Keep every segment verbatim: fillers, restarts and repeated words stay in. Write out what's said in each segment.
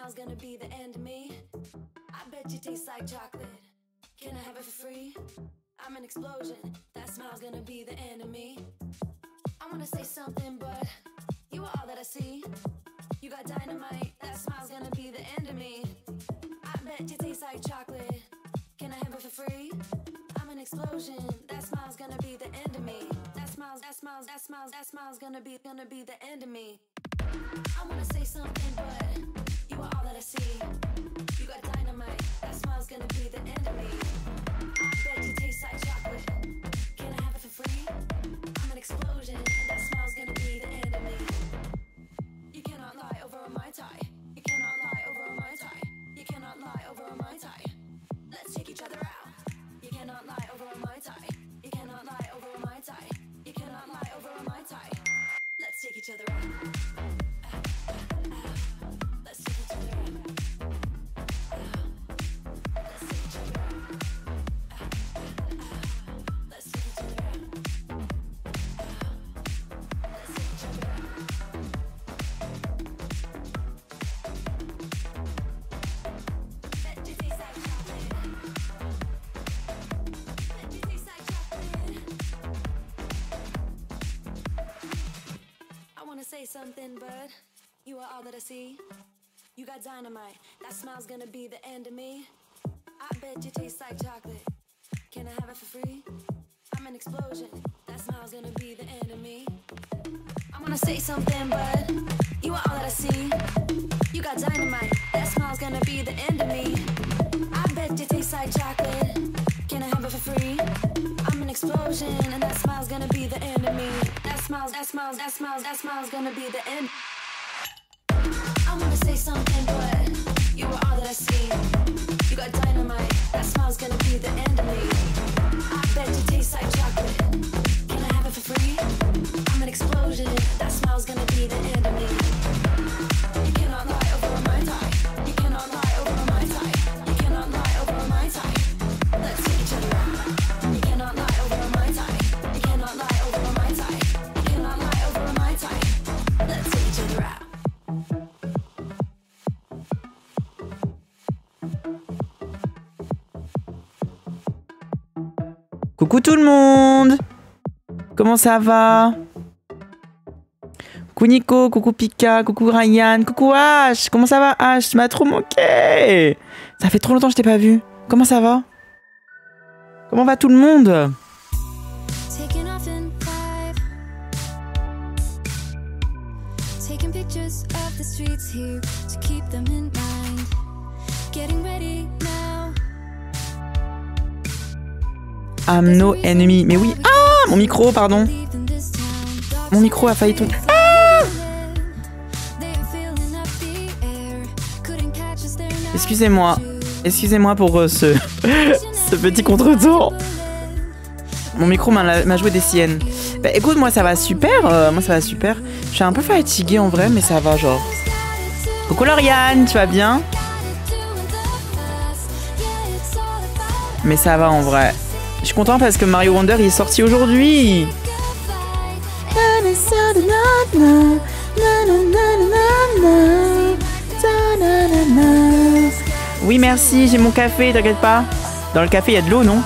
smile's gonna be the end of me. I bet you taste like chocolate. Can I have it for free? I'm an explosion. That smile's gonna be the end of me. I wanna say something, but you are all that I see. You got dynamite. That smile's gonna be the end of me. I bet you taste like chocolate. Can I have it for free? I'm an explosion. That smile's gonna be the end of me. That smile's, that smile's, that smile's, that smile's gonna be, gonna be the end of me. I wanna say something, but you are all that I see. You got dynamite. That smile's gonna be the end of me. I bet you taste like chocolate. Can I have it for free? I'm an explosion. That smile's gonna be the end of me. You cannot lie over a Mai Tai. You cannot lie over a Mai Tai. You cannot lie over a Mai Tai. Let's take each other out. You cannot lie over a Mai Tai. You cannot lie over a Mai Tai. You cannot lie over a Mai Tai. Let's take each other out. Let's take each other out. Let's take each other out. Let's take each other out. Let's take each other out. Bet you taste like chocolate. Bet you taste like chocolate. I wanna say something, but you are all that I see. You got dynamite. That smile's gonna be the end of me. I bet you taste like chocolate. Can I have it for free? I'm an explosion. That smile's gonna be the end of me. I wanna say something, but you are all that I see. You got dynamite. That smile's gonna be the end of me. I bet you taste like chocolate. Can I have it for free? I'm an explosion, and that smile's gonna be the end of me. That smile's, that smile's, that smile's, that smile's gonna be the end. I wanna say something, but you are all that I see. You got dynamite. That smile's gonna be the end of me. I bet you taste like chocolate. Can I have it for free? I'm an explosion. That smile's gonna be the end of me. You cannot lie over a Mai Tai. You cannot lie over a Mai Tai. You cannot lie over a Mai Tai. Let's take each other out. You cannot lie over a Mai Tai. You cannot lie over a Mai Tai. You cannot lie over a Mai Tai. Let's take each other out. Coucou tout le monde! Comment ça va? Coucou Nico, coucou Pika, coucou Ryan, coucou H! Comment ça va H? Tu m'as trop manqué! Ça fait trop longtemps que je t'ai pas vu. Comment ça va? Comment va tout le monde? Taking off in five. Taking pictures of the streets here to keep them in mind. Getting ready now. I'm no enemy. Mais oui. Ah! Mon micro, pardon. Mon micro a failli tomber. Ah! Excusez-moi. Excusez-moi pour euh, ce... ce petit contretemps. Mon micro m'a joué des siennes. Bah écoute, moi ça va super. Euh, moi ça va super. Je suis un peu fatiguée en vrai, mais ça va genre. Coucou Lauriane, tu vas bien? Mais ça va en vrai. Je suis content parce que Mario Wonder il est sorti aujourd'hui. Oui merci, j'ai mon café, t'inquiète pas. Dans le café il y a de l'eau, non?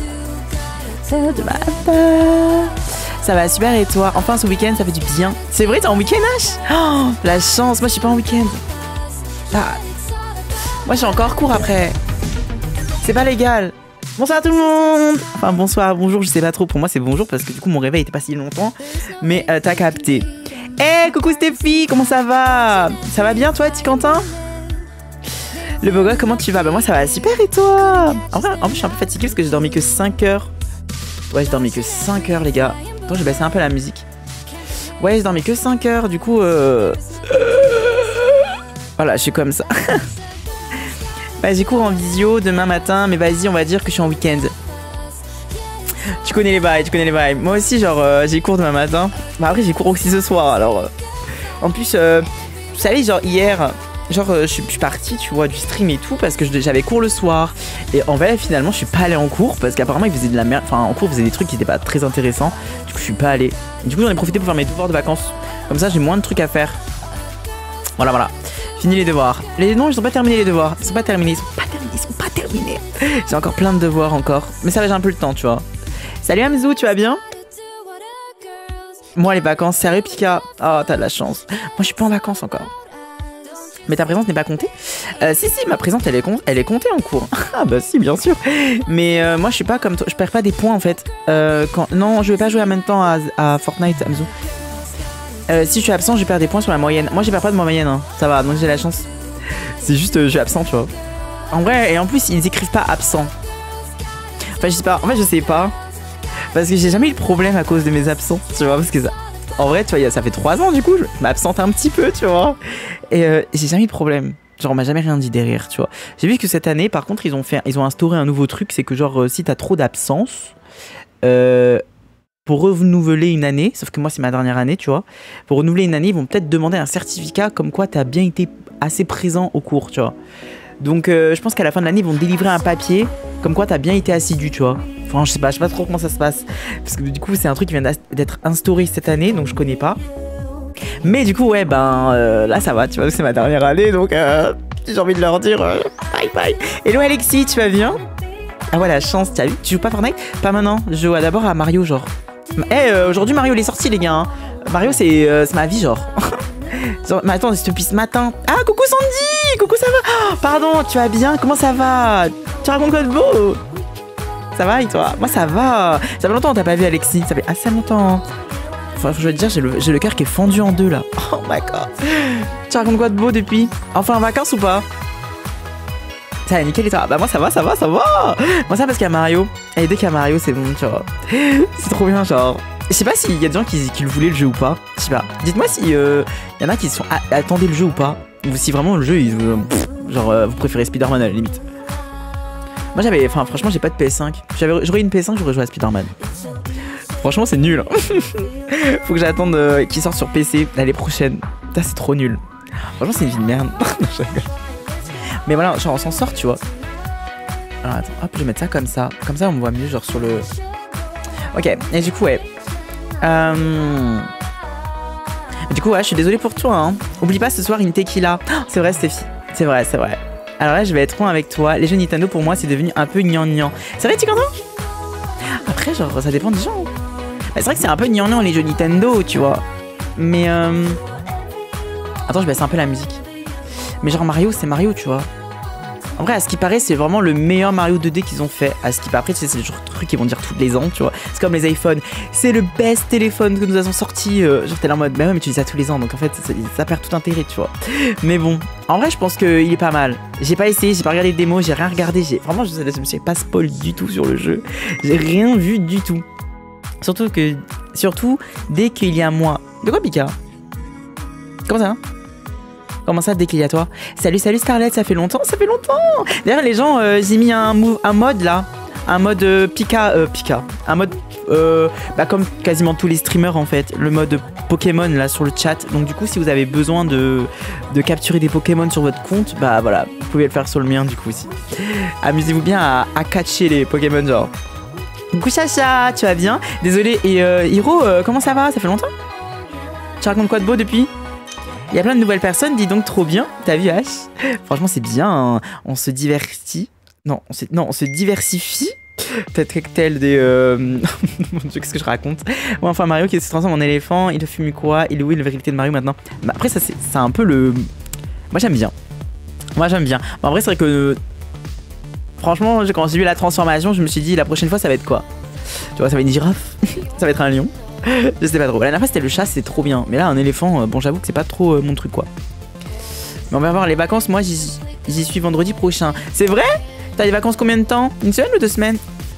Ça va super et toi? Enfin ce week-end ça fait du bien. C'est vrai, t'es en week-end H? Oh, la chance, moi je suis pas en week-end. Ah. Moi je suis encore cours après. C'est pas légal. Bonsoir tout le monde. Enfin bonsoir, bonjour, je sais pas trop. Pour moi c'est bonjour parce que du coup mon réveil était pas si longtemps. Mais euh, t'as capté. Eh hey, coucou Stéphie, comment ça va? Ça va bien toi, petit Quentin? Le beau gars, comment tu vas? Bah moi ça va super et toi? En vrai, en plus je suis un peu fatiguée parce que j'ai dormi que cinq heures. Ouais j'ai dormi que cinq heures les gars. Attends, j'ai baissé un peu la musique. Ouais j'ai dormi que cinq heures, du coup euh... voilà, je suis comme ça. Bah, j'ai cours en visio demain matin, mais vas-y, on va dire que je suis en week-end. Tu connais les bails, tu connais les bails. Moi aussi, genre, euh, j'ai cours demain matin. Bah, après, j'ai cours aussi ce soir, alors. Euh... En plus, euh, vous savez, genre, hier, genre, euh, je suis partie, tu vois, du stream et tout, parce que j'avais cours le soir. Et en vrai, finalement, je suis pas allée en cours, parce qu'apparemment, ils faisaient de la merde. Enfin, en cours, ils faisaient des trucs qui étaient pas très intéressants. Du coup, je suis pas allée. Du coup, j'en ai profité pour faire mes devoirs de vacances. Comme ça, j'ai moins de trucs à faire. Voilà, voilà. Fini les devoirs. Les non, ils sont pas terminés les devoirs. Ils sont pas terminés. Ils sont pas terminés. Ils sont pas terminés. J'ai encore plein de devoirs encore. Mais ça va, j'ai un peu le temps, tu vois. Salut Amzou, tu vas bien? Moi les vacances, sérieux Pika? Oh, t'as de la chance. Moi je suis pas en vacances encore. Mais ta présence n'est pas comptée? euh, Si, si, ma présence elle est, com elle est comptée en cours. Ah bah si, bien sûr. Mais euh, moi je suis pas comme toi, je perds pas des points en fait. Euh, quand... Non, je vais pas jouer en même temps à, à Fortnite, Amzou. Euh, si je suis absent, je perds des points sur la moyenne. Moi, j'ai perds pas de ma moyenne, hein. Ça va, donc j'ai la chance. C'est juste, euh, je suis absent, tu vois. En vrai, et en plus, ils écrivent pas absent. Enfin, je sais pas. En fait, je sais pas. Parce que j'ai jamais eu de problème à cause de mes absents, tu vois. Parce que ça... En vrai, tu vois, ça fait trois ans, du coup, je m'absente un petit peu, tu vois. Et euh, j'ai jamais eu de problème. Genre, on m'a jamais rien dit derrière, tu vois. J'ai vu que cette année, par contre, ils ont fait, ils ont instauré un nouveau truc. C'est que, genre, euh, si t'as trop d'absence, euh. pour renouveler une année, sauf que moi c'est ma dernière année, tu vois, pour renouveler une année, ils vont peut-être demander un certificat comme quoi tu as bien été assez présent au cours, tu vois. Donc euh, je pense qu'à la fin de l'année, ils vont délivrer un papier comme quoi tu as bien été assidu, tu vois. Enfin, je sais pas, je sais pas trop comment ça se passe, parce que du coup c'est un truc qui vient d'être instauré cette année, donc je connais pas. Mais du coup, ouais, ben euh, là ça va, tu vois, c'est ma dernière année, donc euh, j'ai envie de leur dire euh, bye bye. Hello Alexis, tu vas bien? Ah ouais, la chance, tu as vu, tu joues pas Fortnite? Pas maintenant, je joue d'abord à Mario, genre. Eh, hey, euh, aujourd'hui Mario il est sorti les gars, hein. Mario c'est euh, ma vie genre. Genre. Mais attends, c'est depuis ce matin. Ah coucou Sandy, coucou ça va? Oh, pardon, tu vas bien? Comment ça va? Tu racontes quoi de beau? Ça va et toi? Moi ça va. Ça fait longtemps qu'on t'a pas vu Alexis, ça fait assez longtemps. Enfin je veux te dire, j'ai le, le cœur qui est fendu en deux là. Oh my god. Tu racontes quoi de beau depuis? Enfin en vacances ou pas? Ça va nickel et toi? Bah moi ça va, ça va, ça va. Moi ça parce qu'il y a Mario. Et dès qu'il y a Mario c'est bon, tu vois. C'est trop bien genre. Je sais pas s'il y a des gens qui, qui le voulaient le jeu ou pas. Je sais pas. Dites-moi si il euh, y en a qui se sont attendaient le jeu ou pas. Ou si vraiment le jeu, ils, euh, pff, genre euh, vous préférez Spider-Man à la limite. Moi j'avais, enfin franchement j'ai pas de P S cinq. J'aurais une P S cinq, j'aurais joué à Spider-Man. Franchement c'est nul. Faut que j'attende euh, qu'il sorte sur P C l'année prochaine. Putain c'est trop nul. Franchement c'est une vie de merde. Mais voilà, genre on s'en sort, tu vois. Alors attends, hop, je vais mettre ça comme ça. Comme ça on me voit mieux, genre sur le... Ok, et du coup, ouais. Euh... Du coup, ouais, je suis désolée pour toi, hein. Oublie pas ce soir une tequila. Oh, c'est vrai, Stéphie. C'est vrai, c'est vrai. Alors là, je vais être rond avec toi. Les jeux Nintendo, pour moi, c'est devenu un peu gnangnan. C'est vrai, tu comprends? Après, genre, ça dépend des gens. Bah, c'est vrai que c'est un peu gnangnan, les jeux Nintendo, tu vois. Mais, euh... Attends, je baisse un peu la musique. Mais genre Mario, c'est Mario, tu vois. En vrai, à ce qui paraît, c'est vraiment le meilleur Mario deux D qu'ils ont fait. À ce qui paraît, après, tu sais, c'est le genre de truc qu'ils vont dire tous les ans, tu vois. C'est comme les iPhones. C'est le best téléphone que nous avons sorti. Euh, genre, t'es là en mode, bah ouais, mais tu dis ça tous les ans. Donc en fait, ça, ça perd tout intérêt, tu vois. Mais bon, en vrai, je pense qu'il est pas mal. J'ai pas essayé, j'ai pas regardé les démos, j'ai rien regardé. Vraiment, je, je me suis pas spoil du tout sur le jeu. J'ai rien vu du tout. Surtout que, surtout, dès qu'il y a moi. De quoi, Pika? Comment ça, hein? Comment ça, dès qu'il y a toi? Salut, salut Starlet, ça fait longtemps, ça fait longtemps. D'ailleurs, les gens, euh, j'ai mis un, un mode là, un mode euh, Pika, euh, Pika, un mode, euh, bah, comme quasiment tous les streamers en fait, le mode Pokémon là sur le chat. Donc du coup, si vous avez besoin de, de capturer des Pokémon sur votre compte, bah voilà, vous pouvez le faire sur le mien du coup aussi. Amusez-vous bien à, à catcher les Pokémon genre. Coucou Chacha, tu vas bien? Désolé, et euh, Hiro, euh, comment ça va? Ça fait longtemps? Tu racontes quoi de beau depuis? Il y a plein de nouvelles personnes, dis donc trop bien. T'as vu H? Franchement c'est bien, hein. On se divertit. Non, on se, non, on se diversifie. Peut-être tel des... Euh... Mon Dieu, qu'est-ce que je raconte? Bon, enfin Mario qui se transforme en éléphant, il fume quoi? Il est où la vérité de Mario maintenant? Bah, après ça c'est un peu le... Moi j'aime bien. Moi j'aime bien. Bon, après c'est vrai que... Franchement, quand j'ai vu la transformation, je me suis dit la prochaine fois ça va être quoi? Tu vois, ça va être une girafe. Ça va être un lion. Je sais pas trop. La dernière fois c'était le chat, c'est trop bien. Mais là un éléphant, bon j'avoue que c'est pas trop euh, mon truc quoi. Mais on va voir les vacances, moi j'y suis vendredi prochain. C'est vrai? T'as des vacances combien de temps? Une semaine ou deux semaines?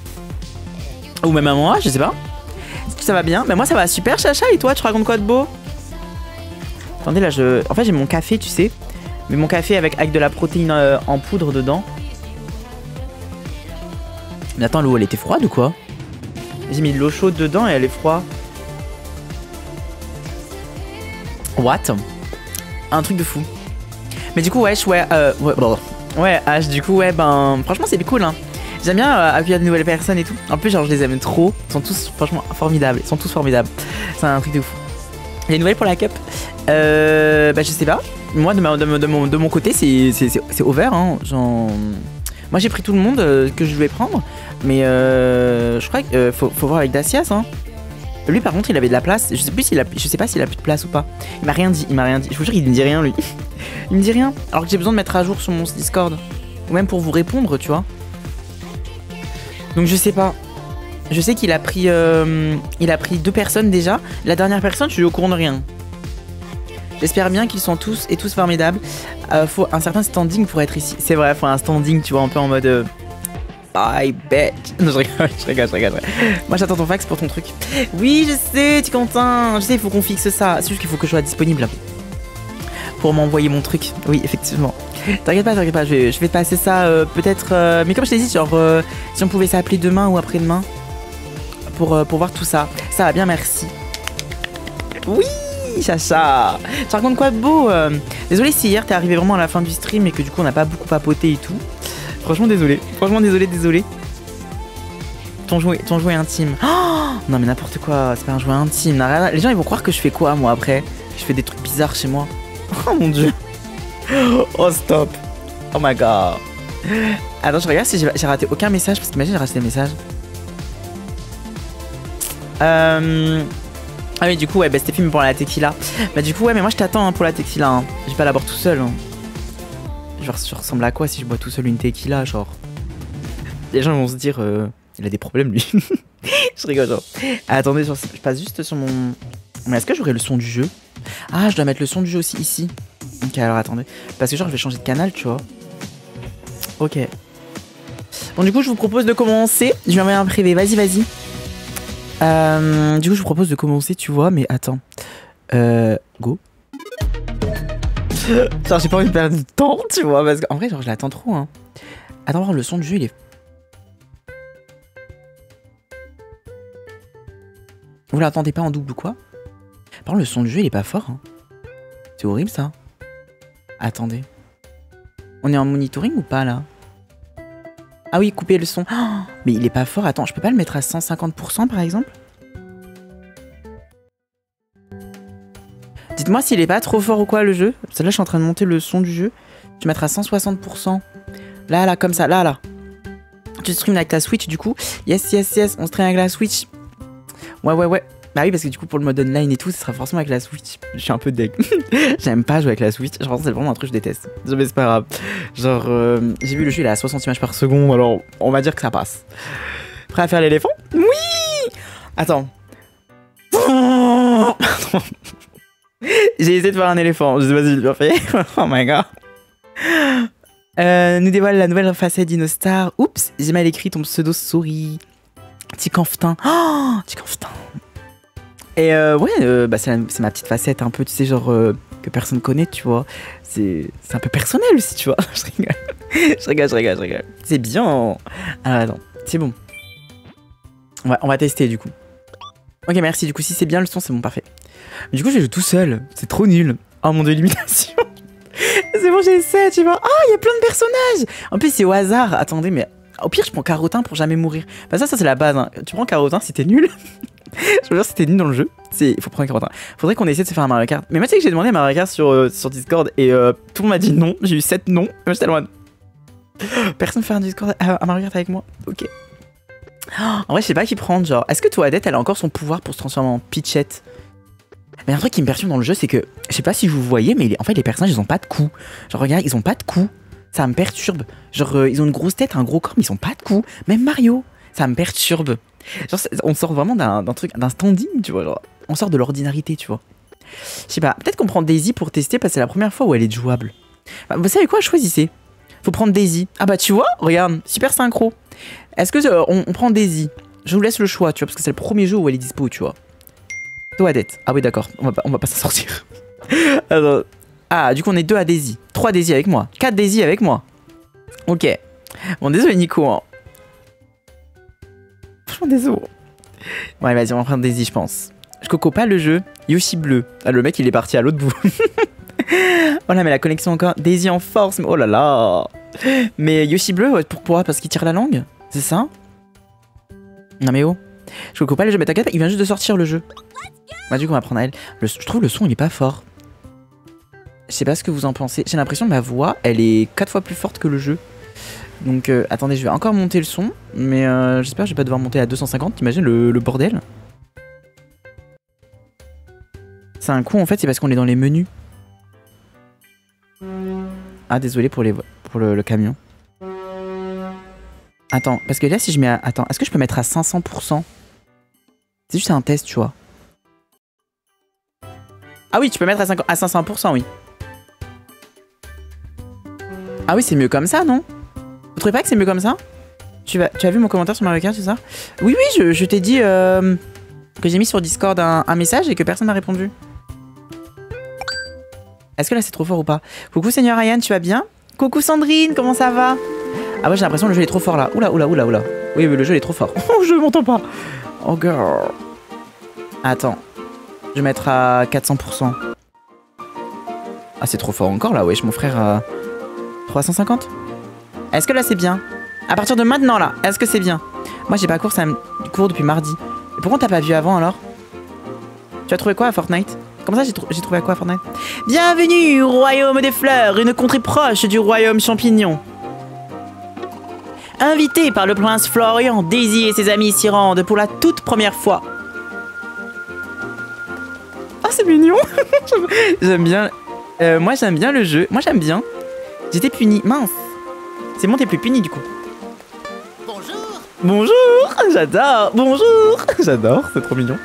Ou même un mois, je sais pas. Est-ce que ça va bien? Mais moi ça va super Chacha, et toi tu racontes quoi de beau? Attendez là je... En fait j'ai mon café tu sais. Mais mon café avec, avec de la protéine euh, en poudre dedans. Mais attends, l'eau elle était froide ou quoi? J'ai mis de l'eau chaude dedans et elle est froide. What? Un truc de fou. Mais du coup, ouais, ouais, euh, ouais, bon. Ouais, H, du coup, ouais, ben, franchement, c'est cool, hein. J'aime bien euh, accueillir de nouvelles personnes et tout. En plus, genre, je les aime trop. Ils sont tous, franchement, formidables. Ils sont tous formidables. C'est un truc de fou. Il y a une nouvelle pour la cup? Euh, bah, je sais pas. moi de, ma, de, de, mon, de mon côté c'est over hein. Genre... Moi j'ai pris tout le monde euh, que je voulais prendre. Mais euh, je crois qu'il euh, faut, faut voir avec Dacias hein. Lui par contre il avait de la place. Je sais plus s'il a, je sais pas s'il a plus de place ou pas. Il m'a rien dit, il m'a rien dit. Je vous jure il me dit rien lui. Il me dit rien. Alors que j'ai besoin de mettre à jour sur mon Discord. Ou même pour vous répondre tu vois. Donc je sais pas. Je sais qu'il a pris euh, il a pris deux personnes déjà. La dernière personne je suis au courant de rien. J'espère bien qu'ils sont tous et tous formidables. Euh, faut un certain standing pour être ici. C'est vrai, faut un standing, tu vois, un peu en mode... Euh... Bye, bitch. Non, je rigole, je rigole, je rigole. Moi, j'attends ton fax pour ton truc. Oui, je sais, tu Quentin. Je sais, il faut qu'on fixe ça. C'est juste qu'il faut que je sois disponible pour m'envoyer mon truc. Oui, effectivement. T'inquiète pas, t'inquiète pas. Je vais, je vais te passer ça euh, peut-être... Euh... Mais comme je t'ai dit, genre, euh, si on pouvait s'appeler demain ou après-demain pour, euh, pour voir tout ça. Ça va bien, merci. Oui, Chacha. Tu racontes quoi de beau euh... Désolé si hier t'es arrivé vraiment à la fin du stream et que du coup on n'a pas beaucoup papoté et tout. Franchement désolé. Franchement désolé, désolé. Ton jouet, ton jouet intime. Oh non mais n'importe quoi, c'est pas un jouet intime. Les gens ils vont croire que je fais quoi moi après. Je fais des trucs bizarres chez moi. Oh mon dieu. Oh stop. Oh my god. Attends je regarde si j'ai raté aucun message. Parce qu'imagine j'ai raté des messages. Euh... Ah oui du coup ouais bah Stéphie me prend la tequila. Bah du coup ouais mais moi je t'attends hein, pour la tequila hein. Je vais pas la boire tout seul hein. Genre je ressemble à quoi si je bois tout seul une tequila genre. Les gens vont se dire euh, il a des problèmes lui. Je rigole genre. Ah, attendez je passe juste sur mon... Mais est-ce que j'aurai le son du jeu? Ah je dois mettre le son du jeu aussi ici. Ok alors attendez. Parce que genre je vais changer de canal tu vois. Ok. Bon du coup je vous propose de commencer. Je vais envoyer un privé, vas-y vas-y. Euh, du coup je vous propose de commencer tu vois mais attends euh, go. Genre j'ai pas envie de perdre du temps tu vois parce qu'en vrai genre je l'attends trop hein. Attends voir le son du jeu il est... Vous l'attendez pas en double ou quoi? Par contre le son du jeu il est pas fort hein. C'est horrible ça. Attendez. On est en monitoring ou pas là? Ah oui, couper le son. Oh, mais il est pas fort. Attends, je peux pas le mettre à cent cinquante pour cent par exemple? Dites-moi s'il est pas trop fort ou quoi le jeu. Parce que là, je suis en train de monter le son du jeu. Tu mettras cent soixante pour cent. Là, là, comme ça. Là, là. Tu streams avec ta Switch du coup. Yes, yes, yes. On stream avec la Switch. Ouais, ouais, ouais. Bah oui, parce que du coup, pour le mode online et tout, ce sera forcément avec la Switch. Je suis un peu deg. J'aime pas jouer avec la Switch. Je pense que c'est vraiment un truc que je déteste. Mais c'est pas grave. Genre, euh, j'ai vu le jeu, il est à soixante images par seconde. Alors, on va dire que ça passe. Prêt à faire l'éléphant? Oui! Attends. J'ai essayé de faire un éléphant. Je sais pas si j'ai bien fait. Oh my god. Euh, nous dévoile la nouvelle facette d'Inostar. Oups, j'ai mal écrit ton pseudo souris. Ticanfetin. Oh, Ticanfetin. Et euh, ouais, euh, bah c'est ma petite facette un peu, tu sais, genre euh, que personne connaît, tu vois. C'est un peu personnel aussi, tu vois. Je rigole. Je rigole, je rigole, je rigole. C'est bien. Alors attends, c'est bon. On va, on va tester du coup. Ok, merci. Du coup, si c'est bien le son, c'est bon, parfait. Mais du coup, je joue tout seul. C'est trop nul. Oh mon dieu, l'imitation. C'est bon, j'essaie, tu vois. Ah, oh, il y a plein de personnages. En plus, c'est au hasard. Attendez, mais au pire, je prends Carotin pour jamais mourir. Bah ça, ça c'est la base. Hein. Tu prends Carotin si t'es nul. Je veux dire, si t'es nul dans le jeu, il faut prendre Carotin. Faudrait qu'on essaie de se faire un Mario Kart. Mais moi, tu sais que j'ai demandé à Mario Kart sur, euh, sur Discord et euh, tout le monde m'a dit non. J'ai eu sept noms. Moi, j'étais loin. Personne fait un Discord à, à Mario Kart avec moi. Ok. En vrai, je sais pas qui prendre. Genre, est-ce que Toadette, elle a encore son pouvoir pour se transformer en Peachette? Mais un truc qui me perturbe dans le jeu, c'est que je sais pas si vous voyez, mais les, en fait, les personnages, ils ont pas de cou. Genre, regarde, ils ont pas de cou. Ça me perturbe. Genre, euh, ils ont une grosse tête, un gros corps, mais ils ont pas de cou. Même Mario, ça me perturbe. Genre, on sort vraiment d'un truc, d'un standing, tu vois. Genre, on sort de l'ordinarité, tu vois. Je sais pas, peut-être qu'on prend Daisy pour tester parce que c'est la première fois où elle est jouable. Bah, vous savez quoi, choisissez. Faut prendre Daisy. Ah bah, tu vois, regarde, super synchro. Est-ce que euh, on, on prend Daisy? Je vous laisse le choix, tu vois, parce que c'est le premier jeu où elle est dispo, tu vois. Toadette. Ah oui, d'accord, on va pas, on va pas s'en sortir. Alors, ah, du coup, on est deux à Daisy. Trois Daisy avec moi. Quatre Daisy avec moi. Ok. Bon, désolé, Nico. Hein. Franchement, désolé. Ouais, vas-y, on va prendre Daisy, je pense. Je coco pas le jeu. Yoshi bleu. Ah, le mec, il est parti à l'autre bout. Voilà, mais la connexion encore. Daisy en force. Oh là là. Mais Yoshi bleu, ouais, pourquoi? Parce qu'il tire la langue? C'est ça? Non, mais oh. Je coco pas le jeu, mais t'inquiète, il vient juste de sortir le jeu. Bah, du coup, on va prendre à elle. Le, je trouve le son, il est pas fort. Je sais pas ce que vous en pensez. J'ai l'impression que ma voix, elle est quatre fois plus forte que le jeu. Donc euh, attendez, je vais encore monter le son. Mais euh, j'espère que je vais pas devoir monter à deux cent cinquante. T'imagines le, le bordel? C'est un coup en fait, c'est parce qu'on est dans les menus. Ah désolé pour, les, pour le, le camion. Attends, parce que là si je mets à... Attends, est-ce que je peux mettre à cinq cents pour cent? C'est juste un test, tu vois. Ah oui, tu peux mettre à, cinq cents pour cent, oui. Ah oui, c'est mieux comme ça, non? Vous trouvez pas que c'est mieux comme ça? tu, vas, tu as vu mon commentaire sur Mario Kart, c'est ça? Oui, oui, je, je t'ai dit euh, que j'ai mis sur Discord un, un message et que personne m'a répondu. Est-ce que là c'est trop fort ou pas? Coucou Seigneur Ryan, tu vas bien? Coucou Sandrine, comment ça va? Ah ouais, j'ai l'impression que le jeu est trop fort là. Oula, oula, oula, oula. Oui, oui, le jeu est trop fort. Oh, je m'entends pas. Oh girl. Attends. Je vais mettre à quatre cents pour cent. Ah, c'est trop fort encore là, wesh, mon frère. Euh... trois cent cinquante? Est-ce que là c'est bien? À partir de maintenant là, est-ce que c'est bien? Moi j'ai pas cours, ça me cours depuis mardi. Et pourquoi t'as pas vu avant alors? Tu as trouvé quoi à Fortnite? Comment ça j'ai trou trouvé à quoi à Fortnite? Bienvenue au royaume des fleurs, une contrée proche du royaume champignon. Invité par le prince Florian, Daisy et ses amis s'y rendent pour la toute première fois. Ah, c'est mignon. J'aime bien. Euh, moi, j'aime bien le jeu. Moi, j'aime bien. J'étais puni. Mince. C'est bon, t'es plus puni du coup. Bonjour. Bonjour. J'adore. Bonjour. J'adore, c'est trop mignon.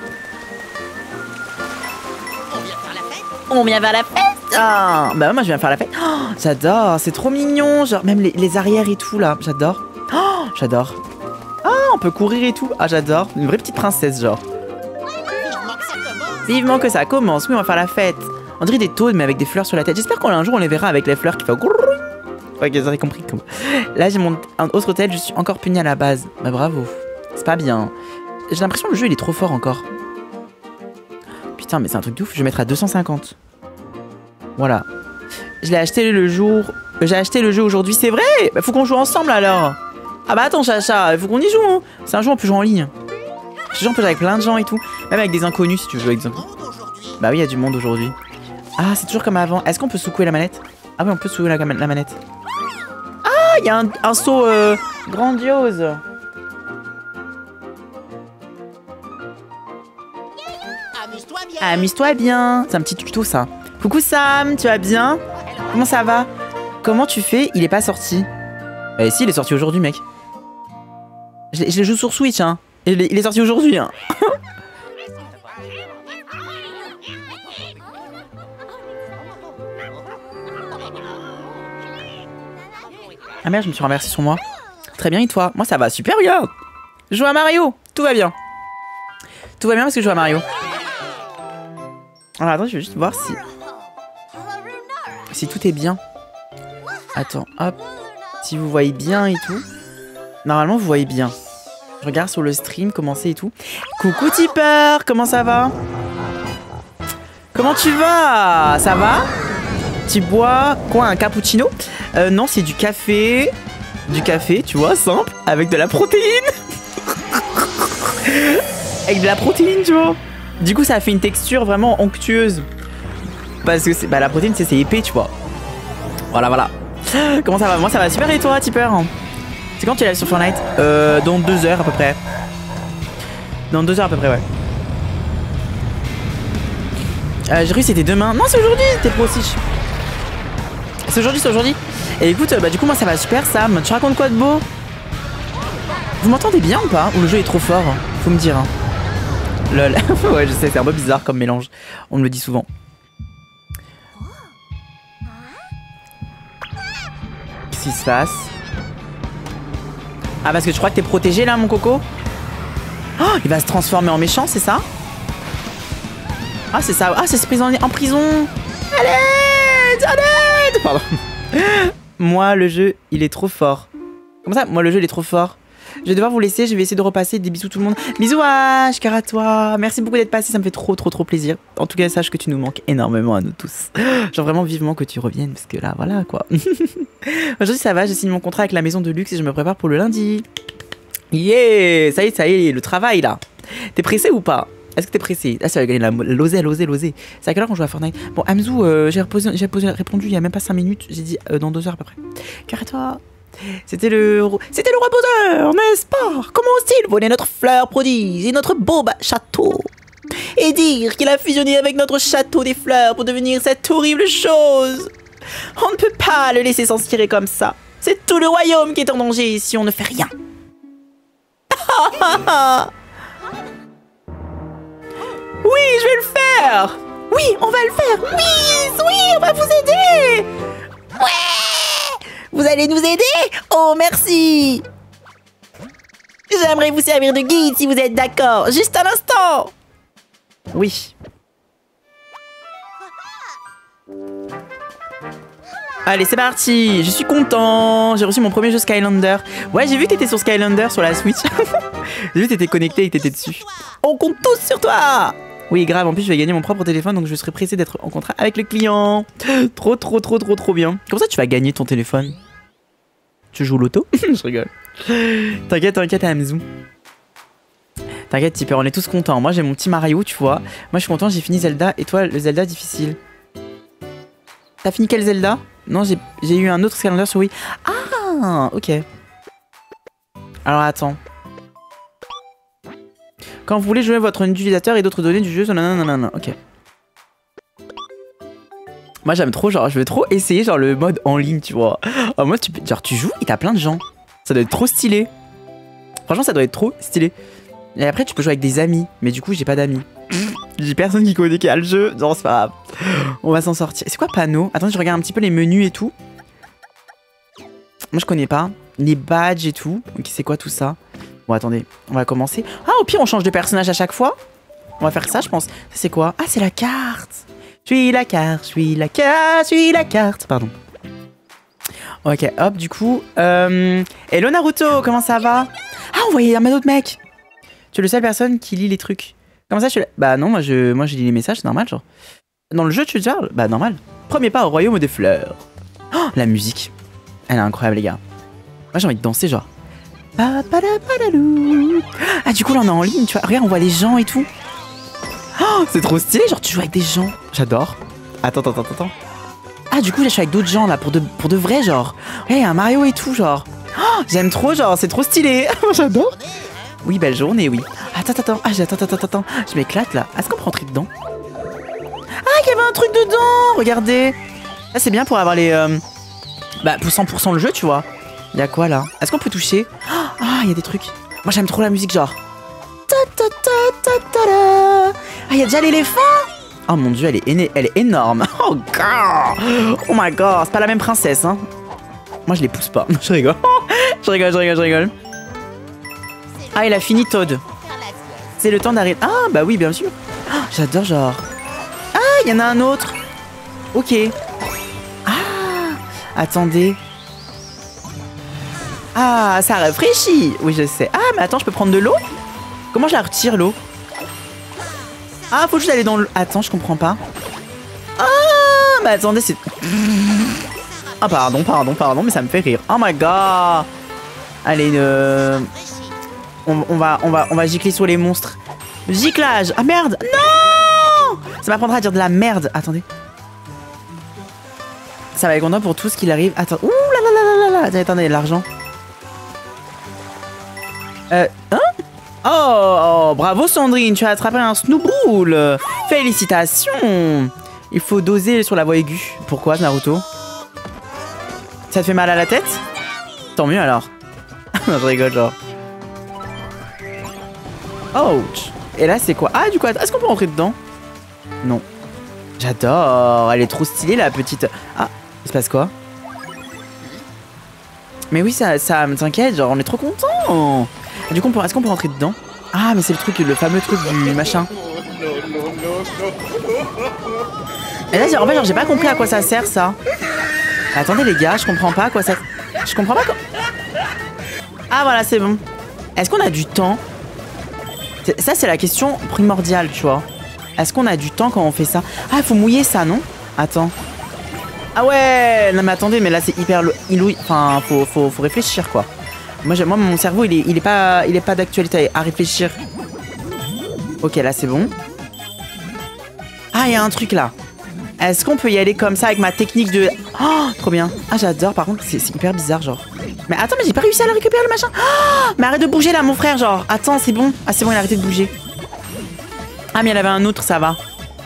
On vient faire la fête. On vient faire la fête. Ah, bah moi, je viens faire la fête. Oh, j'adore, c'est trop mignon. Genre, même les, les arrières et tout là. J'adore. Oh, j'adore. Ah, on peut courir et tout. Ah, j'adore. Une vraie petite princesse, genre. Vivement que ça commence. Vivement que ça commence. Oui, on va faire la fête. On dirait des taunes, mais avec des fleurs sur la tête. J'espère qu'un jour, on les verra avec les fleurs qui font... Ok, vous avez compris. Là, j'ai mon autre hôtel. Je suis encore puni à la base. Bah, bravo. C'est pas bien. J'ai l'impression que le jeu, il est trop fort encore. Putain, mais c'est un truc de ouf. Je vais mettre à deux cent cinquante. Voilà. Je l'ai acheté le jour... J'ai acheté le jeu aujourd'hui, c'est vrai. Bah, faut qu'on joue ensemble, alors. Ah bah attends, Chacha, il faut qu'on y joue. Hein. C'est un jeu, on peut jouer en ligne. Ce jeu, on peut jouer avec plein de gens et tout. Même avec des inconnus, si tu veux jouer avec des inconnus. Bah oui, il y a du monde aujourd'hui. Ah, c'est toujours comme avant. Est-ce qu'on peut secouer la manette? Ah oui, on peut secouer la, la manette. Ah, il y a un, un saut euh, grandiose. Amuse-toi bien. Amuse-toi bien. C'est un petit tuto, ça. Coucou Sam, tu vas bien? Comment ça va? Comment tu fais? Il est pas sorti. Eh si, il est sorti aujourd'hui, mec. Je, je le joue sur Switch, hein. Et il est, il est sorti aujourd'hui, hein. Ah merde, je me suis renversé sur moi. Très bien, et toi? Moi, ça va super bien. Je joue à Mario. Tout va bien. Tout va bien parce que je joue à Mario. Alors, attends, je vais juste voir si... Si tout est bien. Attends, hop. Si vous voyez bien et tout. Normalement, vous voyez bien. Je regarde sur le stream, comment c'est et tout. Coucou tipeur, comment ça va? Comment tu vas? Ça va? Tu bois quoi, un cappuccino? euh, Non, c'est du café. Du café, tu vois, simple. Avec de la protéine. Avec de la protéine, tu vois. Du coup, ça a fait une texture vraiment onctueuse. Parce que bah, la protéine, c'est épais, tu vois. Voilà, voilà. Comment ça va? Moi, ça va super, et toi, tipeur? C'est quand tu lèves sur Fortnite? Euh, dans deux heures à peu près. Dans deux heures à peu près, ouais. Euh, j'ai cru que c'était demain. Non, c'est aujourd'hui, t'es pro aussi. C'est aujourd'hui, c'est aujourd'hui. Et écoute, bah du coup, moi, ça va super, Sam. Tu racontes quoi de beau? Vous m'entendez bien ou pas? Ou le jeu est trop fort? Faut me dire. Hein. Lol. Ouais, je sais, c'est un peu bizarre comme mélange. On me le dit souvent. Qu'est-ce qui se passe? Ah, parce que tu crois que t'es protégé là, mon coco? Oh, il va se transformer en méchant, c'est ça? Ah, c'est ça. Ah, c'est se prise en, en prison. Allez, allez. Pardon. Moi, le jeu, il est trop fort. Comment ça? Moi, le jeu, il est trop fort. Je vais devoir vous laisser. Je vais essayer de repasser. Des bisous tout le monde. Bisous, H, car à toi. Merci beaucoup d'être passé. Ça me fait trop, trop, trop plaisir. En tout cas, sache que tu nous manques énormément à nous tous. Genre vraiment vivement que tu reviennes. Parce que là, voilà, quoi. Aujourd'hui, ça va. Je signe mon contrat avec la maison de luxe et je me prépare pour le lundi. Yeah. Ça y est, ça y est, le travail, là. T'es pressé ou pas? Est-ce que t'es pressé? Ah, ça va gagner la l'osé, l'osé, l'osé. C'est à quelle heure qu'on joue à Fortnite? Bon, Amzou, euh, j'ai reposé, j'ai posé, répondu il y a même pas cinq minutes. J'ai dit euh, dans deux heures à peu près. Carré-toi. C'était le, c'était le roi Bowser, n'est-ce pas? Comment ose-t-il voler notre fleur prodige et notre beau château? Et dire qu'il a fusionné avec notre château des fleurs pour devenir cette horrible chose? On ne peut pas le laisser s'en tirer comme ça. C'est tout le royaume qui est en danger si on ne fait rien. Oui, je vais le faire. Oui, on va le faire. Oui, oui, on va vous aider. Ouais. Vous allez nous aider? Oh, merci. J'aimerais vous servir de guide si vous êtes d'accord. Juste un instant. Oui. Allez, c'est parti. Je suis content. J'ai reçu mon premier jeu Skylander. Ouais, j'ai vu que t'étais sur Skylander sur la Switch. J'ai vu que t'étais connecté et que t'étais dessus. On compte tous sur toi. Oui, grave. En plus, je vais gagner mon propre téléphone, donc je serai pressé d'être en contrat avec le client. Trop, trop, trop, trop, trop bien. Comment ça, tu vas gagner ton téléphone? Tu joues l'auto? Je rigole. T'inquiète, t'inquiète, Amzou. T'inquiète, Tipper, on est tous contents. Moi, j'ai mon petit Mario, tu vois. Moi, je suis content, j'ai fini Zelda. Et toi, le Zelda difficile? T'as fini quel Zelda? Non, j'ai eu un autre Skylander sur Wii. Ah, ok. Alors, attends. Quand vous voulez jouer votre utilisateur et d'autres données du jeu, nanana, ok. Moi, j'aime trop, genre, je veux trop essayer, genre, le mode en ligne, tu vois. En mode, tu, genre, tu joues et t'as plein de gens. Ça doit être trop stylé. Franchement, ça doit être trop stylé. Et après, tu peux jouer avec des amis. Mais du coup, j'ai pas d'amis. J'ai personne qui connaît qui a le jeu. Non, c'est pas grave. On va s'en sortir. C'est quoi panneau? Attends, je regarde un petit peu les menus et tout. Moi, je connais pas. Les badges et tout. Ok, c'est quoi tout ça? Bon, attendez. On va commencer. Ah, au pire, on change de personnage à chaque fois. On va faire ça, je pense. Ça, c'est quoi? Ah, c'est la carte. Je suis la carte, je suis la carte, je suis la carte. Pardon. Ok, hop, du coup. Euh... Hello Naruto, comment ça va? Ah, on voyait un autre mec. Tu es le seul personne qui lit les trucs. Comment ça, je suis là? Bah non, moi je, moi je lis les messages, c'est normal, genre. Dans le jeu, tu te parles? Bah normal. Premier pas au royaume des fleurs. Oh, la musique. Elle est incroyable, les gars. Moi j'ai envie de danser, genre. Ah, du coup, là on est en ligne, tu vois. Regarde, on voit les gens et tout. Oh, c'est trop stylé, genre tu joues avec des gens. J'adore. Attends, attends, attends, attends. Ah, du coup, là je suis avec d'autres gens, là, pour de, pour de vrai, genre. Ouais, hey, un Mario et tout, genre. Oh, j'aime trop, genre, c'est trop stylé. J'adore. Oui, belle journée, oui. Attends, attends, ah, attends, attends, attends, attends. Je m'éclate là. Est-ce qu'on peut rentrer dedans? Ah, il y avait un truc dedans. Regardez. Là, c'est bien pour avoir les. Euh... Bah, pour cent pour cent le jeu, tu vois. Il y a quoi là? Est-ce qu'on peut toucher? Ah, il y a des trucs. Moi, j'aime trop la musique, genre. Ah, il y a déjà l'éléphant. Oh mon dieu, elle est, éne... elle est énorme. Oh, god. Oh my god. C'est pas la même princesse, hein. Moi, je les pousse pas. Je rigole. Je rigole, je rigole, je rigole. Ah, il a fini Toad. C'est le temps d'arrêter. Ah, bah oui, bien sûr. Oh, j'adore, genre. Ah, il y en a un autre. Ok. Ah, attendez. Ah, ça rafraîchit. Oui, je sais. Ah, mais attends, je peux prendre de l'eau? Comment je la retire, l'eau? Ah, faut juste aller dans le... Attends, je comprends pas. Ah, mais attendez, c'est... Ah, pardon, pardon, pardon, mais ça me fait rire. Oh my god. Allez, euh... On, on, va, on, va, on va gicler sur les monstres. Giclage. Ah merde. Non. Ça m'apprendra à dire de la merde. Attendez. Ça va être content pour tout ce qu'il arrive. Attends. Ouh là là là là là. Attendez, attendez, l'argent. Euh. Hein? Oh, oh, bravo Sandrine. Tu as attrapé un snowball. Félicitations. Il faut doser sur la voix aiguë. Pourquoi, Naruto? Ça te fait mal à la tête? Tant mieux alors. Non, je rigole, genre. Ouch. Et là, c'est quoi? Ah, du coup, est-ce qu'on peut rentrer dedans? Non. J'adore. Elle est trop stylée, la petite... Ah, il se passe quoi? Mais oui, ça, ça t'inquiète, genre, on est trop contents. Du coup, est-ce qu'on peut rentrer dedans? Ah, mais c'est le truc, le fameux truc du machin. Et là, en fait, genre, j'ai pas compris à quoi ça sert, ça. Attendez, les gars, je comprends pas à quoi ça... Je comprends pas quoi... Ah, voilà, c'est bon. Est-ce qu'on a du temps? Ça, c'est la question primordiale, tu vois. Est-ce qu'on a du temps quand on fait ça? Ah, il faut mouiller ça, non? Attends. Ah ouais. Non, mais attendez, mais là, c'est hyper... Il... Enfin, faut, faut, faut réfléchir, quoi. Moi, moi, mon cerveau, il est, il est pas, il est pas d'actualité à réfléchir. Ok, là, c'est bon. Ah, il y a un truc là. Est-ce qu'on peut y aller comme ça avec ma technique de... Oh, trop bien. Ah, j'adore. Par contre, c'est hyper bizarre, genre. Mais attends, mais j'ai pas réussi à le récupérer, le machin. Oh, mais arrête de bouger, là, mon frère, genre. Attends, c'est bon. Ah, c'est bon, il a arrêté de bouger. Ah, mais il y en avait un autre, ça va.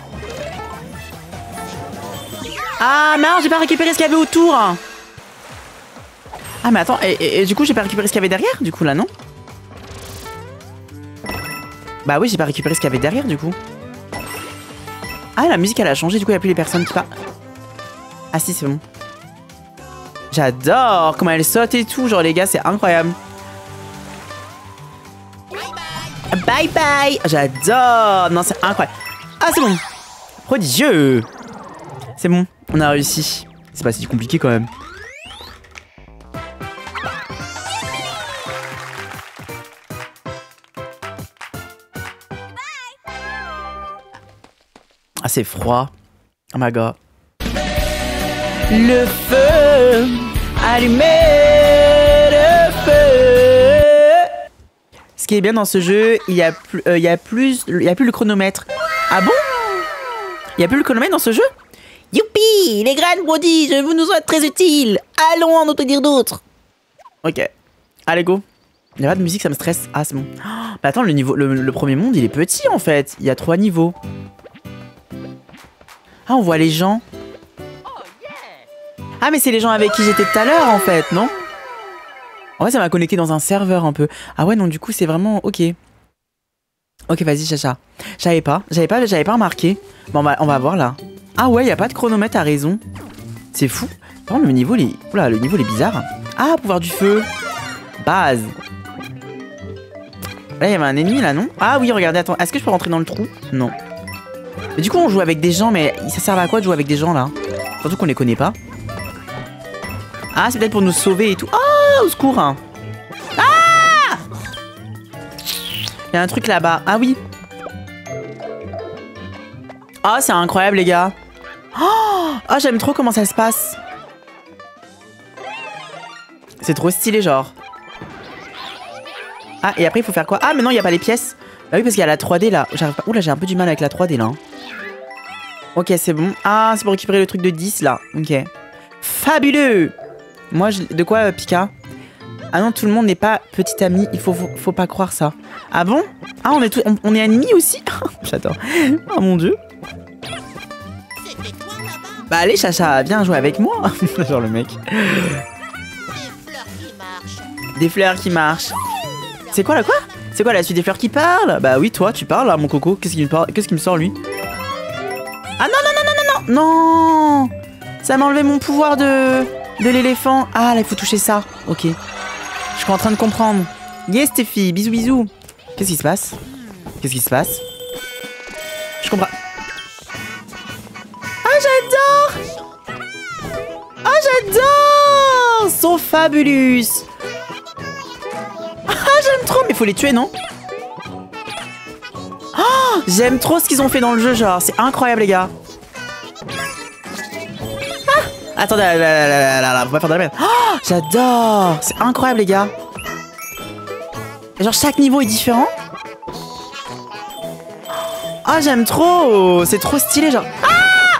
Ah, non, j'ai pas récupéré ce qu'il y avait autour. Ah, mais attends. Et, et, et du coup, j'ai pas récupéré ce qu'il y avait derrière, du coup, là, non? Bah oui, j'ai pas récupéré ce qu'il y avait derrière, du coup. Ah, la musique, elle a changé. Du coup, il n'y a plus les personnes qui parlent. Ah si, c'est bon. J'adore comment elle saute et tout. Genre, les gars, c'est incroyable. Bye bye. J'adore. Non, c'est incroyable. Ah, c'est bon. Prodigieux. C'est bon. On a réussi. C'est pas si compliqué quand même. Ah, c'est froid. Oh my god. Le feu. Allumez le feu. Ce qui est bien dans ce jeu, il y a plus, euh, il y a plus, il y a plus le chronomètre. Ah bon? Il y a plus le chronomètre dans ce jeu? Youpi! Les graines prodiges, vous nous êtes très utiles. Allons en obtenir d'autres. Ok. Allez, go. Il n'y a pas de musique, ça me stresse. Ah, c'est bon. Oh, bah attends, le, niveau, le, le premier monde, il est petit en fait. Il y a trois niveaux. Ah, on voit les gens. Ah, mais c'est les gens avec qui j'étais tout à l'heure, en fait, non? En fait, ça m'a connecté dans un serveur un peu. Ah ouais, non, du coup, c'est vraiment... Ok. Ok, vas-y, Chacha. J'avais pas. J'avais pas, j'avais pas remarqué. Bon, on va, on va voir, là. Ah ouais, il a pas de chronomètre, t'as raison. C'est fou. Par contre, le niveau, il est... Oula, le niveau, il est bizarre. Ah, pouvoir du feu. Base. Là, il y avait un ennemi, là, non? Ah oui, regardez, attends. Est-ce que je peux rentrer dans le trou? Non. Mais du coup, on joue avec des gens, mais ça sert à quoi de jouer avec des gens, là? Surtout qu'on les connaît pas. Ah, c'est peut-être pour nous sauver et tout. Oh, au secours. Ah! Il y a un truc là-bas. Ah oui. Oh, c'est incroyable, les gars. Oh, oh j'aime trop comment ça se passe. C'est trop stylé, genre. Ah, et après, il faut faire quoi? Ah, mais non, il n'y a pas les pièces. Bah oui, parce qu'il y a la trois D, là. J'arrive pas... Ouh, là, j'ai un peu du mal avec la trois D, là. Ok, c'est bon. Ah, c'est pour récupérer le truc de dix, là. Ok. Fabuleux. Moi, je... de quoi, euh, Pika? Ah non, tout le monde n'est pas petit ami. Il faut, faut, faut pas croire ça. Ah bon? Ah, on est, tout... on, on est ennemis aussi? J'adore. Oh mon dieu. Bah allez, Chacha, viens jouer avec moi. Genre le mec. Des fleurs qui marchent. Des fleurs qui marchent. C'est quoi, là, quoi? C'est quoi, la suite des fleurs qui parlent? Bah oui, toi, tu parles, là, mon coco. Qu'est-ce qu'il me parle? Qu'est-ce qu'il me sort, lui? Ah non, non, non, non, non, non. Non. Ça m'a enlevé mon pouvoir de... de l'éléphant. Ah, là, il faut toucher ça. Ok. Je suis en train de comprendre. Yes, Steffi, bisous, bisous. Qu'est-ce qui se passe? Qu'est-ce qui se passe? Je comprends. Ah, j'adore! Ah, j'adore! So fabulous! Ah, j'aime trop, mais faut les tuer, non? Oh, j'aime trop ce qu'ils ont fait dans le jeu, genre. C'est incroyable, les gars. Ah, attendez, là, là, là, là, là, faut pas faire de la merde. Oh, j'adore! C'est incroyable, les gars. Genre, chaque niveau est différent. Ah, j'aime trop. C'est trop stylé, genre. Ah,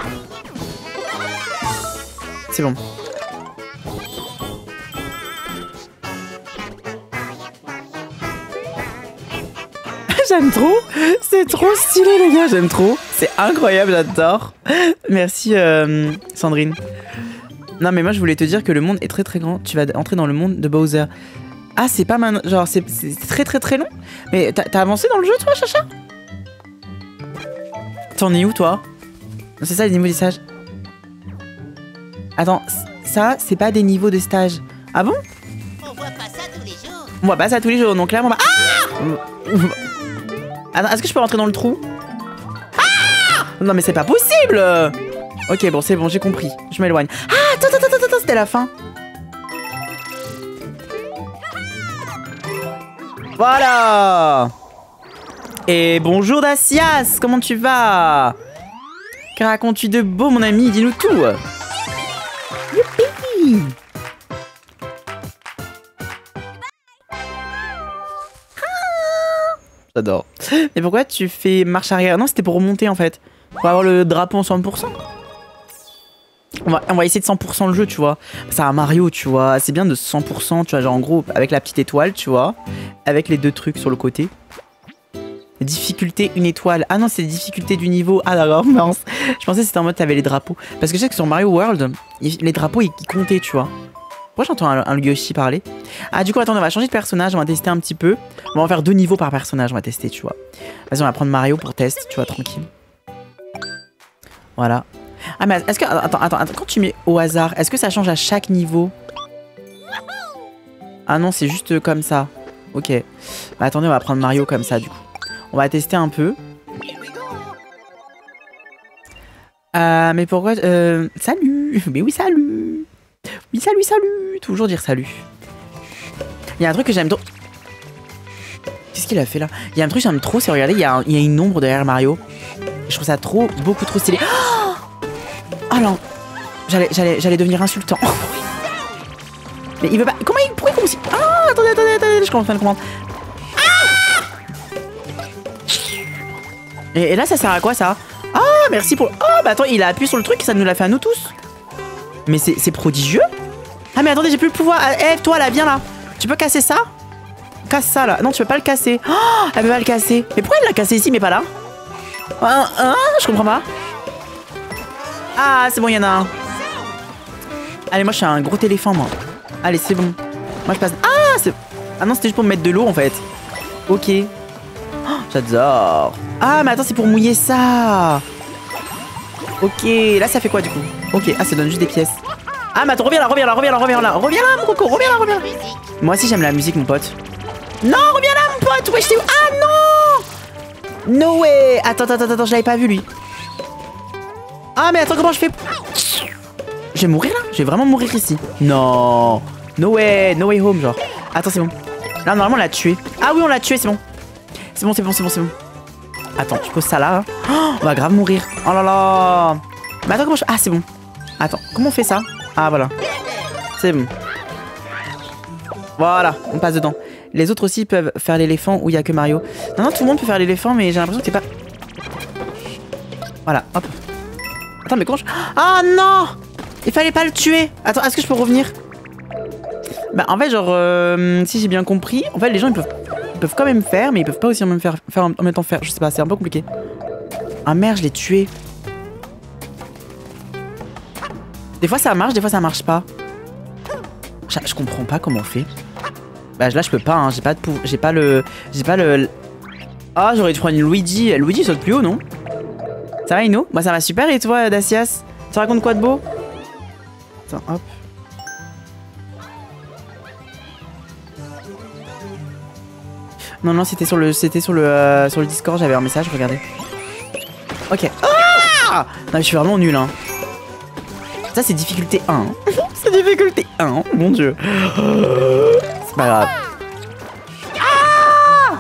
c'est bon. J'aime trop. C'est trop stylé, les gars. J'aime trop. C'est incroyable, j'adore. Merci, euh, Sandrine. Non, mais moi, je voulais te dire que le monde est très très grand. Tu vas entrer dans le monde de Bowser. Ah, c'est pas maintenant. Genre, c'est très très très long. Mais t'as avancé dans le jeu, toi, Chacha? T'en es où, toi? C'est ça, les niveaux des stages. Attends, ça, c'est pas des niveaux de stage. Ah bon? On voit pas ça tous les jours. On voit pas ça tous les jours, donc là, on va... Ah! Attends, est-ce que je peux rentrer dans le trou? Ah! Non, mais c'est pas possible! Ok, bon, c'est bon, j'ai compris. Je m'éloigne. Ah, attends, attends, attends, attends, c'était la fin. Voilà. Et bonjour Dacias, comment tu vas? Que racontes-tu de beau, mon ami? Dis-nous tout. Youpi. J'adore. Mais pourquoi tu fais marche arrière? Non, c'était pour remonter en fait. Pour avoir le drapeau en cent pour cent. On va, on va essayer de cent pour cent le jeu, tu vois. C'est un Mario, tu vois. C'est bien de cent pour cent, tu vois. Genre en gros, avec la petite étoile, tu vois. Avec les deux trucs sur le côté. Difficulté, une étoile. Ah non, c'est difficulté du niveau. Ah d'accord, mince. Je pensais que c'était en mode t'avais les drapeaux. Parce que je sais que sur Mario World, les drapeaux, ils, ils comptaient, tu vois. Pourquoi j'entends un, un Yoshi parler? Ah du coup, attends, on va changer de personnage. On va tester un petit peu. On va en faire deux niveaux par personnage. On va tester, tu vois. Vas-y, on va prendre Mario pour test, tu vois, tranquille. Voilà. Ah mais est-ce que... Attends, attends, attends. Quand tu mets au hasard, est-ce que ça change à chaque niveau? Ah non, c'est juste comme ça. Ok. Bah attendez, on va prendre Mario comme ça, du coup. On va tester un peu. Euh, mais pourquoi... Euh, salut. Mais oui, salut. Oui, salut, salut. Toujours dire salut. Il y a un truc que j'aime trop... Qu'est-ce qu'il a fait là? Il y a un truc que j'aime trop, c'est regarder, il y, a un, il y a une ombre derrière Mario. Je trouve ça trop, beaucoup trop stylé. Oh, oh non. J'allais devenir insultant. Mais il veut pas... Comment il... Pourquoi il commence... Ah, attendez, attendez, attendez. Je commence à le comprendre. Et, et là, ça sert à quoi, ça? Ah, merci pour... Oh, bah attends, il a appuyé sur le truc et ça nous l'a fait à nous tous. Mais c'est prodigieux. Ah, mais attendez, j'ai plus le pouvoir. Eh, toi, là, viens là. Tu peux casser ça? Casse ça, là. Non, tu peux pas le casser. Oh, elle peut pas le casser. Mais pourquoi elle l'a cassé ici, mais pas là? Hein, hein, je comprends pas. Ah, c'est bon, il y en a un. Allez, moi, je suis un gros éléphant, moi. Allez, c'est bon. Moi, je passe... Ah, c'est... Ah non, c'était juste pour me mettre de l'eau, en fait. Ok. Oh, j'adore. Ah, mais attends, c'est pour mouiller ça. Ok, là, ça fait quoi, du coup? Ok, ah, ça donne juste des pièces. Ah, mais attends, reviens là, reviens là, reviens là, reviens là. Reviens là, mon coco, reviens là, reviens là. Moi aussi, j'aime la musique, mon pote. Non, reviens là, mon pote. Ouais, j'étais où? Ah, non. No way. Attends, attends, attends, je l'avais pas vu, lui. Ah, mais attends, comment je fais? Je vais mourir, là? Je vais vraiment mourir ici. Non. No way, no way home, genre. Attends, c'est bon. Là, normalement, on l'a tué. Ah oui, on l'a tué, c'est bon. C'est bon, c'est bon, c'est bon, c'est bon. Attends, tu poses ça là. Hein. Oh, on va grave mourir. Oh là là. Mais attends, comment je... Ah, c'est bon. Attends, comment on fait ça? Ah, voilà. C'est bon. Voilà, on passe dedans. Les autres aussi peuvent faire l'éléphant où il n'y a que Mario. Non, non, tout le monde peut faire l'éléphant, mais j'ai l'impression que c'est pas... Voilà, hop. Attends, mais comment je... Ah non. Il fallait pas le tuer. Attends, est-ce que je peux revenir? Bah, en fait, genre, euh, si j'ai bien compris, en fait, les gens, ils peuvent... Ils peuvent quand même faire, mais ils peuvent pas aussi en même, faire, faire, en même temps faire. Je sais pas, c'est un peu compliqué. Ah merde, je l'ai tué. Des fois ça marche, des fois ça marche pas. Je, je comprends pas comment on fait. Bah là je peux pas, hein. J'ai pas de pou... J'ai pas le... J'ai pas le... Ah, j'aurais dû prendre une Luigi. Luigi saute plus haut, non? Ça va, Ino? Moi ça va super, et toi, Dacias? Tu racontes quoi de beau? Attends, hop. Non, non, c'était sur le, c'était sur le, euh, sur le Discord, j'avais un message, regardez. Ok. Ah non, mais je suis vraiment nul, hein. Ça, c'est difficulté un. C'est difficulté un, mon dieu. C'est pas grave. Ah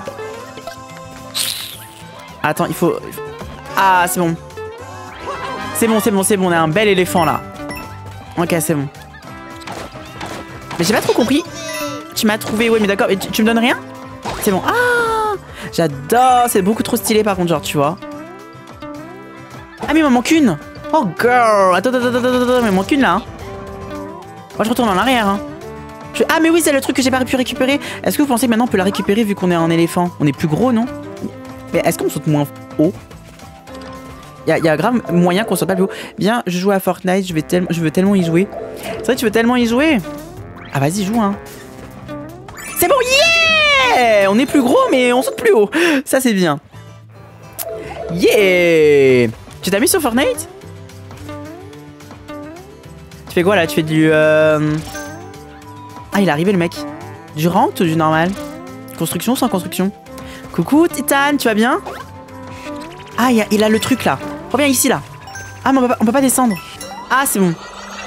Attends, il faut... Ah, c'est bon. C'est bon, c'est bon, c'est bon, on a un bel éléphant, là. Ok, c'est bon. Mais j'ai pas trop compris. Tu m'as trouvé, ouais, mais d'accord, mais tu, tu me donnes rien? C'est bon. Ah, j'adore. C'est beaucoup trop stylé par contre, genre, tu vois. Ah, mais il m'en manque une. Oh, girl. Attends, attends, attends, attends, attends. Il m'en manque une là. Hein. Moi, je retourne en arrière. Hein. Je... Ah, mais oui, c'est le truc que j'ai pas pu récupérer. Est-ce que vous pensez que maintenant on peut la récupérer vu qu'on est un éléphant? On est plus gros, non? Mais est-ce qu'on saute moins haut? Il y a, y a grave moyen qu'on saute pas plus haut. Bien, je joue à Fortnite. Je, vais tel... je veux tellement y jouer. C'est vrai que tu veux tellement y jouer. Ah, vas-y, joue, hein. C'est bon, yeah! On est plus gros, mais on saute plus haut. Ça, c'est bien. Yeah! Tu t'as mis sur Fortnite? Tu fais quoi, là? Tu fais du... Euh... Ah, il est arrivé, le mec. Du rente ou du normal? Construction sans construction? Coucou, Titan, tu vas bien? Ah, il a, il a le truc, là. Reviens ici, là. Ah, mais on peut pas, on peut pas descendre. Ah, c'est bon.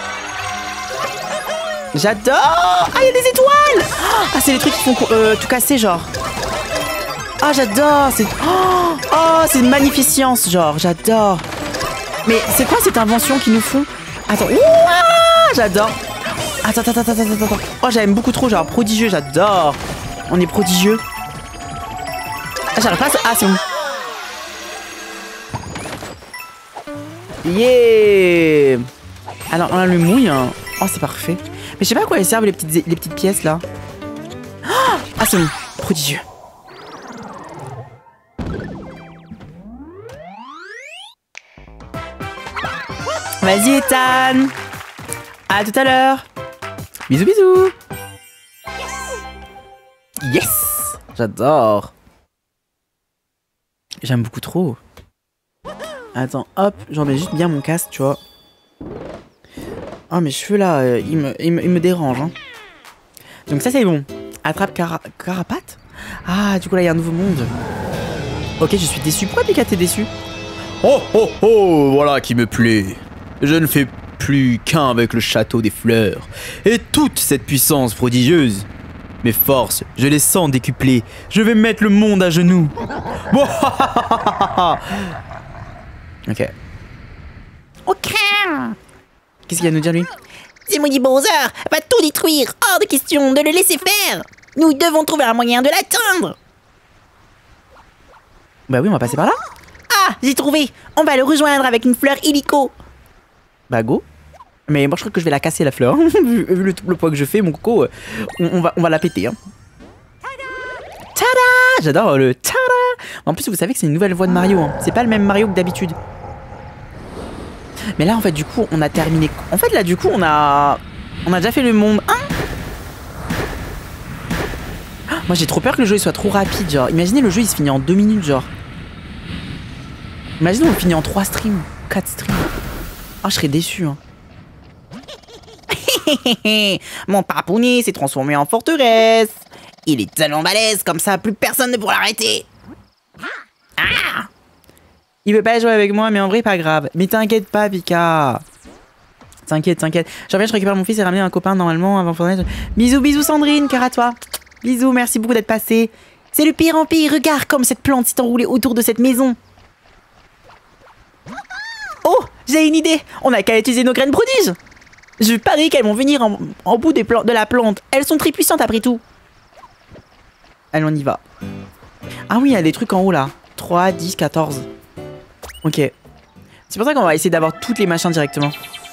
J'adore! Ah, il y a des étoiles! Ah, c'est les trucs qui font euh, tout casser, genre. Ah, j'adore! C'est oh, oh c'est une magnificence, genre. J'adore. Mais c'est quoi cette invention qu'ils nous font? Attends. Ouah, j'adore. Attends, attends, attends, attends, attends. Oh, j'aime beaucoup trop, genre prodigieux, j'adore. On est prodigieux. Ah, j'arrive pas à... Ah, c'est bon. Yeah. Alors, on a le mouille. Hein. Oh, c'est parfait. Mais je sais pas à quoi elles servent les petites, les petites pièces, là. Ah, c'est bon. Prodigieux. Vas-y, Ethan. À tout à l'heure. Bisous, bisous. Yes. J'adore. J'aime beaucoup trop. Attends, hop, j'en mets juste bien mon casque, tu vois. Oh, mes cheveux là, euh, ils, me, ils, me, ils me dérangent. Hein. Donc ça, c'est bon. Attrape cara Carapate. Ah, du coup, là, il y a un nouveau monde. Ok, je suis déçu. Pourquoi Pika, t'es déçu? Oh, oh, oh, voilà qui me plaît. Je ne fais plus qu'un avec le château des fleurs. Et toute cette puissance prodigieuse. Mes forces, je les sens décuplées. Je vais mettre le monde à genoux. Ok. Ok. Qu'est-ce qu'il y a à nous dire, lui? Smoothie Bowser va tout détruire. Hors de question de le laisser faire. Nous devons trouver un moyen de l'atteindre. Bah oui, on va passer par là. Ah, j'ai trouvé. On va le rejoindre avec une fleur illico. Bah go. Mais moi je crois que je vais la casser la fleur. vu, vu le, le poids que je fais, mon coco, on, on, va, on va la péter. Hein. Tada! J'adore le tada! En plus, vous savez que c'est une nouvelle voix de Mario. Hein. C'est pas le même Mario que d'habitude. Mais là, en fait, du coup, on a terminé. En fait, là, du coup, on a. On a déjà fait le monde un. Moi, j'ai trop peur que le jeu il soit trop rapide. Genre, imaginez le jeu il se finit en deux minutes, genre. Imaginez on le finit en trois streams, quatre streams. Ah, je serais déçu. Hein. Mon papounet s'est transformé en forteresse. Il est tellement balèze, comme ça, plus personne ne pourra l'arrêter. Ah! Il veut pas jouer avec moi, mais en vrai, pas grave. Mais t'inquiète pas, Pika. T'inquiète, t'inquiète. Je reviens, je récupère mon fils et ramener un copain normalement avant Fortnite. Bisous, bisous, Sandrine, cœur à toi. Bisous, merci beaucoup d'être passé. C'est le pire empire, regarde comme cette plante s'est enroulée autour de cette maison. Oh, j'ai une idée. On a qu'à utiliser nos graines prodiges. Je parie qu'elles vont venir en, en bout des de la plante. Elles sont très puissantes après tout. Allez, on y va. Ah oui, il y a des trucs en haut là. trois, dix, quatorze. Ok. C'est pour ça qu'on va essayer d'avoir toutes les machins directement.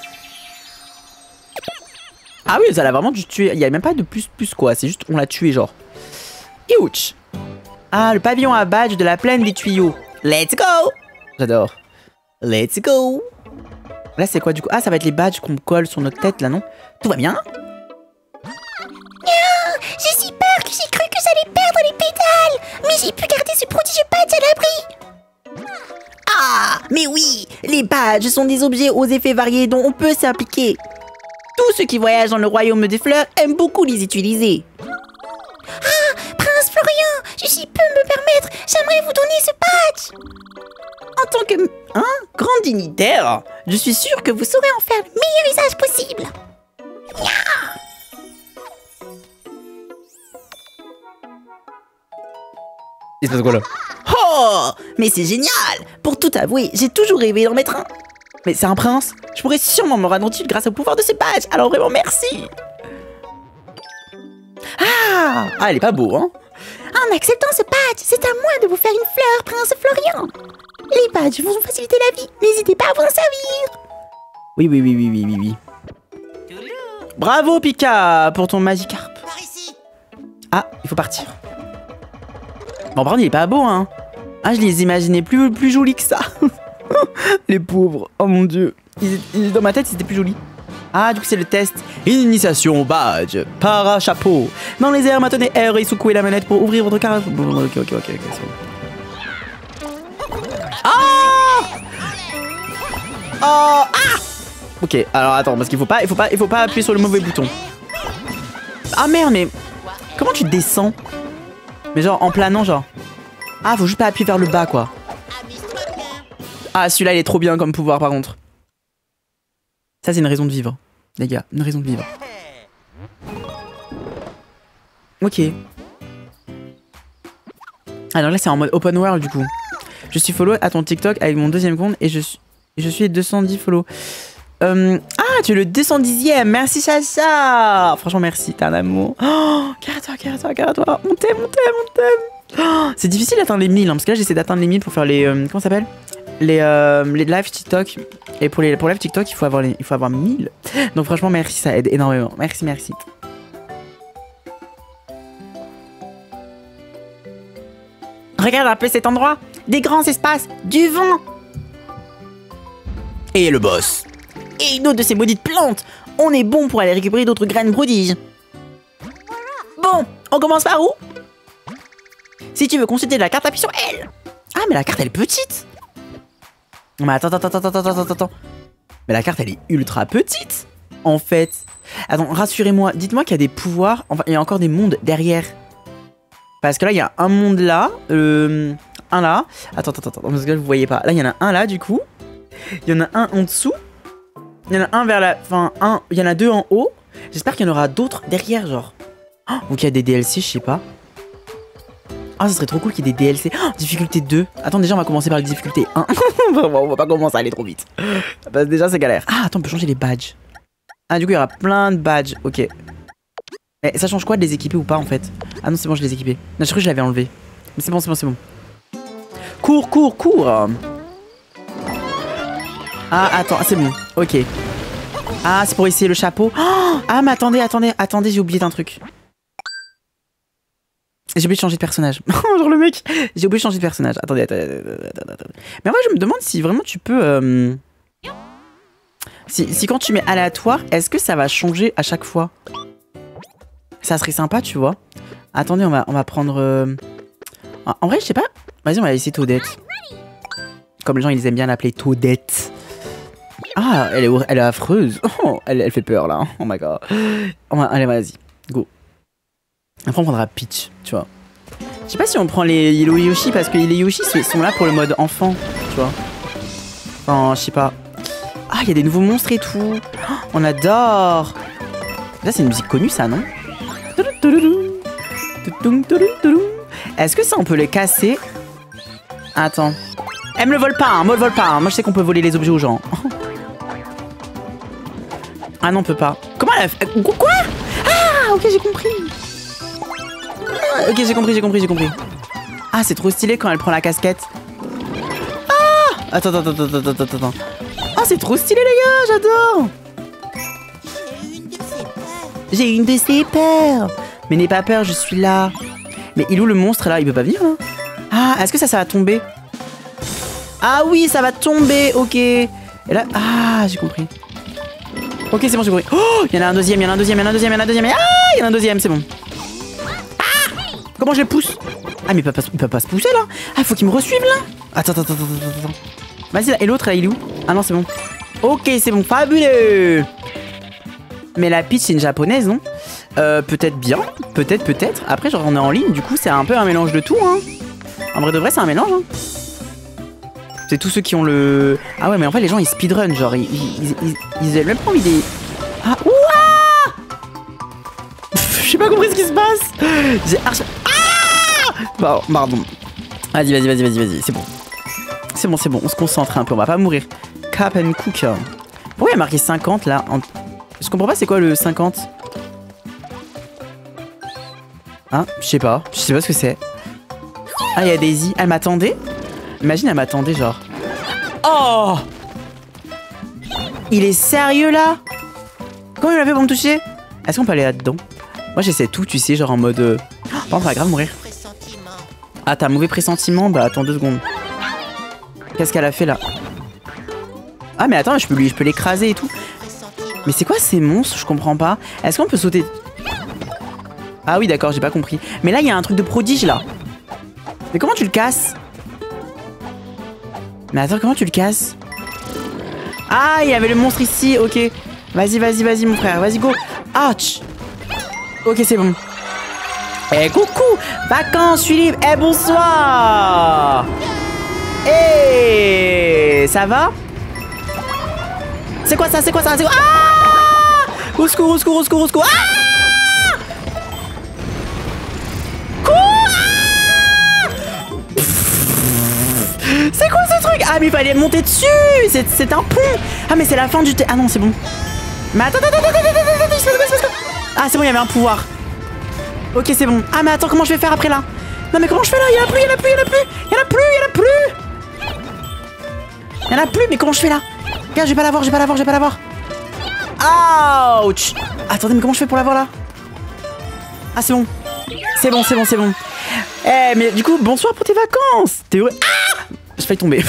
Ah oui, ça l'a vraiment dû tuer. Il n'y a même pas de plus plus quoi. C'est juste on l'a tué genre. Ouch. Ah, le pavillon à badge de la plaine des tuyaux. Let's go. J'adore. Let's go. Là, c'est quoi du coup? Ah, ça va être les badges qu'on colle sur notre tête là, non? Tout va bien? Non, j'ai si peur que j'ai cru que j'allais perdre les pétales. Mais j'ai pu garder ce prodigieux badge à l'abri. Ah, mais oui, les badges sont des objets aux effets variés dont on peut s'appliquer. Tous ceux qui voyagent dans le royaume des fleurs aiment beaucoup les utiliser. Ah, Prince Florian, je si peux me permettre, j'aimerais vous donner ce badge. En tant que hein, grand dignitaire, je suis sûre que vous saurez en faire le meilleur usage possible. Yeah. Il se passe quoi là? Oh, mais c'est génial. Pour tout avouer, j'ai toujours rêvé d'en mettre un. Mais c'est un prince. Je pourrais sûrement me rendre utile grâce au pouvoir de ce badge. Alors vraiment merci. Ah, ah elle est pas beau, hein? En acceptant ce badge, c'est à moi de vous faire une fleur, Prince Florian. Les badges vont vous faciliter la vie. N'hésitez pas à vous en servir. Oui, oui, oui, oui, oui, oui, oui. Bravo, Pika, pour ton Magikarp. Par ici. Ah, il faut partir. Bon, par contre, il est pas beau, hein. Ah, je les imaginais plus, plus jolis que ça. Les pauvres, oh mon dieu. Ils, ils, dans ma tête, c'était plus joli. Ah, du coup, c'est le test. Initiation au badge. Para-chapeau. Dans les airs, maintenez R et secouez la manette pour ouvrir votre carte. Bon, ok, ok, ok, ok. Ah Oh Ah Ok, alors attends, parce qu'il faut pas, il faut pas, il faut pas appuyer sur le mauvais bouton. Ah merde, mais comment tu descends? Mais genre en planant, genre. Ah, faut juste pas appuyer vers le bas, quoi. Ah, celui-là, il est trop bien comme pouvoir, par contre. Ça, c'est une raison de vivre, les gars, une raison de vivre. Ok. Alors là, c'est en mode open world, du coup. Je suis follow à ton TikTok avec mon deuxième compte et je suis, je suis deux cent dix follow. Euh, ah, tu es le deux cent dixième. Merci, Chacha. Franchement, merci. T'es un amour. Oh, carre-toi, carre-toi, carre-toi. On t'aime, on t'aime, on t'aime. Oh, c'est difficile d'atteindre les mille, hein, parce que là j'essaie d'atteindre les mille pour faire les... Euh, comment ça s'appelle les, euh, les live TikTok. Et pour les pour live TikTok, il faut avoir, les, il faut avoir mille. Donc franchement, merci, ça aide énormément. Merci, merci. Regarde un peu cet endroit. Des grands espaces, du vent. Et le boss. Et une autre de ces maudites plantes. On est bon pour aller récupérer d'autres graines prodiges. Bon, on commence par où? Si tu veux consulter la carte, appuie sur L. Ah, mais la carte, elle est petite. Mais attends, attends, attends, attends, attends, attends. Mais la carte, elle est ultra petite, en fait. Attends, rassurez-moi. Dites-moi qu'il y a des pouvoirs. Enfin, il y a encore des mondes derrière. Parce que là, il y a un monde là. Euh, un là. Attends, attends, attends. Parce que là, vous voyez pas. Là, il y en a un là, du coup. Il y en a un en dessous. Il y en a un vers la... Enfin, un... Il y en a deux en haut. J'espère qu'il y en aura d'autres derrière, genre. Oh, donc, il y a des D L C, je sais pas. Ah, ça serait trop cool qu'il y ait des D L C. Oh, difficulté deux. Attends, déjà, on va commencer par la difficulté un. On va pas commencer à aller trop vite. Parce que déjà, c'est galère. Ah, attends, on peut changer les badges. Ah, du coup, il y aura plein de badges. Ok. Mais ça change quoi de les équiper ou pas, en fait? Ah non, c'est bon, je les ai équipés. Non, je crois que je l'avais enlevé. Mais c'est bon, c'est bon, c'est bon. Cours, cours, cours. Ah, attends, c'est bon. Ok. Ah, c'est pour essayer le chapeau. Oh, ah, mais attendez, attendez, attendez, j'ai oublié d'un truc. J'ai oublié de changer de personnage. Genre le mec, j'ai oublié de changer de personnage. Attendez, attendez, attendez, attendez. Mais moi, je me demande si vraiment tu peux... Euh... Si, si quand tu mets aléatoire, est-ce que ça va changer à chaque fois? Ça serait sympa, tu vois. Attendez, on va, on va prendre... Euh... En vrai, je sais pas. Vas-y, on va essayer Toadette. Comme les gens, ils aiment bien l'appeler Toadette. Ah, elle est, elle est affreuse. Oh, elle, elle fait peur, là. Oh my god. On va, allez, vas-y. Go. Après, on prendra Peach, tu vois. Je sais pas si on prend les Yellow Yoshi, parce que les Yoshi sont là pour le mode enfant, tu vois. Enfin, je sais pas. Ah, il y a des nouveaux monstres et tout. Oh, on adore. Là, c'est une musique connue, ça, non? Est-ce que ça, on peut les casser? Attends. Elle me le vole pas, hein, moi, le vole pas. Hein. Moi, je sais qu'on peut voler les objets aux gens. Ah non, on peut pas. Comment elle a fait? Quoi? Ah, ok, j'ai compris. Ok, j'ai compris, j'ai compris, j'ai compris. Ah, c'est trop stylé quand elle prend la casquette. Ah! Attends, attends, attends, attends, attends, attends. Ah, c'est trop stylé, les gars, j'adore. J'ai une de ses peurs. Mais n'aie pas peur, je suis là. Mais il est où le monstre, là? Il peut pas venir, là? Ah, est-ce que ça, ça va tomber? Ah oui, ça va tomber, ok. Et là, ah, j'ai compris. Ok, c'est bon, j'ai compris. Oh, il y en a un deuxième, il y en a un deuxième, il y en a un deuxième, il y en a un deuxième. Ah, il y en a un deuxième, c'est bon. Comment je les pousse? Ah, mais il peut pas, il peut pas se pousser là. Ah, faut qu'il me resuive là. Attends, attends, attends, attends, attends. Vas-y là. Et l'autre là, il est où? Ah non, c'est bon. Ok, c'est bon, fabuleux. Mais la Peach, c'est une japonaise, non? Euh, peut-être bien. Peut-être, peut-être. Après, genre, on est en ligne, du coup, c'est un peu un mélange de tout, hein. En vrai de vrai, c'est un mélange, hein. C'est tous ceux qui ont le... Ah ouais, mais en fait, les gens, ils speedrun, genre, ils... Ils, ils, ils, ils même pas envie des... Ah, ouah. J'ai pas compris ce qui se passe. J'ai archi... Ah, pardon. Vas-y, vas-y, vas-y, vas-y, vas-y. C'est bon. C'est bon, c'est bon. On se concentre un peu. On va pas mourir. Cap and cook. Pourquoi il y a marqué cinquante là? En... Je comprends pas c'est quoi le cinquante? Hein? Je sais pas. Je sais pas ce que c'est. Ah, il y a Daisy. Elle m'attendait? Imagine, elle m'attendait genre. Oh! Il est sérieux là? Comment il a fait pour me toucher? Est-ce qu'on peut aller là-dedans? Moi j'essaie tout, tu sais, genre en mode... Euh... Oh, par contre, ça va grave mourir. Ah, t'as un mauvais pressentiment? Bah attends deux secondes. Qu'est-ce qu'elle a fait là? Ah mais attends, je peux, lui, je peux l'écraser et tout. Mais c'est quoi ces monstres? Je comprends pas. Est-ce qu'on peut sauter? Ah oui d'accord, j'ai pas compris. Mais là il y a un truc de prodige là. Mais comment tu le casses? Mais attends, comment tu le casses? Ah, il y avait le monstre ici, ok. Vas-y, vas-y, vas-y mon frère, vas-y go. Ouch. Ok, c'est bon. Eh, coucou. Vacances, je suis libre. Eh, bonsoir. Eh, ça va? C'est quoi ça? C'est quoi ça? C'est quoi? Ah! Au secours, au secours, au secours, au secours. Ah! Quoi? C'est quoi ce truc? Ah mais il fallait monter dessus. C'est un pont. Ah mais c'est la fin du... Ah non c'est bon. Mais attends, attends, attends, attends, attends, attends, attends. Ah c'est bon, il y avait un pouvoir. Ok c'est bon. Ah mais attends, comment je vais faire après là? Non mais comment je fais là? Y'en a plus, y'en a plus, y'en a plus, y'en a plus, y'en a plus. Y'en a plus, mais comment je fais là? Regarde, je vais pas l'avoir, je vais pas l'avoir, je vais pas l'avoir. Ouch. Attendez, mais comment je fais pour l'avoir là? Ah c'est bon. C'est bon, c'est bon, c'est bon. Eh mais du coup, bonsoir pour tes vacances. T'es heureux? Ah, j'ai failli tomber.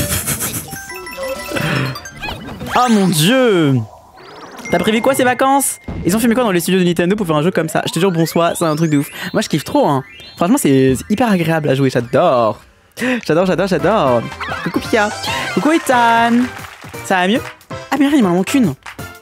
Oh mon dieu. T'as prévu quoi ces vacances? Ils ont filmé quoi dans les studios de Nintendo pour faire un jeu comme ça? Je te jure, bonsoir, c'est un truc de ouf. Moi je kiffe trop hein. Franchement c'est hyper agréable à jouer, j'adore. J'adore, j'adore, j'adore. Coucou Pia. Coucou Ethan. Ça va mieux? Ah mais rien, il m'en manque une.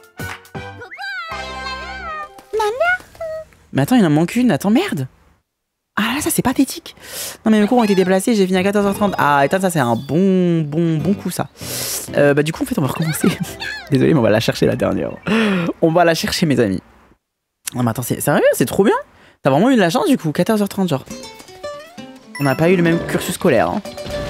Mais attends, il en manque une. Attends, merde. Ah là, ça c'est pathétique. Non mais mes cours ont été déplacés, j'ai fini à quatorze heures trente. Ah, Ethan, ça c'est un bon, bon, bon coup ça. Euh, bah du coup, en fait, on va recommencer. Désolé, mais on va la chercher la dernière. On va la chercher, mes amis. Non mais attends, c'est sérieux, c'est trop bien. T'as vraiment eu de la chance du coup, quatorze heures trente genre. On n'a pas eu le même cursus scolaire. Hein.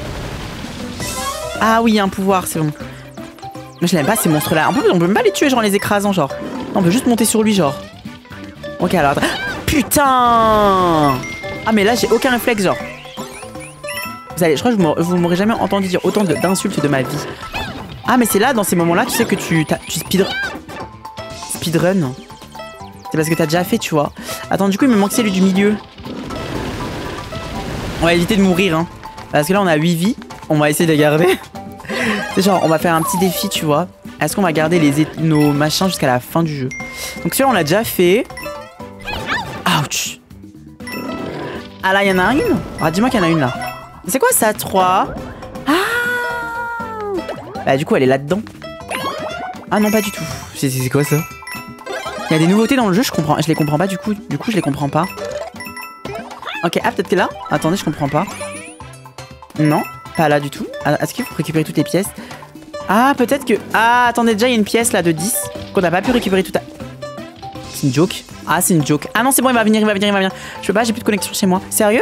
Ah oui, il y a un pouvoir, c'est bon. Mais je l'aime pas ces monstres-là. En plus, on peut même pas les tuer genre en les écrasant genre. Non, on peut juste monter sur lui genre. Ok, alors attends. Putain! Ah mais là j'ai aucun réflexe genre. Vous allez, je crois que vous m'aurez jamais entendu dire autant d'insultes de, de ma vie. Ah mais c'est là dans ces moments-là, tu sais que tu, tu speed speedrun. C'est parce que t'as déjà fait, tu vois. Attends, du coup il me manque celui du milieu. On va éviter de mourir hein. Parce que là on a huit vies. On va essayer de les garder. C'est genre on va faire un petit défi, tu vois. Est-ce qu'on va garder les, nos machins jusqu'à la fin du jeu? Donc celui-là on l'a déjà fait. Ouch. Ah là, il y en a une. Ah, dis-moi qu'il y en a une là. C'est quoi ça, trois? Ah. Bah du coup, elle est là-dedans. Ah non, pas du tout. C'est quoi ça? Il y a des nouveautés dans le jeu, je comprends. Je les comprends pas du coup. Du coup, je les comprends pas. Ok, ah peut-être que là. Attendez, je comprends pas. Non, pas là du tout. Ah, est-ce qu'il faut récupérer toutes les pièces? Ah, peut-être que... Ah, attendez, déjà, il y a une pièce là de dix qu'on n'a pas pu récupérer tout à... C'est une joke. Ah, c'est une joke. Ah non, c'est bon, il va venir, il va venir, il va venir. Je peux pas, j'ai plus de connexion chez moi. Sérieux?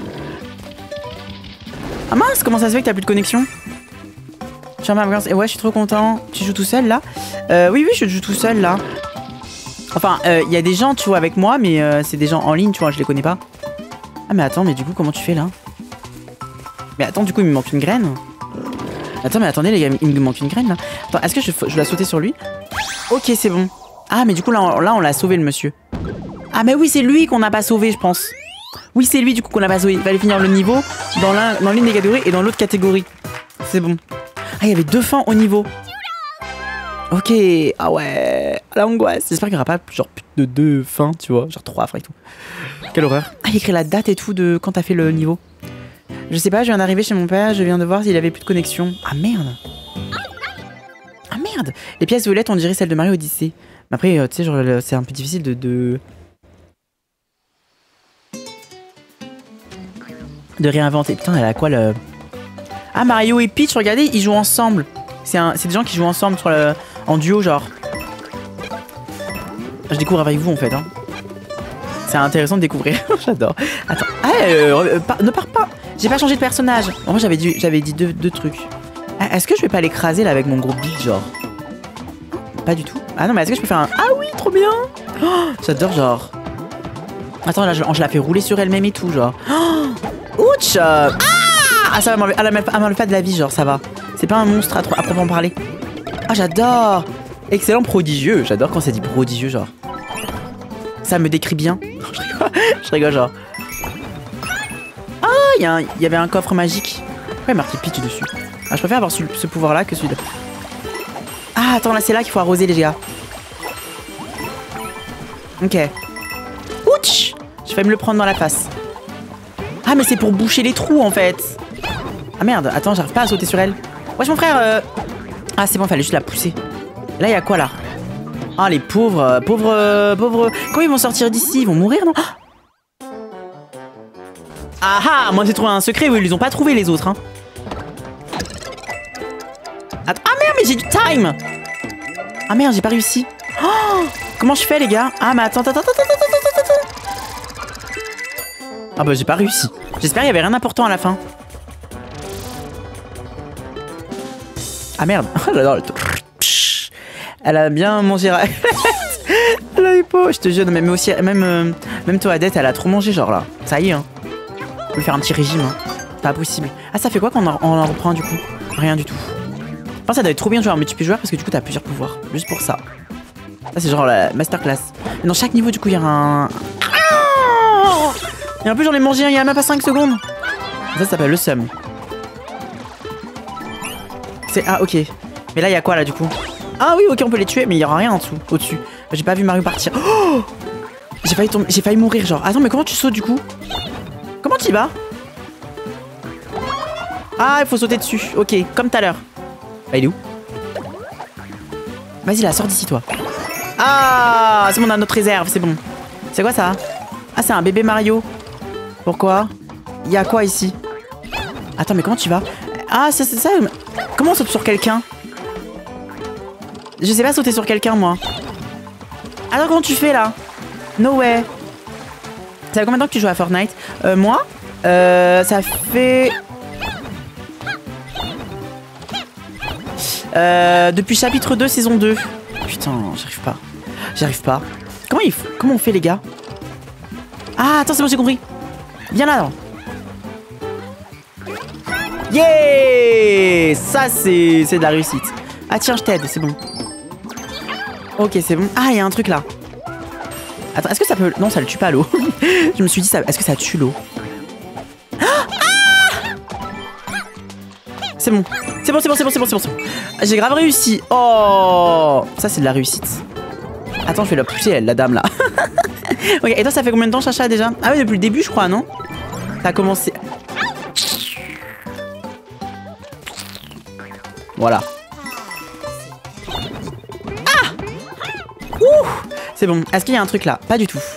Ah mince, comment ça se fait que t'as plus de connexion? Je ma vacances. Et ouais, je suis trop content. Tu joues tout seul là? euh, Oui, oui, je joue tout seul là. Enfin, il euh, y a des gens, tu vois, avec moi, mais euh, c'est des gens en ligne, tu vois, je les connais pas. Ah, mais attends, mais du coup, comment tu fais là? Mais attends, du coup, il me manque une graine. Attends, mais attendez, les gars, il me manque une graine là. Attends, est-ce que je, je dois sauter sur lui? Ok, c'est bon. Ah, mais du coup, là, on, là, on l'a sauvé, le monsieur. Ah, mais oui, c'est lui qu'on n'a pas sauvé, je pense. Oui, c'est lui, du coup, qu'on n'a pas sauvé. Il fallait finir le niveau dans l'un, dans l'une des catégories et dans l'autre catégorie. C'est bon. Ah, il y avait deux fins au niveau. Ok. Ah ouais. La angoisse. J'espère qu'il n'y aura pas genre plus de deux fins, tu vois. Genre trois fins et tout. Quelle horreur. Ah, il écrit la date et tout de quand t'as fait le niveau. Je sais pas, je viens d'arriver chez mon père. Je viens de voir s'il avait plus de connexion. Ah, merde. Ah, merde. Les pièces violettes, on dirait celles de Mario Odyssey. Mais après, euh, tu sais, genre, c'est un peu difficile de, de... de réinventer. Putain, elle a quoi le... Ah, Mario et Peach, regardez, ils jouent ensemble. C'est des gens qui jouent ensemble sur le... en duo, genre. Je découvre avec vous, en fait. Hein. C'est intéressant de découvrir. J'adore. Attends. Ah, euh, par... ne pars pas. J'ai pas changé de personnage. En vrai, j'avais dit, j'avais dit deux, deux trucs. Ah, est-ce que je vais pas l'écraser, là, avec mon gros beat, genre? Pas du tout. Ah non, mais est-ce que je peux faire un... Ah oui, trop bien. Oh, j'adore, genre. Attends, là, je, je la fais rouler sur elle-même et tout, genre. Oh, ouch. Ah, ah, ça va m'enlever pas de la vie, genre, ça va. C'est pas un monstre à, à proprement parler. Ah, j'adore. Excellent, prodigieux. J'adore quand c'est dit prodigieux, genre. Ça me décrit bien. Je rigole, je rigole, genre. Ah, il y, y avait un coffre magique. Pourquoi il y a marqué Peach dessus? Ah, je préfère avoir ce, ce pouvoir-là que celui-là. Ah, attends, là, c'est là qu'il faut arroser, les gars. Ok. Ouch. Je vais me le prendre dans la face. Ah, mais c'est pour boucher les trous, en fait. Ah, merde. Attends, j'arrive pas à sauter sur elle. Wesh, mon frère. Euh... Ah, c'est bon, fallait juste la pousser. Là, il y a quoi, là? Ah, les pauvres, euh, pauvres, euh, pauvres... Comment ils vont sortir d'ici? Ils vont mourir, non? Ah ah, moi, j'ai trouvé un secret où ils les ont pas trouvé, les autres, hein. Attends. Ah, merde, mais j'ai du time. Ah, merde, j'ai pas réussi. Oh, comment je fais, les gars? Ah, mais attends, attends, attends, attends, attends, attends. Ah, bah, j'ai pas réussi. J'espère qu'il y avait rien d'important à la fin. Ah, merde. J'adore le... Elle a bien mangé. Elle a eu pas. Je te jure, même aussi, même, euh, même toi, Adette, elle a trop mangé, genre là. Ça y est, hein. Je vais faire un petit régime. Hein. Pas possible. Ah, ça fait quoi quand on en, on en reprend du coup? Rien du tout. Je pense que ça doit être trop bien de jouer en multijoueur parce que du coup, t'as plusieurs pouvoirs. Juste pour ça. Ça, c'est genre la masterclass. Dans chaque niveau, du coup, il y a un. Et en plus, j'en ai mangé un il y a même pas cinq secondes. Ça, ça s'appelle le seum. C'est. Ah, ok. Mais là, il y a quoi là du coup? Ah oui, ok, on peut les tuer, mais il y aura rien en dessous, au-dessus. J'ai pas vu Mario partir. Oh, j'ai failli tomber, j'ai failli mourir, genre. Attends, mais comment tu sautes du coup? Comment tu y vas? Ah, il faut sauter dessus. Ok, comme tout à l'heure. Ah, il est où? Vas-y, là, sors d'ici, toi. Ah, c'est bon, on a notre réserve, c'est bon. C'est quoi ça? Ah, c'est un bébé Mario. Pourquoi? Il y a quoi ici? Attends, mais comment tu vas? Ah, ça, c'est ça. Comment on saute sur quelqu'un? Je sais pas sauter sur quelqu'un, moi. Alors, comment tu fais, là? No way. Ça fait combien de temps que tu joues à Fortnite? Euh, moi euh, ça fait... Euh, depuis chapitre deux, saison deux. Putain, j'arrive pas. J'arrive pas. Comment, il f... Comment on fait, les gars? Ah, attends, c'est bon, j'ai compris. Viens là, non. Yeah! Ça, c'est de la réussite. Ah, tiens, je t'aide, c'est bon. Ok, c'est bon. Ah, il y a un truc là. Attends, est-ce que ça peut... Non, ça le tue pas, l'eau. Je me suis dit, ça... est-ce que ça tue l'eau? Ah! C'est bon. C'est bon, c'est bon, c'est bon, c'est bon, c'est bon. J'ai grave réussi. Oh! Ça, c'est de la réussite. Attends, je vais la pousser, elle, la dame, là. Ok, et toi, ça fait combien de temps, Chacha, déjà? Ah oui, depuis le début, je crois, non? Ça a commencé... Voilà. Ah! Ouh! C'est bon. Est-ce qu'il y a un truc là? Pas du tout.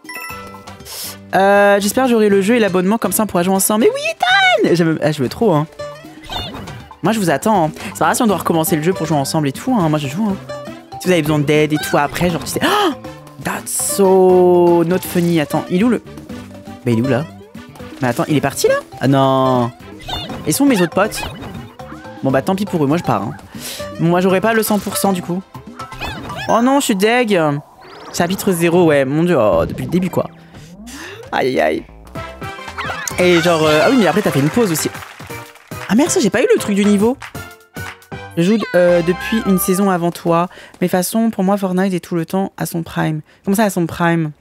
Euh, J'espère que j'aurai le jeu et l'abonnement, comme ça on pourra jouer ensemble. Mais oui, Ethan! Je veux, je veux trop, hein. Moi, je vous attends. Hein. C'est pas grave si on doit recommencer le jeu pour jouer ensemble et tout. Hein. Moi, je joue. Hein. Si vous avez besoin d'aide et tout après, genre, tu sais... Oh! That's so not funny. Attends, il est où le... Bah, il est où, là? Mais attends, il est parti, là? Ah, non. Et sont mes autres potes? Bon, bah, tant pis pour eux. Moi, je pars. Hein. Moi, j'aurais pas le cent pour cent, du coup. Oh, non, je suis deg. Chapitre zéro, ouais. Mon dieu. Oh, depuis le début, quoi. Aïe, aïe. Et genre... Euh... Ah oui, mais après, t'as fait une pause aussi. Ah merde, j'ai pas eu le truc du niveau. Je joue euh, depuis une saison avant toi. Mais de toute façon, pour moi, Fortnite est tout le temps à son prime. Comment ça, à son prime?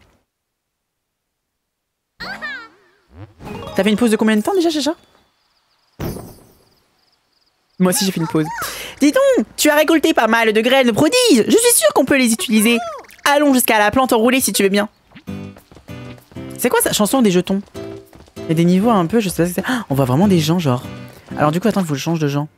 T'as fait une pause de combien de temps déjà, Chacha? Moi aussi, j'ai fait une pause. Dis donc, tu as récolté pas mal de graines prodiges. Je suis sûre qu'on peut les utiliser. Allons jusqu'à la plante enroulée si tu veux bien. C'est quoi cette chanson des jetons? Il y a des niveaux un peu, je sais pas ce que c'est. Ah, on voit vraiment des gens, genre. Alors du coup, attends, il faut que je change de gens.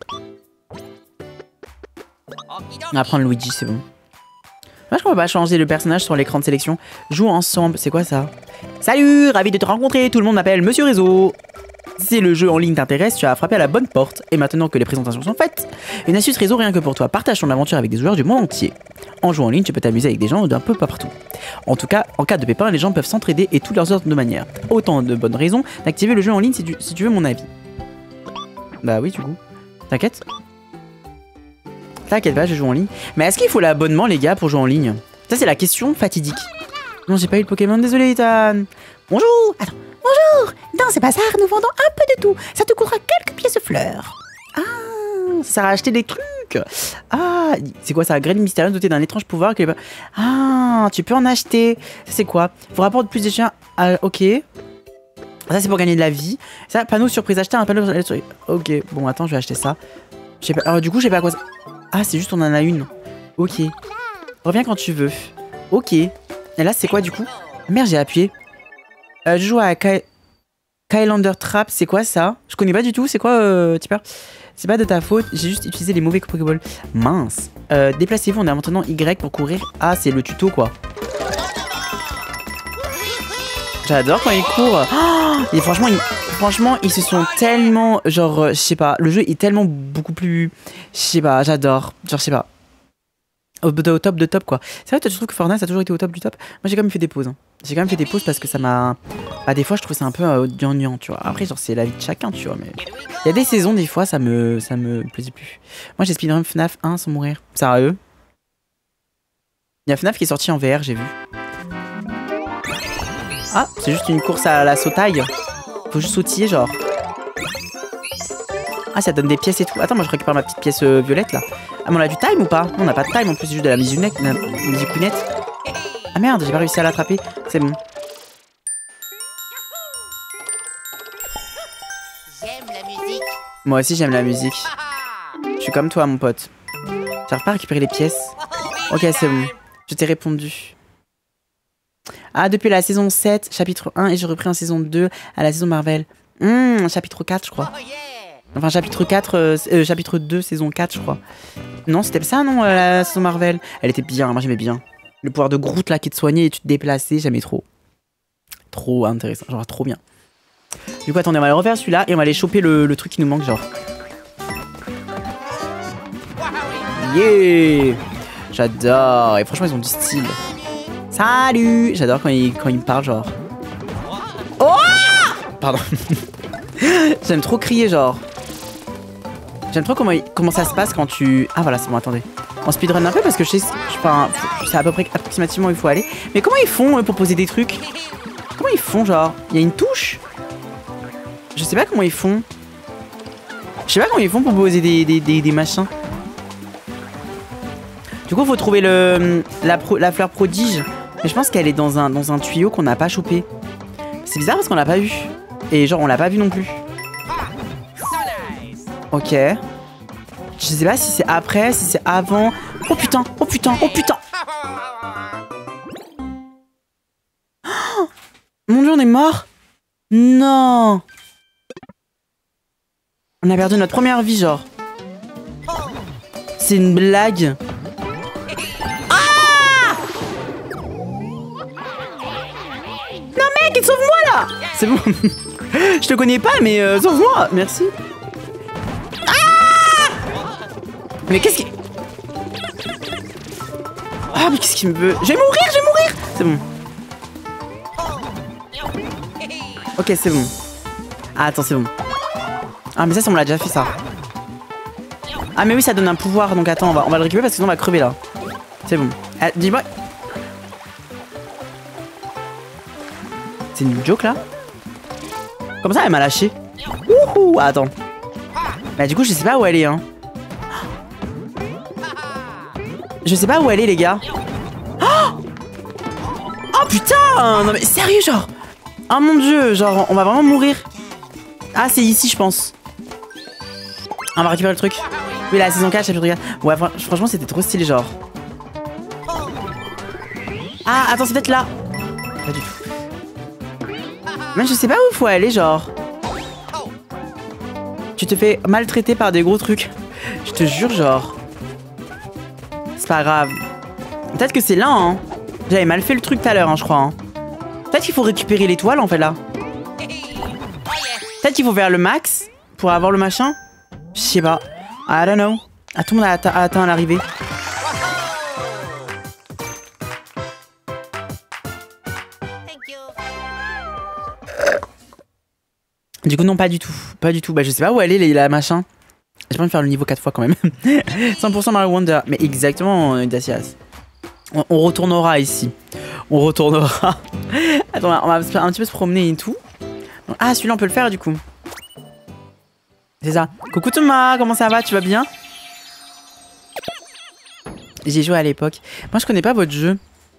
On va prendre Luigi, c'est bon. Moi, je crois qu'on va pas changer le personnage sur l'écran de sélection. Joue ensemble, c'est quoi ça? Salut, ravi de te rencontrer, tout le monde m'appelle Monsieur Réseau. Si le jeu en ligne t'intéresse, tu as frappé à la bonne porte. Et maintenant que les présentations sont faites, une astuce réseau rien que pour toi. Partage ton aventure avec des joueurs du monde entier. En jouant en ligne, tu peux t'amuser avec des gens d'un peu partout. En tout cas, en cas de pépin, les gens peuvent s'entraider et toutes leurs ordres de manière. Autant de bonnes raisons d'activer le jeu en ligne si tu, si tu veux mon avis. Bah oui, du coup. T'inquiète. T'inquiète pas, je joue en ligne. Mais est-ce qu'il faut l'abonnement, les gars, pour jouer en ligne? Ça, c'est la question fatidique. Non, j'ai pas eu le Pokémon, désolé, Ethan. Bonjour. Attends. Bonjour. Dans ces bazars, nous vendons un peu de tout. Ça te coûtera quelques pièces de fleurs. Ah, ça sert à acheter des trucs. Ah, c'est quoi ça? Graine mystérieuse dotée d'un étrange pouvoir. Que... Ah, tu peux en acheter. Ça, c'est quoi? Vous rapporte plus de chiens. Ah, ok. Ça, c'est pour gagner de la vie. Ça, panneau surprise. Acheter un panneau. Ok, bon, attends, je vais acheter ça. Je sais pas. Alors, du coup, je sais pas à quoi ça... Ah, c'est juste on en a une. Ok. Reviens quand tu veux. Ok. Et là, c'est quoi, du coup? Merde, j'ai appuyé. Euh, je joue à Ky Kylander Trap, c'est quoi ça? Je connais pas du tout, c'est quoi, euh, Tipper? C'est pas de ta faute, j'ai juste utilisé les mauvais Pokéballs. Mince. Euh, Déplacez-vous, on est maintenant Y pour courir. Ah, c'est le tuto, quoi. J'adore quand ils courent. Oh, et franchement, ils, franchement, ils se sont tellement, genre, je sais pas, le jeu est tellement beaucoup plus, je sais pas, j'adore. Genre, je sais pas. Au, au top de top, quoi. C'est vrai que tu trouves que Fortnite ça a toujours été au top du top. Moi j'ai quand même fait des pauses. Hein. J'ai quand même fait des pauses parce que ça m'a... Bah des fois je trouve ça un peu euh, gnangnan, tu vois. Après genre c'est la vie de chacun, tu vois. Mais il y a des saisons des fois ça me ça me plaisait plus. Moi j'ai speedrun F NAF un sans mourir. Sérieux? Il y a F NAF qui est sorti en V R, j'ai vu. Ah, c'est juste une course à la sautaille. Faut juste sautiller, genre. Ah, ça donne des pièces et tout. Attends, moi je récupère ma petite pièce euh, violette là. Ah, mais on a du time ou pas? Non, on n'a pas de time en plus, c'est juste de la musiquette. La musicounette. Ah merde, j'ai pas réussi à l'attraper. C'est bon. J'aime la musique. Moi aussi, j'aime la musique. Je suis comme toi, mon pote. J'arrive pas à récupérer les pièces. Ok, c'est bon. Je t'ai répondu. Ah, depuis la saison sept, chapitre un, et j'ai repris en saison deux à la saison Marvel. Hum, chapitre quatre, je crois. Oh yeah. Enfin, chapitre quatre, euh, euh, chapitre deux, saison quatre, je crois. Non, c'était ça, non, euh, la saison Marvel. Elle était bien, moi j'aimais bien. Le pouvoir de Groot, là, qui te soignait et tu te déplaçais, j'aimais trop. Trop intéressant, genre trop bien. Du coup, attendez, on va aller refaire celui-là et on va aller choper le, le truc qui nous manque, genre. Yeah! J'adore. Et franchement, ils ont du style. Salut! J'adore quand ils, quand ils me parlent, genre. Oh! Pardon. J'aime trop crier, genre. J'aime trop comment, comment ça se passe quand tu... Ah voilà, c'est bon, attendez. On speedrun un peu parce que je sais, je sais pas, c'est à peu près approximativement où il faut aller. Mais comment ils font eux, pour poser des trucs? Comment ils font, genre? Il y a une touche? Je sais pas comment ils font. Je sais pas comment ils font pour poser des, des, des, des machins. Du coup, faut trouver le, la, pro, la fleur prodige. Mais je pense qu'elle est dans un, dans un tuyau qu'on n'a pas chopé. C'est bizarre parce qu'on l'a pas eu. Et genre, on l'a pas vu non plus. Ok. Je sais pas si c'est après, si c'est avant. Oh putain, oh putain, oh putain. Oh, mon dieu, on est mort. Non. On a perdu notre première vie, genre. C'est une blague. Ah! Non mec, sauve-moi là. C'est bon. Je te connais pas, mais euh, sauve-moi. Merci. Mais qu'est-ce qui... Ah, mais qu'est-ce qu'il me veut? Je vais mourir, je vais mourir. C'est bon. Ok, c'est bon. Ah, attends, c'est bon. Ah, mais ça, ça on l'a déjà fait, ça. Ah, mais oui, ça donne un pouvoir. Donc, attends, on va, on va le récupérer parce que sinon, on va crever, là. C'est bon. Ah, dis-moi. C'est une joke, là? Comme ça, elle m'a lâché. Wouhou. Ah, attends. Bah, du coup, je sais pas où elle est, hein. Je sais pas où elle est, les gars. Oh, oh putain. Non mais sérieux, genre. Oh mon dieu, genre on va vraiment mourir. Ah, c'est ici, je pense. On va récupérer le truc. Oui, la saison quatre, chapitre quatre. Ouais, franchement, c'était trop stylé, genre. Ah, attends, c'est peut-être là. Pas du tout. Mais je sais pas où il faut aller, genre. Tu te fais maltraiter par des gros trucs. Je te jure, genre. C'est pas grave. Peut-être que c'est là, hein. J'avais mal fait le truc tout à l'heure, hein, je crois. Hein. Peut-être qu'il faut récupérer l'étoile, en fait, là. Peut-être qu'il faut faire le max pour avoir le machin. Je sais pas. I don't know. Ah, tout le monde a atteint, a atteint l'arrivée. Du coup, non, pas du tout. Pas du tout. Bah, je sais pas où elle est, la machin. J'ai pas envie de faire le niveau quatre fois quand même. cent pour cent Mario Wonder. Mais exactement, Dacias. On, on retournera ici. On retournera. Attends, on va un petit peu se promener et tout. Ah, celui-là, on peut le faire du coup. C'est ça. Coucou Thomas, comment ça va? Tu vas bien? J'ai joué à l'époque. Moi, je connais pas votre jeu.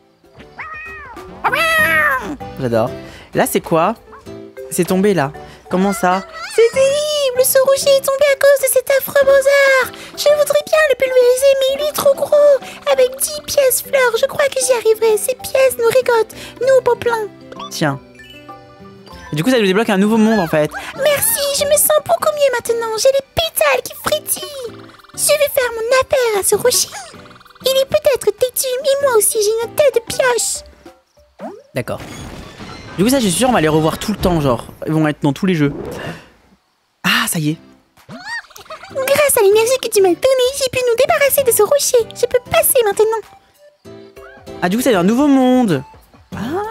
J'adore. Là, c'est quoi? C'est tombé là. Comment ça? C'est terrible, ce rocher est tombé à cause de cet affreux Bowser. Je voudrais bien le pulvériser, mais il est trop gros. Avec dix pièces fleurs, je crois que j'y arriverai. Ces pièces nous récoltent, nous, Poplin. Tiens. Et du coup, ça nous débloque un nouveau monde en fait. Merci, je me sens beaucoup mieux maintenant. J'ai les pétales qui frétillent. Je vais faire mon affaire à ce rocher. Il est peut-être têtu, mais moi aussi j'ai une tête de pioche. D'accord. Du coup, ça, je suis sûr, on va les revoir tout le temps, genre. Ils vont être dans tous les jeux. Ah, ça y est. Grâce à l'énergie que tu m'as donnée, j'ai pu nous débarrasser de ce rocher. Je peux passer maintenant. Ah, du coup, c'est un nouveau monde. Ah.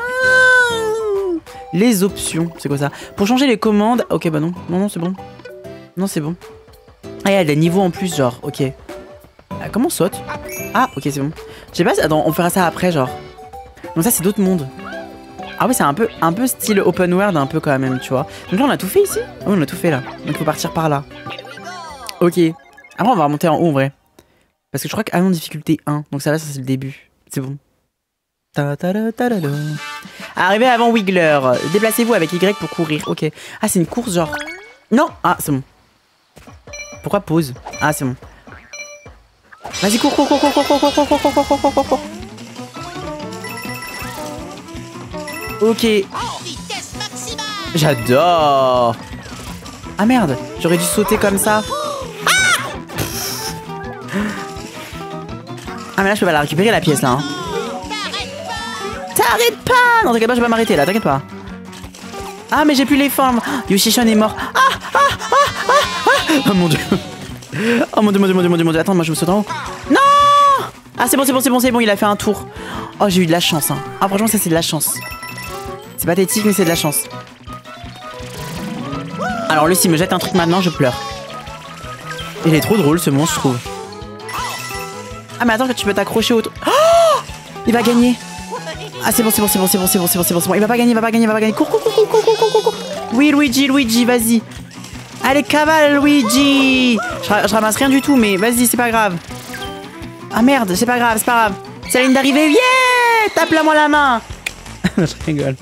Les options, c'est quoi ça? Pour changer les commandes... Ok, bah non. Non, non, c'est bon. Non, c'est bon. Ah, il y a des niveaux en plus, genre. Ok. Ah, comment on saute? Ah, ok, c'est bon. Je sais pas, attends, on fera ça après, genre. Donc ça, c'est d'autres mondes. Ah oui, c'est un peu, un peu style open world, un peu quand même, tu vois. Donc là, on a tout fait ici? Ah oui, on a tout fait là. Donc il faut partir par là. Ok. Après, on va remonter en haut en vrai. Parce que je crois que ah non, difficulté un. Donc ça va, ça c'est le début. C'est bon. Ta -ta -da -ta -da -da. Arrivé avant Wiggler. Déplacez-vous avec Y pour courir. Ok. Ah, c'est une course genre. Non. Ah, c'est bon. Pourquoi pause? Ah, c'est bon. Vas-y, cours, cours, cours, cours, cours, cours, cours, cours, cours, cours, cours, cours, cours, cours. Ok. J'adore. Ah merde, j'aurais dû sauter comme ça. Ah, ah mais là je peux pas la récupérer la pièce là. Hein. T'arrêtes pas. Non t'inquiète pas, je vais pas m'arrêter là, t'inquiète pas. Ah mais j'ai plus les formes. Yoshi-chan est mort. Ah ah ah ah ah. Oh mon dieu. Oh mon dieu, mon dieu, mon dieu, mon dieu, mon dieu. Attends, moi je me saute en haut. Non. Ah c'est bon, c'est bon, c'est bon, c'est bon, il a fait un tour. Oh j'ai eu de la chance hein. Ah franchement ça c'est de la chance. C'est pathétique mais c'est de la chance. Alors lui s'il me jette un truc maintenant je pleure. Il est trop drôle ce monstre je trouve. Ah mais attends que tu peux t'accrocher au... Oh, il va gagner. Ah c'est bon c'est bon c'est bon c'est bon c'est bon c'est bon c'est bon c'est bon. Il va pas gagner, il va pas gagner, il va pas gagner. Cours cours cours cours cours cours cours cours. Oui Luigi Luigi vas-y. Allez cavale Luigi. Je, je ramasse rien du tout mais vas-y c'est pas grave. Ah merde c'est pas grave c'est pas grave. C'est la ligne d'arrivée. Yeah. Tape-la moi la main. Je rigole.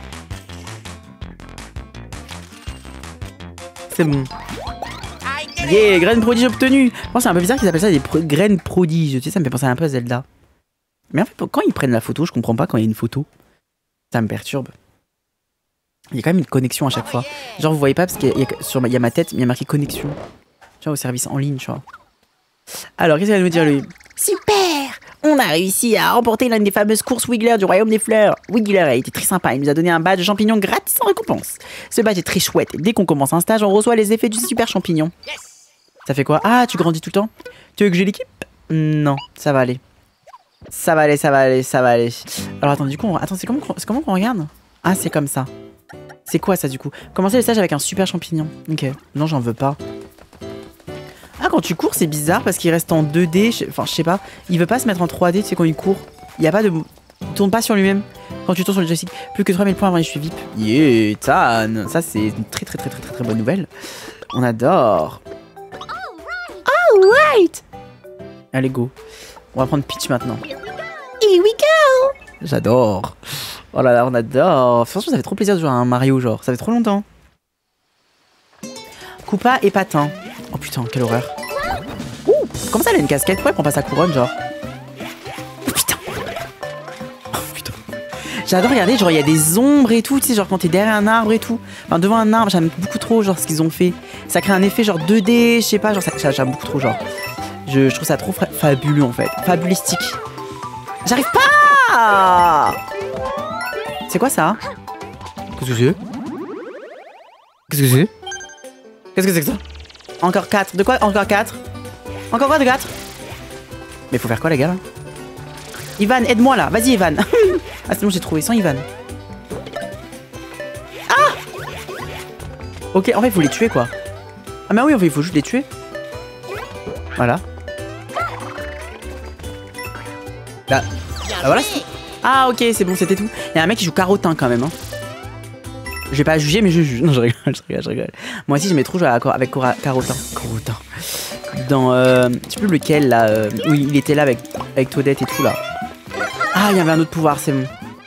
C'est bon. Yeah, graines prodiges obtenues. Bon, c'est un peu bizarre qu'ils appellent ça des pro graines prodiges. Tu sais, ça me fait penser un peu à Zelda. Mais en fait, quand ils prennent la photo, je comprends pas quand il y a une photo. Ça me perturbe. Il y a quand même une connexion à chaque fois. Genre, vous voyez pas parce qu'il y, y, y a ma tête, mais il y a marqué connexion. Tu vois, au service en ligne, tu vois. Alors, qu'est-ce qu'il va nous dire lui? Super! On a réussi à remporter l'une des fameuses courses Wiggler du Royaume des Fleurs. Wiggler a été très sympa, il nous a donné un badge champignon gratis en récompense. Ce badge est très chouette. Dès qu'on commence un stage, on reçoit les effets du super champignon. Ça fait quoi? Ah, tu grandis tout le temps? Tu veux que j'ai l'équipe? Non, ça va aller. Ça va aller, ça va aller, ça va aller. Alors attends, du coup, on... attends, c'est comment, comment qu'on regarde? Ah, c'est comme ça. C'est quoi ça du coup? Commencer le stage avec un super champignon. Ok, non, j'en veux pas. Ah, quand tu cours, c'est bizarre parce qu'il reste en deux D. Enfin, je sais pas. Il veut pas se mettre en trois D, tu sais, quand il court. Il y a pas de. Il tourne pas sur lui-même. Quand tu tournes sur le joystick. Plus que trois mille points avant les je suis V I P. Yeah, Tan. Ça, c'est une très, très, très, très, très, très bonne nouvelle. On adore. Alright. Allez, go. On va prendre Peach maintenant. Here we go. J'adore. Oh là là, on adore. Franchement, ça fait trop plaisir de jouer à un Mario, genre. Ça fait trop longtemps. Koopa et Patin. Oh putain, quelle horreur. Ouh, comment ça, elle a une casquette? Pourquoi elle prend pas sa couronne, genre? Oh putain. Oh putain. J'adore regarder, genre, il y a des ombres et tout, tu sais, genre quand t'es derrière un arbre et tout. Enfin, devant un arbre, j'aime beaucoup trop, genre, ce qu'ils ont fait. Ça crée un effet, genre, deux D, je sais pas, genre, ça, j'aime beaucoup trop, genre. Je, je trouve ça trop fabuleux, en fait. Fabulistique. J'arrive pas. C'est quoi ça? Qu'est-ce que c'est? Qu'est-ce que c'est? Qu'est-ce que c'est que ça? Encore quatre. De quoi? Encore quatre? Encore quoi de quatre? Mais faut faire quoi les gars là? Ivan, aide-moi là. Vas-y Ivan. Ah sinon j'ai trouvé sans Ivan. Ah. Ok, en fait il faut les tuer quoi. Ah mais oui, en fait il faut juste les tuer. Voilà. Là. Bah voilà. Ah ok, c'est bon, c'était tout. Il y a un mec qui joue carotin quand même. Hein. Je vais pas juger, mais je juge. Non, je rigole, je rigole, je rigole. Moi aussi, j'aimais trop jouer avec Carotin. Carotin. Dans. Euh, je sais plus lequel là. Euh, où il était là avec, avec Toadette et tout là. Ah, il y avait un autre pouvoir, c'est bon.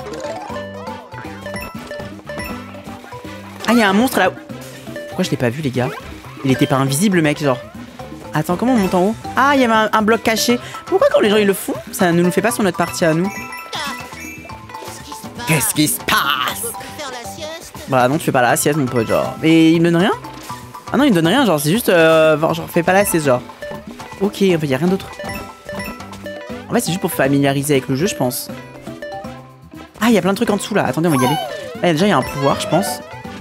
Ah, il y a un monstre là. Pourquoi je l'ai pas vu, les gars? Il était pas invisible, le mec, genre. Attends, comment on monte en haut? Ah, il y avait un, un bloc caché. Pourquoi quand les gens ils le font, ça ne nous le fait pas sur notre partie à nous? Qu'est-ce qui se passe? Bah non, tu fais pas la sieste mon pote, genre. Mais il me donne rien? Ah non, il me donne rien, genre c'est juste euh, genre fais pas la sieste, genre. Ok, en fait y a rien d'autre. En fait c'est juste pour familiariser avec le jeu, je pense. Ah, il y a plein de trucs en dessous là. Attendez, on va y aller. Là déjà il y a un pouvoir, je pense.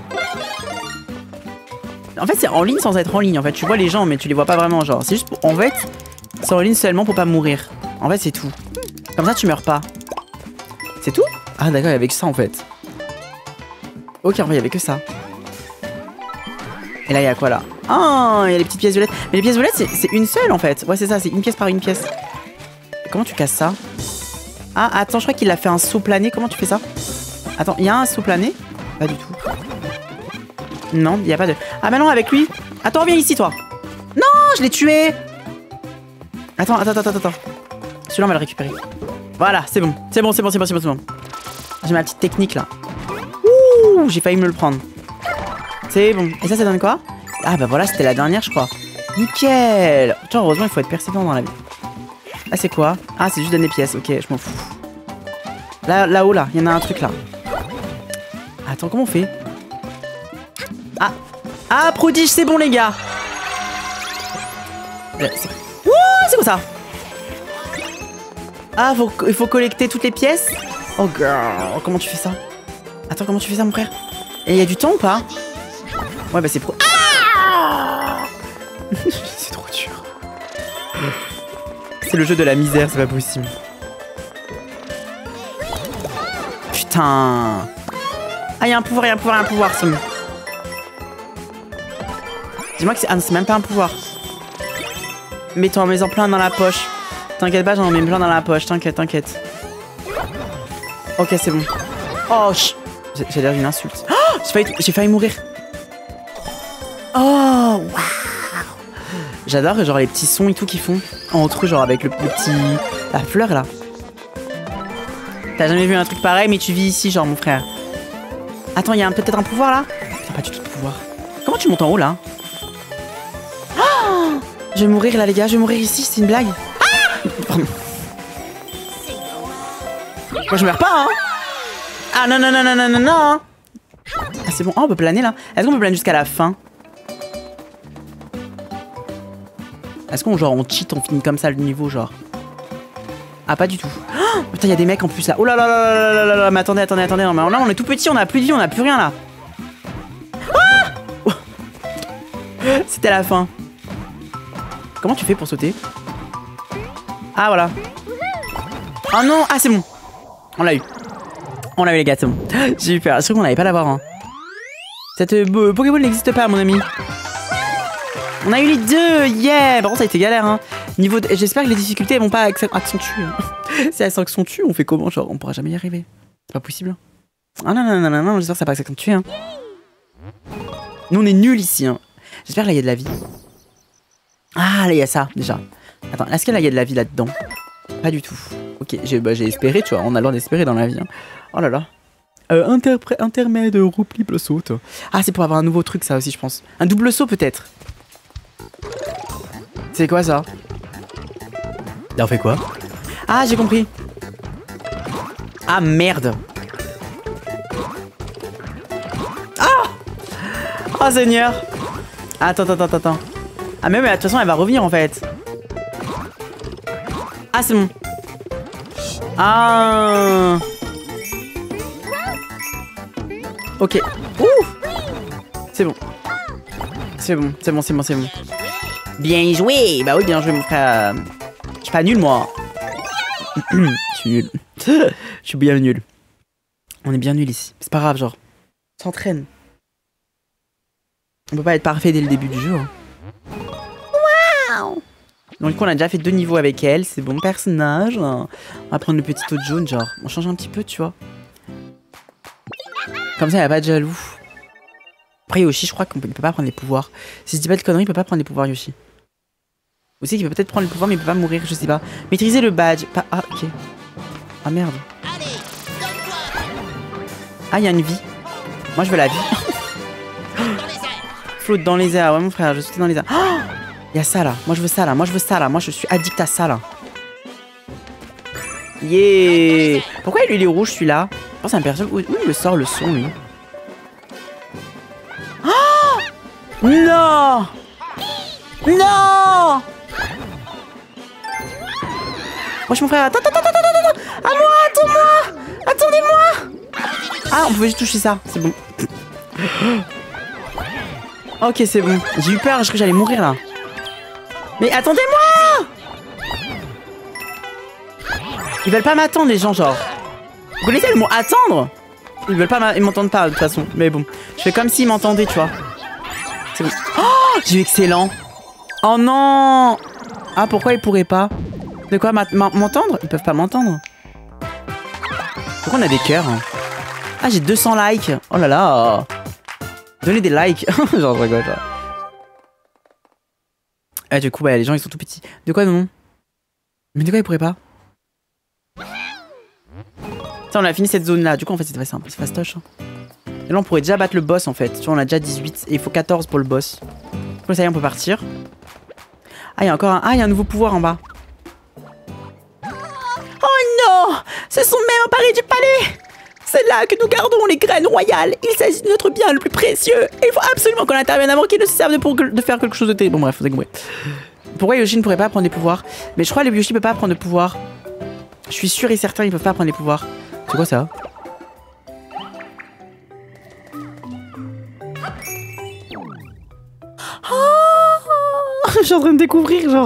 En fait c'est en ligne sans être en ligne. En fait tu vois les gens mais tu les vois pas vraiment, genre. C'est juste pour... En fait c'est en ligne seulement pour pas mourir. En fait c'est tout. Comme ça tu meurs pas. C'est tout? Ah d'accord, il y avait que ça en fait. Ok, en vrai, il y avait que ça. Et là, il y a quoi là? Ah, il y a les petites pièces violettes. Mais les pièces violettes, c'est une seule en fait. Ouais, c'est ça, c'est une pièce par une pièce. Et comment tu casses ça? Ah, attends, je crois qu'il a fait un saut plané. Comment tu fais ça? Attends, il y a un saut plané? Pas du tout. Non, il y a pas de... Ah bah non, avec lui. Attends, viens ici, toi. Non, je l'ai tué. Attends, attends, attends, attends. Celui-là, on va le récupérer. Voilà, c'est bon. C'est bon, c'est bon, c'est bon, c'est bon, c'est bon. J'ai ma petite technique, là. Ouh, j'ai failli me le prendre. C'est bon. Et ça, ça donne quoi? Ah bah voilà, c'était la dernière, je crois. Nickel. Putain, heureusement, il faut être persévérant dans la vie. Ah, c'est quoi? Ah, c'est juste donner des pièces. Ok, je m'en fous. Là, là-haut, là, il y en a un truc, là. Attends, comment on fait? Ah. Ah, prodige, c'est bon, les gars. Ouh, c'est quoi ça? Ah, faut, il faut collecter toutes les pièces? Oh, girl, comment tu fais ça? Attends, comment tu fais ça, mon frère? Et il y a du temps ou pas? Ouais, bah c'est pro... Ah c'est trop dur. C'est le jeu de la misère, c'est pas possible. Putain. Ah, il y a un pouvoir, il y a un pouvoir, il y a un pouvoir, c'est bon. Dis-moi que c'est... Ah non, c'est même pas un pouvoir. Mets-toi, mets-en plein dans la poche. T'inquiète pas, j'en mets plein dans la poche, t'inquiète, t'inquiète. Ok, c'est bon. Oh, ch... J'ai l'air d'une insulte. Oh, j'ai failli, j'ai failli mourir. Oh, waouh. J'adore genre les petits sons et tout qu'ils font entre eux, genre avec le, le petit... La fleur, là. T'as jamais vu un truc pareil, mais tu vis ici, genre, mon frère. Attends, il y a peut-être un pouvoir, là? T'as pas du tout de pouvoir. Comment tu montes en haut, là? Oh, je vais mourir, là, les gars. Je vais mourir ici, c'est une blague. Ah, pardon. Moi, je meurs pas, hein. Ah, non, non, non, non, non, non, non. Ah, c'est bon. Oh, on peut planer, là. Est-ce qu'on peut planer jusqu'à la fin? Est-ce qu'on, genre, on cheat, on finit comme ça le niveau, genre? Ah, pas du tout. Oh, putain, il y a des mecs en plus, là. Oh là là là là là là là. Mais attendez, attendez, attendez. Non, mais là, on est tout petit, on a plus de vie, on a plus rien, là. Ah oh. C'était la fin. Comment tu fais pour sauter? Ah, voilà. Oh non. Ah, c'est bon. On l'a eu. On l'a eu, les gars, c'est bon. J'ai eu peur. Je crois qu'on n'allait pas l'avoir, hein. Cette euh, Pokéball n'existe pas, mon ami. On a eu les deux. Yeah. Par contre, ça a été galère, hein. Niveau de... J'espère que les difficultés elles vont pas accentuer. Hein. Si elles s'accentuent, on fait comment? Genre, on pourra jamais y arriver. C'est pas possible. Ah non, non, non, non, non, j'espère que ça va pas s'accentuer. Hein. Nous, on est nuls ici. Hein. J'espère que là, il y a de la vie. Ah, là, il y a ça, déjà. Attends, est-ce que là, il y a de la vie là-dedans? Pas du tout. Ok, j'ai bah, espéré, tu vois. On a le droit d'espérer dans la vie. Hein. Oh là là. Euh, interpré intermède, roupliple saute. Ah, c'est pour avoir un nouveau truc, ça aussi, je pense. Un double saut, peut-être. C'est quoi, ça? T'en fais quoi? Ah, j'ai compris. Ah, merde. Ah! Oh, Seigneur. Attends, attends, attends, attends. Ah, mais, mais de toute façon, elle va revenir, en fait. Ah, c'est bon. Ah. Ok. Ouh. C'est bon. C'est bon, c'est bon, c'est bon, c'est bon. Bien joué. Bah oui, bien joué, mon frère. Je suis pas nul, moi. Je suis nul. Je suis bien nul. On est bien nul ici. C'est pas grave, genre. On s'entraîne. On peut pas être parfait dès le début du jeu. Hein. Waouh. Donc du coup, on a déjà fait deux niveaux avec elle. C'est bon personnage. On va prendre le petit autre jaune, genre. On change un petit peu, tu vois. Comme ça, il n'y a pas de jaloux. Après, Yoshi, je crois qu'on peut, peut pas prendre les pouvoirs. Si je dis pas de conneries, il peut pas prendre les pouvoirs, Yoshi. Aussi qu'il peut peut-être prendre les pouvoirs, mais il peut pas mourir, je sais pas. Maîtriser le badge. Pas... Ah, ok. Ah, merde. Ah, il y a une vie. Moi, je veux la vie. Flotte dans les airs. Ouais, mon frère, je suis dans les airs. Oh, il y a ça, là. Moi, je veux ça, là. Moi, je veux ça, là. Moi, je suis addict à ça, là. Yeah. Pourquoi lui, il est rouge, celui-là? Je pense que c'est un perso... Où il me sort le son, lui? Oh non. Non. Wesh, mon frère. Attends, attends, attends, attends, attends. À moi, attends-moi. Attendez-moi. Ah, on pouvait juste toucher ça. C'est bon. Ok, c'est bon. J'ai eu peur. Je croyais que j'allais mourir, là. Mais attendez-moi. Ils veulent pas m'attendre, les gens, genre. Vous connaissez le mot attendre? Ils veulent pas m'entendre pas, de toute façon. Mais bon, je fais comme s'ils m'entendaient, tu vois. C'est bon. Oh, j'ai eu excellent. Oh non. Ah, pourquoi ils pourraient pas? De quoi, m'entendre? Ils peuvent pas m'entendre. Pourquoi on a des cœurs? Hein? Ah, j'ai deux cents likes. Oh là là. Donnez des likes. Genre, je rigole. Ah, du coup, bah, les gens, ils sont tout petits. De quoi, non? Mais de quoi, ils pourraient pas? Tiens, on a fini cette zone-là. Du coup, en fait, c'est très simple. C'est fastoche. Hein. Et là, on pourrait déjà battre le boss, en fait. Tu vois, on a déjà dix-huit. Et il faut quatorze pour le boss. Du coup, ça y est, on peut partir. Ah, il y a encore un... Ah, il y a un nouveau pouvoir en bas. Oh non! Ce sont même emparés du palais! C'est là que nous gardons les graines royales. Il s'agit de notre bien le plus précieux. Et il faut absolument qu'on intervienne avant qu'il ne se serve de, pour, de faire quelque chose de terrible. Bon, bref, vous avez compris. Pourquoi Yoshi ne pourrait pas prendre des pouvoirs? Mais je crois que Yoshi ne peut pas prendre de pouvoirs. Je suis sûr et certain, ils peuvent pas prendre des pouvoirs. C'est quoi ça? Oh, je suis en train de découvrir, genre.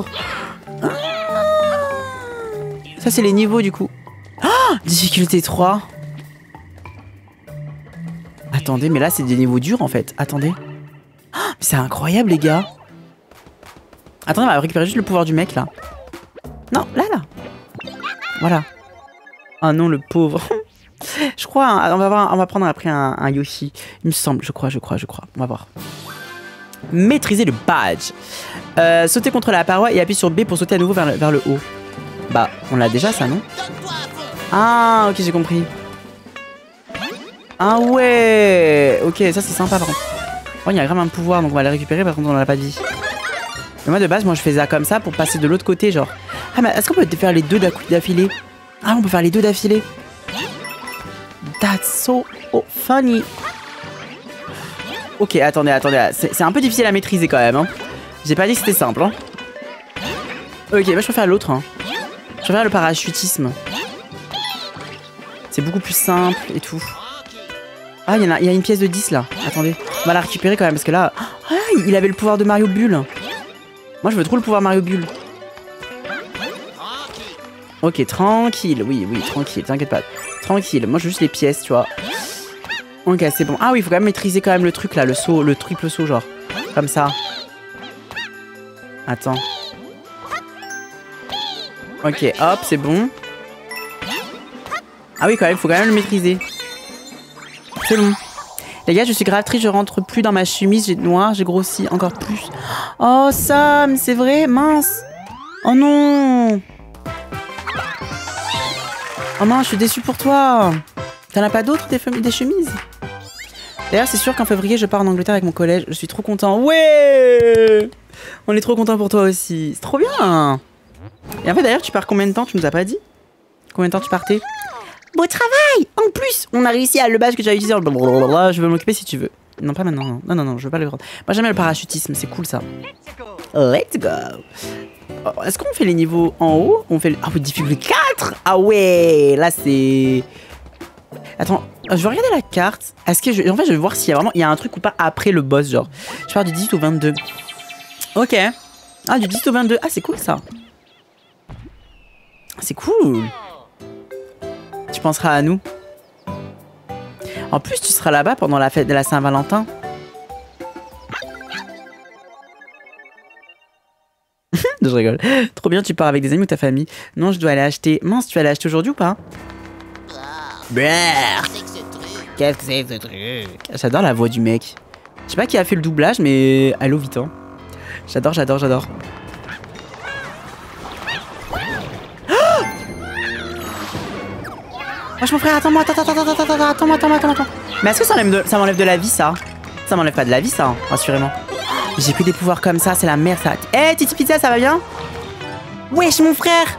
Ça, c'est les niveaux, du coup. Oh, difficulté trois. Attendez, mais là, c'est des niveaux durs, en fait. Attendez. Oh, c'est incroyable, les gars. Attendez, on va récupérer juste le pouvoir du mec, là. Non, là, là. Voilà. Ah non, le pauvre. Je crois, hein, on, va voir, on va prendre après un, un Yoshi. Il me semble, je crois, je crois, je crois. On va voir. Maîtriser le badge. Euh, sauter contre la paroi et appuyer sur B pour sauter à nouveau vers le, vers le haut. Bah, on l'a déjà, ça, non? Ah, ok, j'ai compris. Ah ouais. Ok, ça, c'est sympa, par contre. Oh, il y a grave un pouvoir, donc on va le récupérer, par contre, on n'a pas de vie. Mais moi, de base, moi, je faisais ça comme ça pour passer de l'autre côté, genre. Ah, mais est-ce qu'on peut faire les deux d'affilée? Ah, on peut faire les deux d'affilée. That's so oh, funny. Ok, attendez, attendez. C'est un peu difficile à maîtriser quand même. Hein. J'ai pas dit que c'était simple. Hein. Ok, bah, je préfère l'autre. Hein. Je préfère le parachutisme. C'est beaucoup plus simple et tout. Ah, il y, y a une pièce de dix là. Attendez. On va la récupérer quand même parce que là... Ah, il avait le pouvoir de Mario Bull. Moi, je veux trop le pouvoir Mario Bull. Ok, tranquille. Oui, oui, tranquille. T'inquiète pas. Tranquille. Moi, je veux juste les pièces, tu vois. Ok, c'est bon. Ah oui, il faut quand même maîtriser quand même le truc là. Le saut, le triple saut, genre. Comme ça. Attends. Ok, hop, c'est bon. Ah oui, quand même, il faut quand même le maîtriser. C'est bon. Les gars, je suis grave triste, je rentre plus dans ma chemise, j'ai noir, j'ai grossi encore plus. Oh, Sam, c'est vrai, mince. Oh non. Oh non, je suis déçue pour toi. T'en as pas d'autres, des, des chemises? D'ailleurs, c'est sûr qu'en février, je pars en Angleterre avec mon collège. Je suis trop content. Ouais. On est trop content pour toi aussi. C'est trop bien. Et en fait, d'ailleurs, tu pars combien de temps? Tu nous as pas dit? Combien de temps tu partais? Beau travail! En plus, on a réussi à le badge que tu as utilisé. Blablabla, je veux m'occuper si tu veux. Non, pas maintenant. Non, non, non, je veux pas le rendre. Moi, j'aime le parachutisme, c'est cool ça. Let's go! Oh, est-ce qu'on fait les niveaux en haut? On fait. Ah oui, difficulté quatre! Ah ouais! Là, c'est. Attends, je vais regarder la carte. Est-ce que je. En fait, je vais voir s'il y a vraiment. Il y a un truc ou pas après le boss, genre. Je pars du dix au vingt-deux. Ok. Ah, du dix au vingt-deux. Ah, c'est cool ça. C'est cool. Tu penseras à nous. En plus, tu seras là-bas pendant la fête de la Saint-Valentin. Je rigole. Trop bien, tu pars avec des amis ou ta famille? Non, je dois aller acheter. Mince, tu vas aller acheter aujourd'hui ou pas? Qu'est-ce que c'est que ce truc? J'adore la voix du mec. Je sais pas qui a fait le doublage, mais allô, vite. Hein. J'adore, j'adore, j'adore. Wesh mon frère, attends-moi, attends, attends, attends, attends, attends, attends, attends, attends, attends. Mais est-ce que ça m'enlève de, ça m'enlève de la vie, ça? Ça m'enlève pas de la vie, ça, hein, rassurément. J'ai que des pouvoirs comme ça, c'est la merde, ça. Eh, hey, Titi Pizza, ça va bien? Wesh mon frère.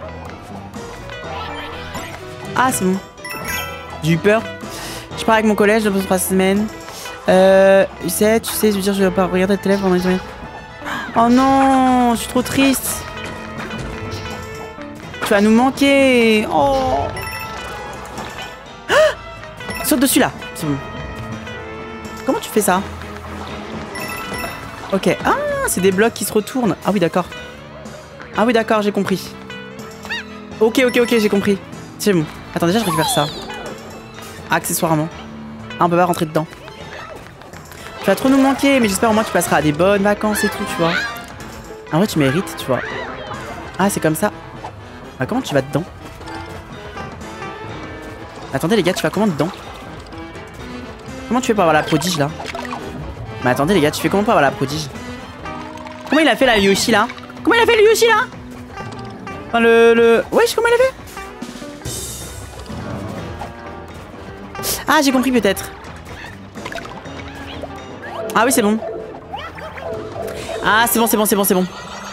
Ah, c'est bon. J'ai eu peur. Je pars avec mon collège dans trois semaines. Euh, tu sais, tu sais, je veux dire, je vais pas regarder le téléphone pendant une semaine. Oh non, je suis trop triste. Tu vas nous manquer. Oh. Saute dessus là, c'est bon. Comment tu fais ça? Ok, ah, c'est des blocs qui se retournent. Ah oui, d'accord. Ah oui, d'accord, j'ai compris. Ok, ok, ok, j'ai compris. C'est bon. Attends, déjà, je récupère ça. Accessoirement. Ah, on peut pas rentrer dedans. Tu vas trop nous manquer, mais j'espère au moins que tu passeras des bonnes vacances et tout, tu vois. En vrai, tu mérites, tu vois. Ah, c'est comme ça. Bah, comment tu vas dedans? Attendez, les gars, tu vas comment dedans? Comment tu fais pour avoir la prodige là? Mais attendez les gars, tu fais comment pour avoir la prodige? Comment il a fait la Yoshi là? Comment il a fait le Yoshi là? Enfin le... le... Wesh, comment il a fait? Ah, j'ai compris peut-être. Ah oui, c'est bon. Ah, c'est bon, c'est bon, c'est bon, c'est bon.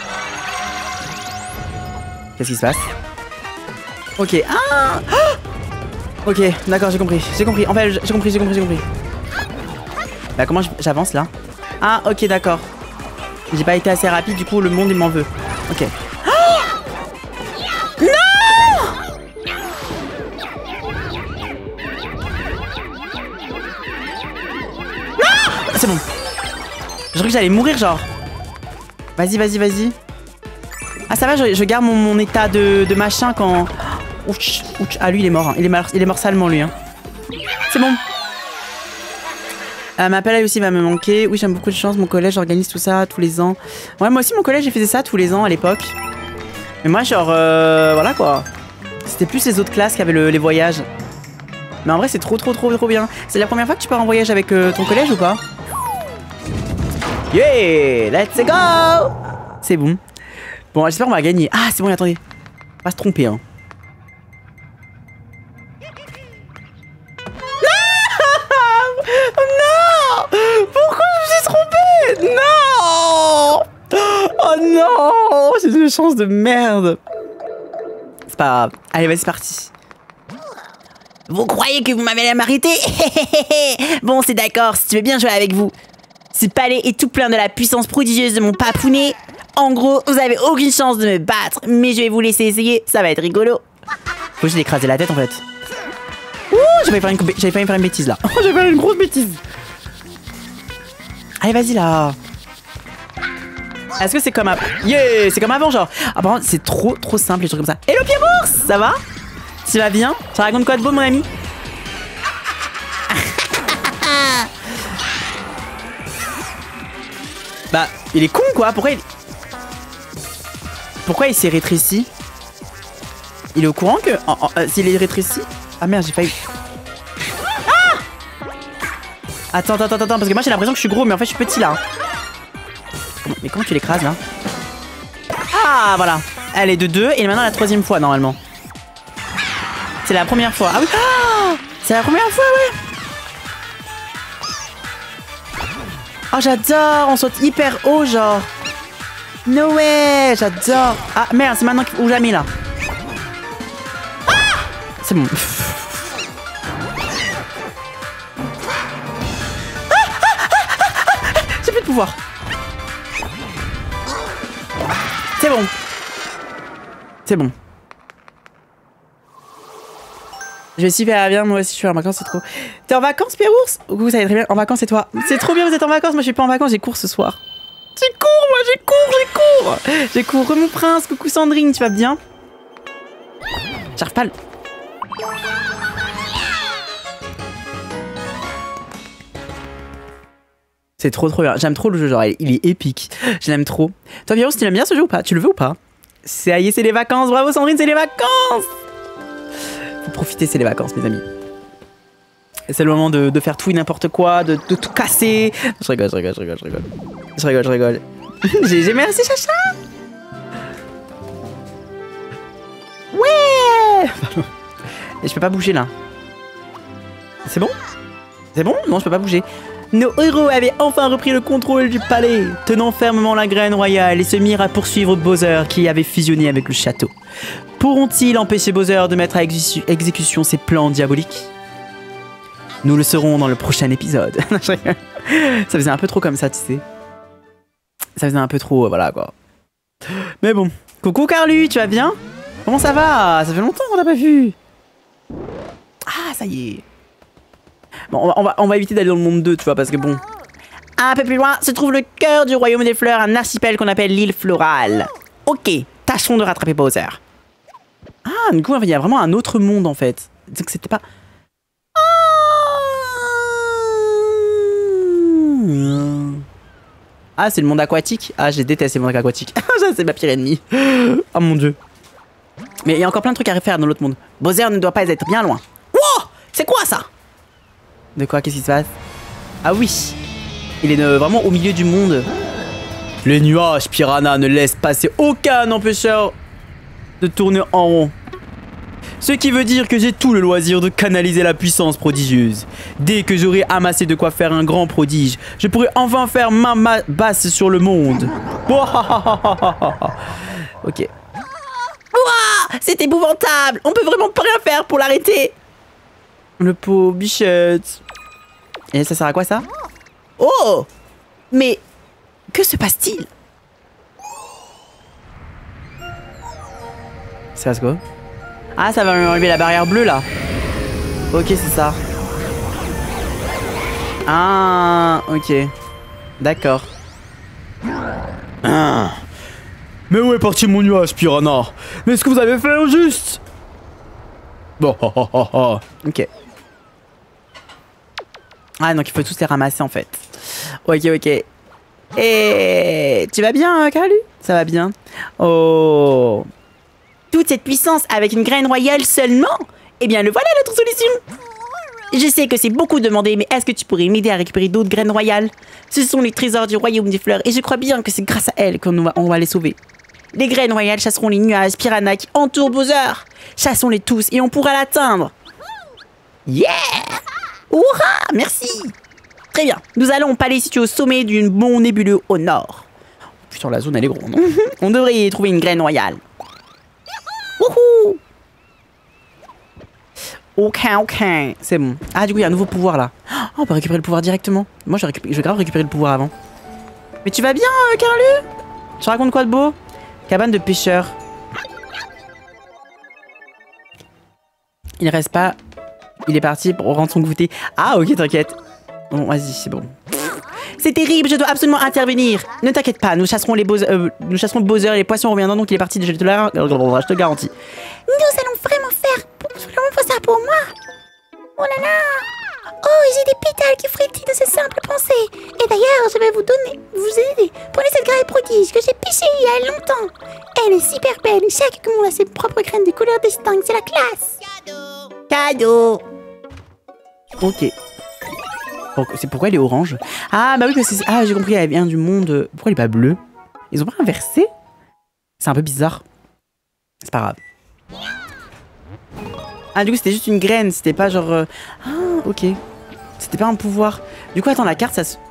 Qu'est-ce qui se passe? Ok. Ah, ah ok, d'accord, j'ai compris. J'ai compris. En fait, j'ai compris, j'ai compris, j'ai compris. Bah, comment j'avance là? Ah, ok, d'accord. J'ai pas été assez rapide, du coup, le monde, il m'en veut. Ok. C'est bon. Je crois que j'allais mourir genre. Vas-y, vas-y, vas-y. Ah ça va, je, je garde mon, mon état de, de machin quand... Ouch, ouch. Ah lui il est mort, hein. il, est mort il est mort salement lui. Hein. C'est bon. Euh, ma pelle aussi va me manquer. Oui, j'aime beaucoup de chance, mon collège organise tout ça tous les ans. Ouais, moi aussi mon collège, j'ai fait ça tous les ans à l'époque. Mais moi genre, euh, voilà quoi. C'était plus les autres classes qui avaient le, les voyages. Mais en vrai c'est trop trop trop trop bien. C'est la première fois que tu pars en voyage avec euh, ton collège ou pas? Yeah, let's go. C'est bon. Bon, j'espère qu'on va gagner. Ah, c'est bon, attendez. On va pas se tromper, hein. Non. Pourquoi je me suis trompée? Non. Oh non. J'ai une chance de merde. C'est pas grave. Allez, vas-y, c'est parti. Vous croyez que vous m'avez la m'arrêter? Bon, c'est d'accord, si tu veux bien jouer avec vous. Ce palais est tout plein de la puissance prodigieuse de mon papounet. En gros, vous avez aucune chance de me battre, mais je vais vous laisser essayer, ça va être rigolo. Faut que j'ai écrasé la tête en fait. Ouh, j'avais failli faire, une... failli faire une bêtise là. J'avais fait une grosse bêtise. Allez, vas-y là. Est-ce que c'est comme avant? Yeah, c'est comme avant genre. Ah par contre, c'est trop trop simple les trucs comme ça. Hello Pierre-Bourse, ça va? Tu vas bien? Ça raconte quoi de beau mon ami? Bah, il est con quoi, pourquoi il... Pourquoi il s'est rétréci? Il est au courant que... Oh, oh, euh, s'il est rétréci... Ah merde, j'ai failli... Ah attends, attends, attends, attends, parce que moi j'ai l'impression que je suis gros, mais en fait je suis petit là. Comment... Mais comment tu l'écrases là? Ah, voilà. Elle est de deux, et maintenant la troisième fois normalement. C'est la première fois. Ah oui, ah c'est la première fois, ouais. Oh, j'adore, on saute hyper haut, genre. No way, j'adore. Ah, merde, c'est maintenant ou jamais, là. Ah c'est bon. Ah, ah, ah, ah, j'ai plus de pouvoir. C'est bon. C'est bon. Je vais super bien, moi aussi je suis en vacances, c'est trop. T'es en vacances, Pierre-Ours? Vous savez très bien, en vacances c'est toi. C'est trop bien, vous êtes en vacances, moi je suis pas en vacances, j'ai cours ce soir. J'ai cours, moi j'ai cours, j'ai cours. J'ai cours, mon prince, coucou Sandrine, tu vas bien? J'arrive pas à le... C'est trop trop bien, j'aime trop le jeu, genre il est épique. Je l'aime trop. Toi Pierre-Ours, tu l'aimes bien ce jeu ou pas? Tu le veux ou pas? Ça y est, c'est les vacances, bravo Sandrine, c'est les vacances. Faut profiter, c'est les vacances, mes amis. C'est le moment de, de faire tout et n'importe quoi, de, de tout casser. Je rigole, je rigole, je rigole, je rigole. Je rigole, je rigole. J'ai merci, Chacha. Ouais. Et je peux pas bouger, là. C'est bon? C'est bon? Non, je peux pas bouger. Nos héros avaient enfin repris le contrôle du palais, tenant fermement la graine royale et se mirent à poursuivre Bowser qui avait fusionné avec le château. Pourront-ils empêcher Bowser de mettre à exé exécution ses plans diaboliques? Nous le saurons dans le prochain épisode. Ça faisait un peu trop comme ça, tu sais. Ça faisait un peu trop, voilà quoi. Mais bon. Coucou Carlu, tu vas bien? Comment ça va? Ça fait longtemps qu'on t'a pas vu. Ah, ça y est. Bon, on va, on va, on va éviter d'aller dans le monde deux, tu vois, parce que bon... Un peu plus loin se trouve le cœur du royaume des fleurs, un archipel qu'on appelle l'île florale. Ok, tâchons de rattraper Bowser. Ah, du coup, il y a vraiment un autre monde, en fait. Donc, c'était pas... Ah, c'est le monde aquatique. Ah, je déteste les mondes aquatiques. C'est ma pire ennemie. Oh mon dieu. Mais il y a encore plein de trucs à refaire dans l'autre monde. Bowser ne doit pas être bien loin. Wow! C'est quoi ça? De quoi? Qu'est-ce qui se passe? Ah oui. Il est euh, vraiment au milieu du monde. Les nuages piranha ne laissent passer aucun empêcheur de tourner en rond. Ce qui veut dire que j'ai tout le loisir de canaliser la puissance prodigieuse. Dès que j'aurai amassé de quoi faire un grand prodige, je pourrai enfin faire ma, ma basse sur le monde. Ok. Ouah, c'est épouvantable. On peut vraiment pas rien faire pour l'arrêter. Le pauvre bichette. Et ça sert à quoi ça? Oh, mais que se passe-t-il? Ça passe quoi? Ah, ça va lui enlever la barrière bleue là. Ok, c'est ça. Ah, ok. D'accord. Ah. Mais où est parti mon nuage piranha? Mais est-ce que vous avez fait au juste? Bon, oh, oh, oh, oh. Ok. Ah, donc il faut tous les ramasser en fait. Ok, ok. Et tu vas bien, Carlu? Ça va bien. Oh. Toute cette puissance avec une graine royale seulement? Eh bien, le voilà notre solution. Je sais que c'est beaucoup demandé, mais est-ce que tu pourrais m'aider à récupérer d'autres graines royales? Ce sont les trésors du royaume des fleurs, et je crois bien que c'est grâce à elles qu'on va, on va les sauver. Les graines royales chasseront les nuages piranha qui entourent Bowser. Chassons-les tous et on pourra l'atteindre. Yeah! Hurrah! Merci! Très bien, nous allons au palais situé au sommet d'une mont nébuleux au nord. Putain, la zone elle est grande. Non? On devrait y trouver une graine royale. Wouhou! Ok, ok. C'est bon. Ah, du coup, il y a un nouveau pouvoir là. Oh, on peut récupérer le pouvoir directement. Moi, je, récupère... je vais grave récupérer le pouvoir avant. Mais tu vas bien, euh, Carlu? Tu racontes quoi de beau? Cabane de pêcheur. Il reste pas. Il est parti pour rendre son goûter. Ah, ok, t'inquiète. Bon, vas-y, c'est bon. C'est terrible, je dois absolument intervenir. Ne t'inquiète pas, nous chasserons les Bowser, euh, nous chasserons Bowser et les poissons reviendront, donc il est parti, je te, la... je te garantis. Nous allons vraiment faire, vraiment faire ça pour moi. Oh là là. Oh, j'ai des pétales qui frétillent de ces simples pensées. Et d'ailleurs, je vais vous donner, vous aider. Prenez cette graine prodige que j'ai pêchée il y a longtemps. Elle est super belle et chaque monde a ses propres graines de couleurs distinctes, c'est la classe. Cadeau. Cadeau. Ok. C'est pourquoi il est orange? Ah bah oui parce que c'est... Ah j'ai compris, elle vient du monde... Pourquoi il est pas bleu? Ils ont pas inversé? C'est un peu bizarre. C'est pas grave. Ah du coup c'était juste une graine, c'était pas genre... Euh... Ah ok. C'était pas un pouvoir. Du coup attends, la carte ça se...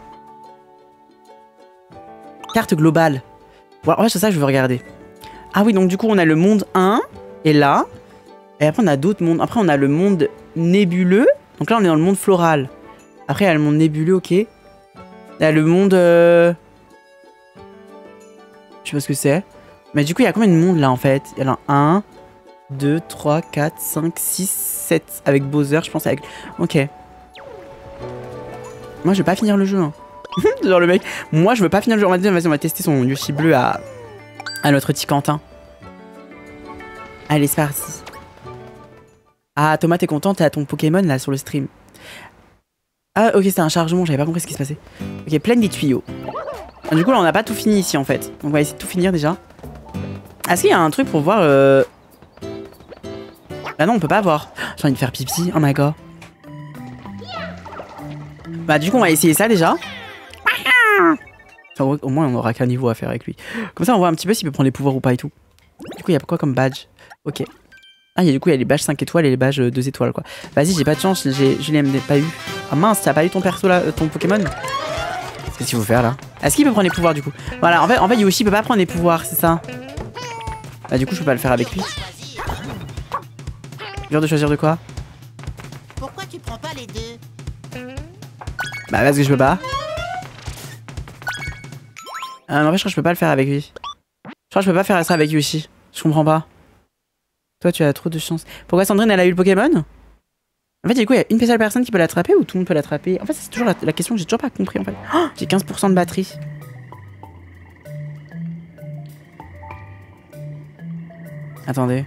Carte globale. Ouais, ouais c'est ça que je veux regarder. Ah oui donc du coup on a le monde un, et là. Et après on a d'autres mondes. Après on a le monde nébuleux. Donc là on est dans le monde floral. Après, il y a le monde nébuleux, ok. Il y a le monde... Euh... Je sais pas ce que c'est. Mais du coup, il y a combien de mondes, là, en fait? Il y en a un, deux, trois, quatre, cinq, six, sept. Avec Bowser, je pense. Avec... Ok. Moi, je vais pas finir le jeu. Hein. Genre, le mec... Moi, je veux pas finir le jeu. On va dire, vas-y, on va tester son Yoshi bleu à... à notre petit Quentin. Allez, c'est parti. Ah, Thomas, t'es content? T'es à ton Pokémon, là, sur le stream. Ah ok, c'était un chargement, j'avais pas compris ce qui se passait. Ok, plein des tuyaux. Ah, du coup là on n'a pas tout fini ici en fait. Donc on va essayer de tout finir déjà. Est-ce qu'il y a un truc pour voir euh... Bah non on peut pas voir. J'ai envie de faire pipi, oh my god. Bah du coup on va essayer ça déjà. Enfin, au moins on aura qu'un niveau à faire avec lui. Comme ça on voit un petit peu s'il peut prendre les pouvoirs ou pas et tout. Du coup il y a quoi comme badge? Ok. Ah, il y a, du coup, il y a les badges cinq étoiles et les badges deux étoiles, quoi. Vas-y, j'ai pas de chance, je l'ai pas eu. Ah mince, t'as pas eu ton perso là, ton Pokémon? Qu'est-ce qu'il faut faire là? Est-ce qu'il peut prendre les pouvoirs du coup? Voilà, en fait, en fait Yoshi peut pas prendre les pouvoirs, c'est ça? Bah, du coup, je peux pas le faire avec lui. Dur de choisir de quoi? Pourquoi tu prends pas les deux? Bah, parce que je peux pas. Euh, en fait, je crois que je peux pas le faire avec lui. Je crois que je peux pas faire ça avec Yoshi. Je comprends pas. Toi, tu as trop de chance. Pourquoi Sandrine, elle a eu le Pokémon? En fait, du coup, il y a une seule personne qui peut l'attraper ou tout le monde peut l'attraper? En fait, c'est toujours la, la question que j'ai toujours pas compris, en fait. Oh, j'ai quinze pour cent de batterie. Attendez.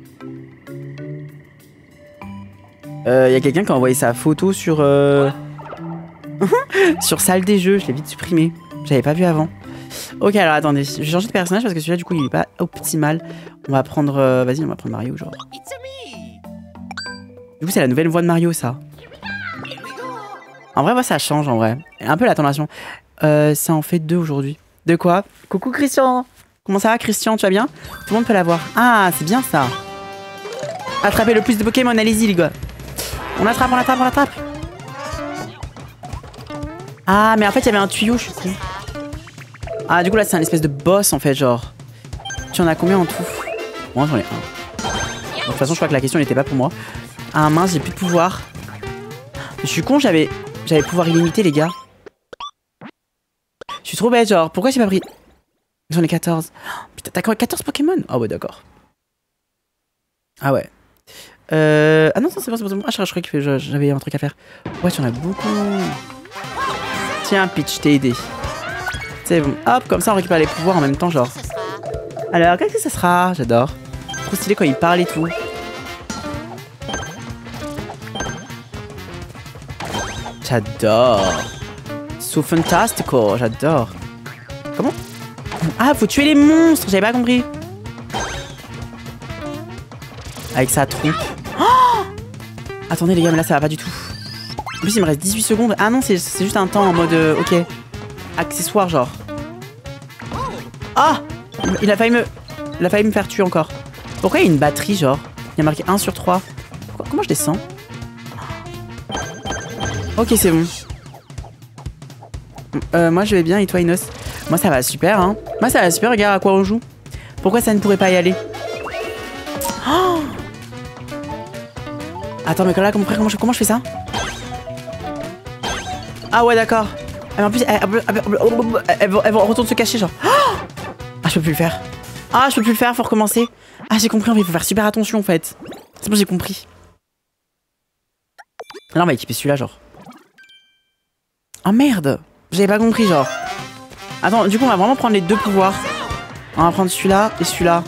Il euh, y a quelqu'un qui a envoyé sa photo sur... Euh... sur salle des jeux. Je l'ai vite supprimé. J'avais pas vu avant. Ok, alors attendez. Je vais changer de personnage parce que celui-là, du coup, il est pas optimal. On va prendre... Euh... Vas-y, on va prendre Mario, genre. Du coup, c'est la nouvelle voix de Mario, ça. En vrai, moi, ça change en vrai. Un peu la tentation. Euh, ça en fait deux aujourd'hui. De quoi? Coucou Christian. Comment ça va Christian? Tu vas bien? Tout le monde peut l'avoir. Ah, c'est bien ça. Attrapez le plus de Pokémon, allez-y les gars. On l'attrape, on l'attrape, on l'attrape. Ah, mais en fait, il y avait un tuyau, je suis con. Ah, du coup, là, c'est un espèce de boss, en fait, genre. Tu en as combien en tout? Moi, j'en ai un. De toute façon, je crois que la question n'était pas pour moi. Ah, mince, j'ai plus de pouvoir. Je suis con, j'avais j'avais pouvoir illimité, les gars. Je suis trop bête, genre. Pourquoi j'ai pas pris... J'en ai quatorze. Oh, putain, t'as quand même quatorze Pokémon? Ah ouais, d'accord. Ah ouais. Euh... Ah non, non c'est pas, c'est pas, c'est pas. Ah, je croyais que j'avais un truc à faire. Ouais, tu en as beaucoup. Tiens, Peach, t'ai aidé. C'est bon. Hop, comme ça, on récupère les pouvoirs en même temps, genre. Alors, qu'est-ce que ça sera? J'adore. Trop stylé quand il parle et tout. J'adore. So fantastico, j'adore. Comment? Ah, faut tuer les monstres, j'avais pas compris. Avec sa trompe. Oh, attendez les gars, mais là ça va pas du tout. En plus il me reste dix-huit secondes. Ah non, c'est juste un temps en mode... Euh, ok. Accessoire genre. Ah, il a failli me... Il a failli me faire tuer encore. Pourquoi il y a une batterie genre? Il y a marqué un sur trois. Pourquoi, comment je descends? Ok, c'est bon. Euh, moi je vais bien et toi Inos? Moi ça va super hein. Moi ça va super, regarde à quoi on joue. Pourquoi ça ne pourrait pas y aller? Oh, attends mais là comment, comment, je, comment je fais ça? Ah ouais d'accord. Mais en plus elle, elle, elle, elle, elle, elle retourne se cacher genre. Ah je peux plus le faire. Ah je peux plus le faire, faut recommencer. Ah j'ai compris, il faut faire super attention en fait. C'est bon j'ai compris. Là on va équiper celui-là genre. Oh merde, j'avais pas compris genre. Attends, du coup on va vraiment prendre les deux pouvoirs. On va prendre celui-là et celui-là.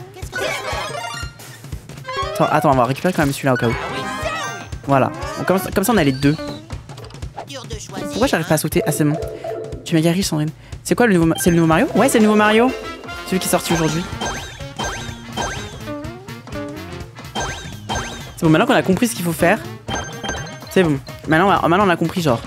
Attends, attends, on va récupérer quand même celui-là au cas où. Voilà, donc, comme, comme ça on a les deux. Pourquoi j'arrive pas à sauter? Ah c'est bon. Tu m'as guéri Sandrine. C'est quoi le nouveau... C'est le nouveau Mario? Ouais c'est le nouveau Mario. Celui qui est sorti aujourd'hui. C'est bon, maintenant qu'on a compris ce qu'il faut faire. C'est bon. Maintenant, maintenant on a compris genre.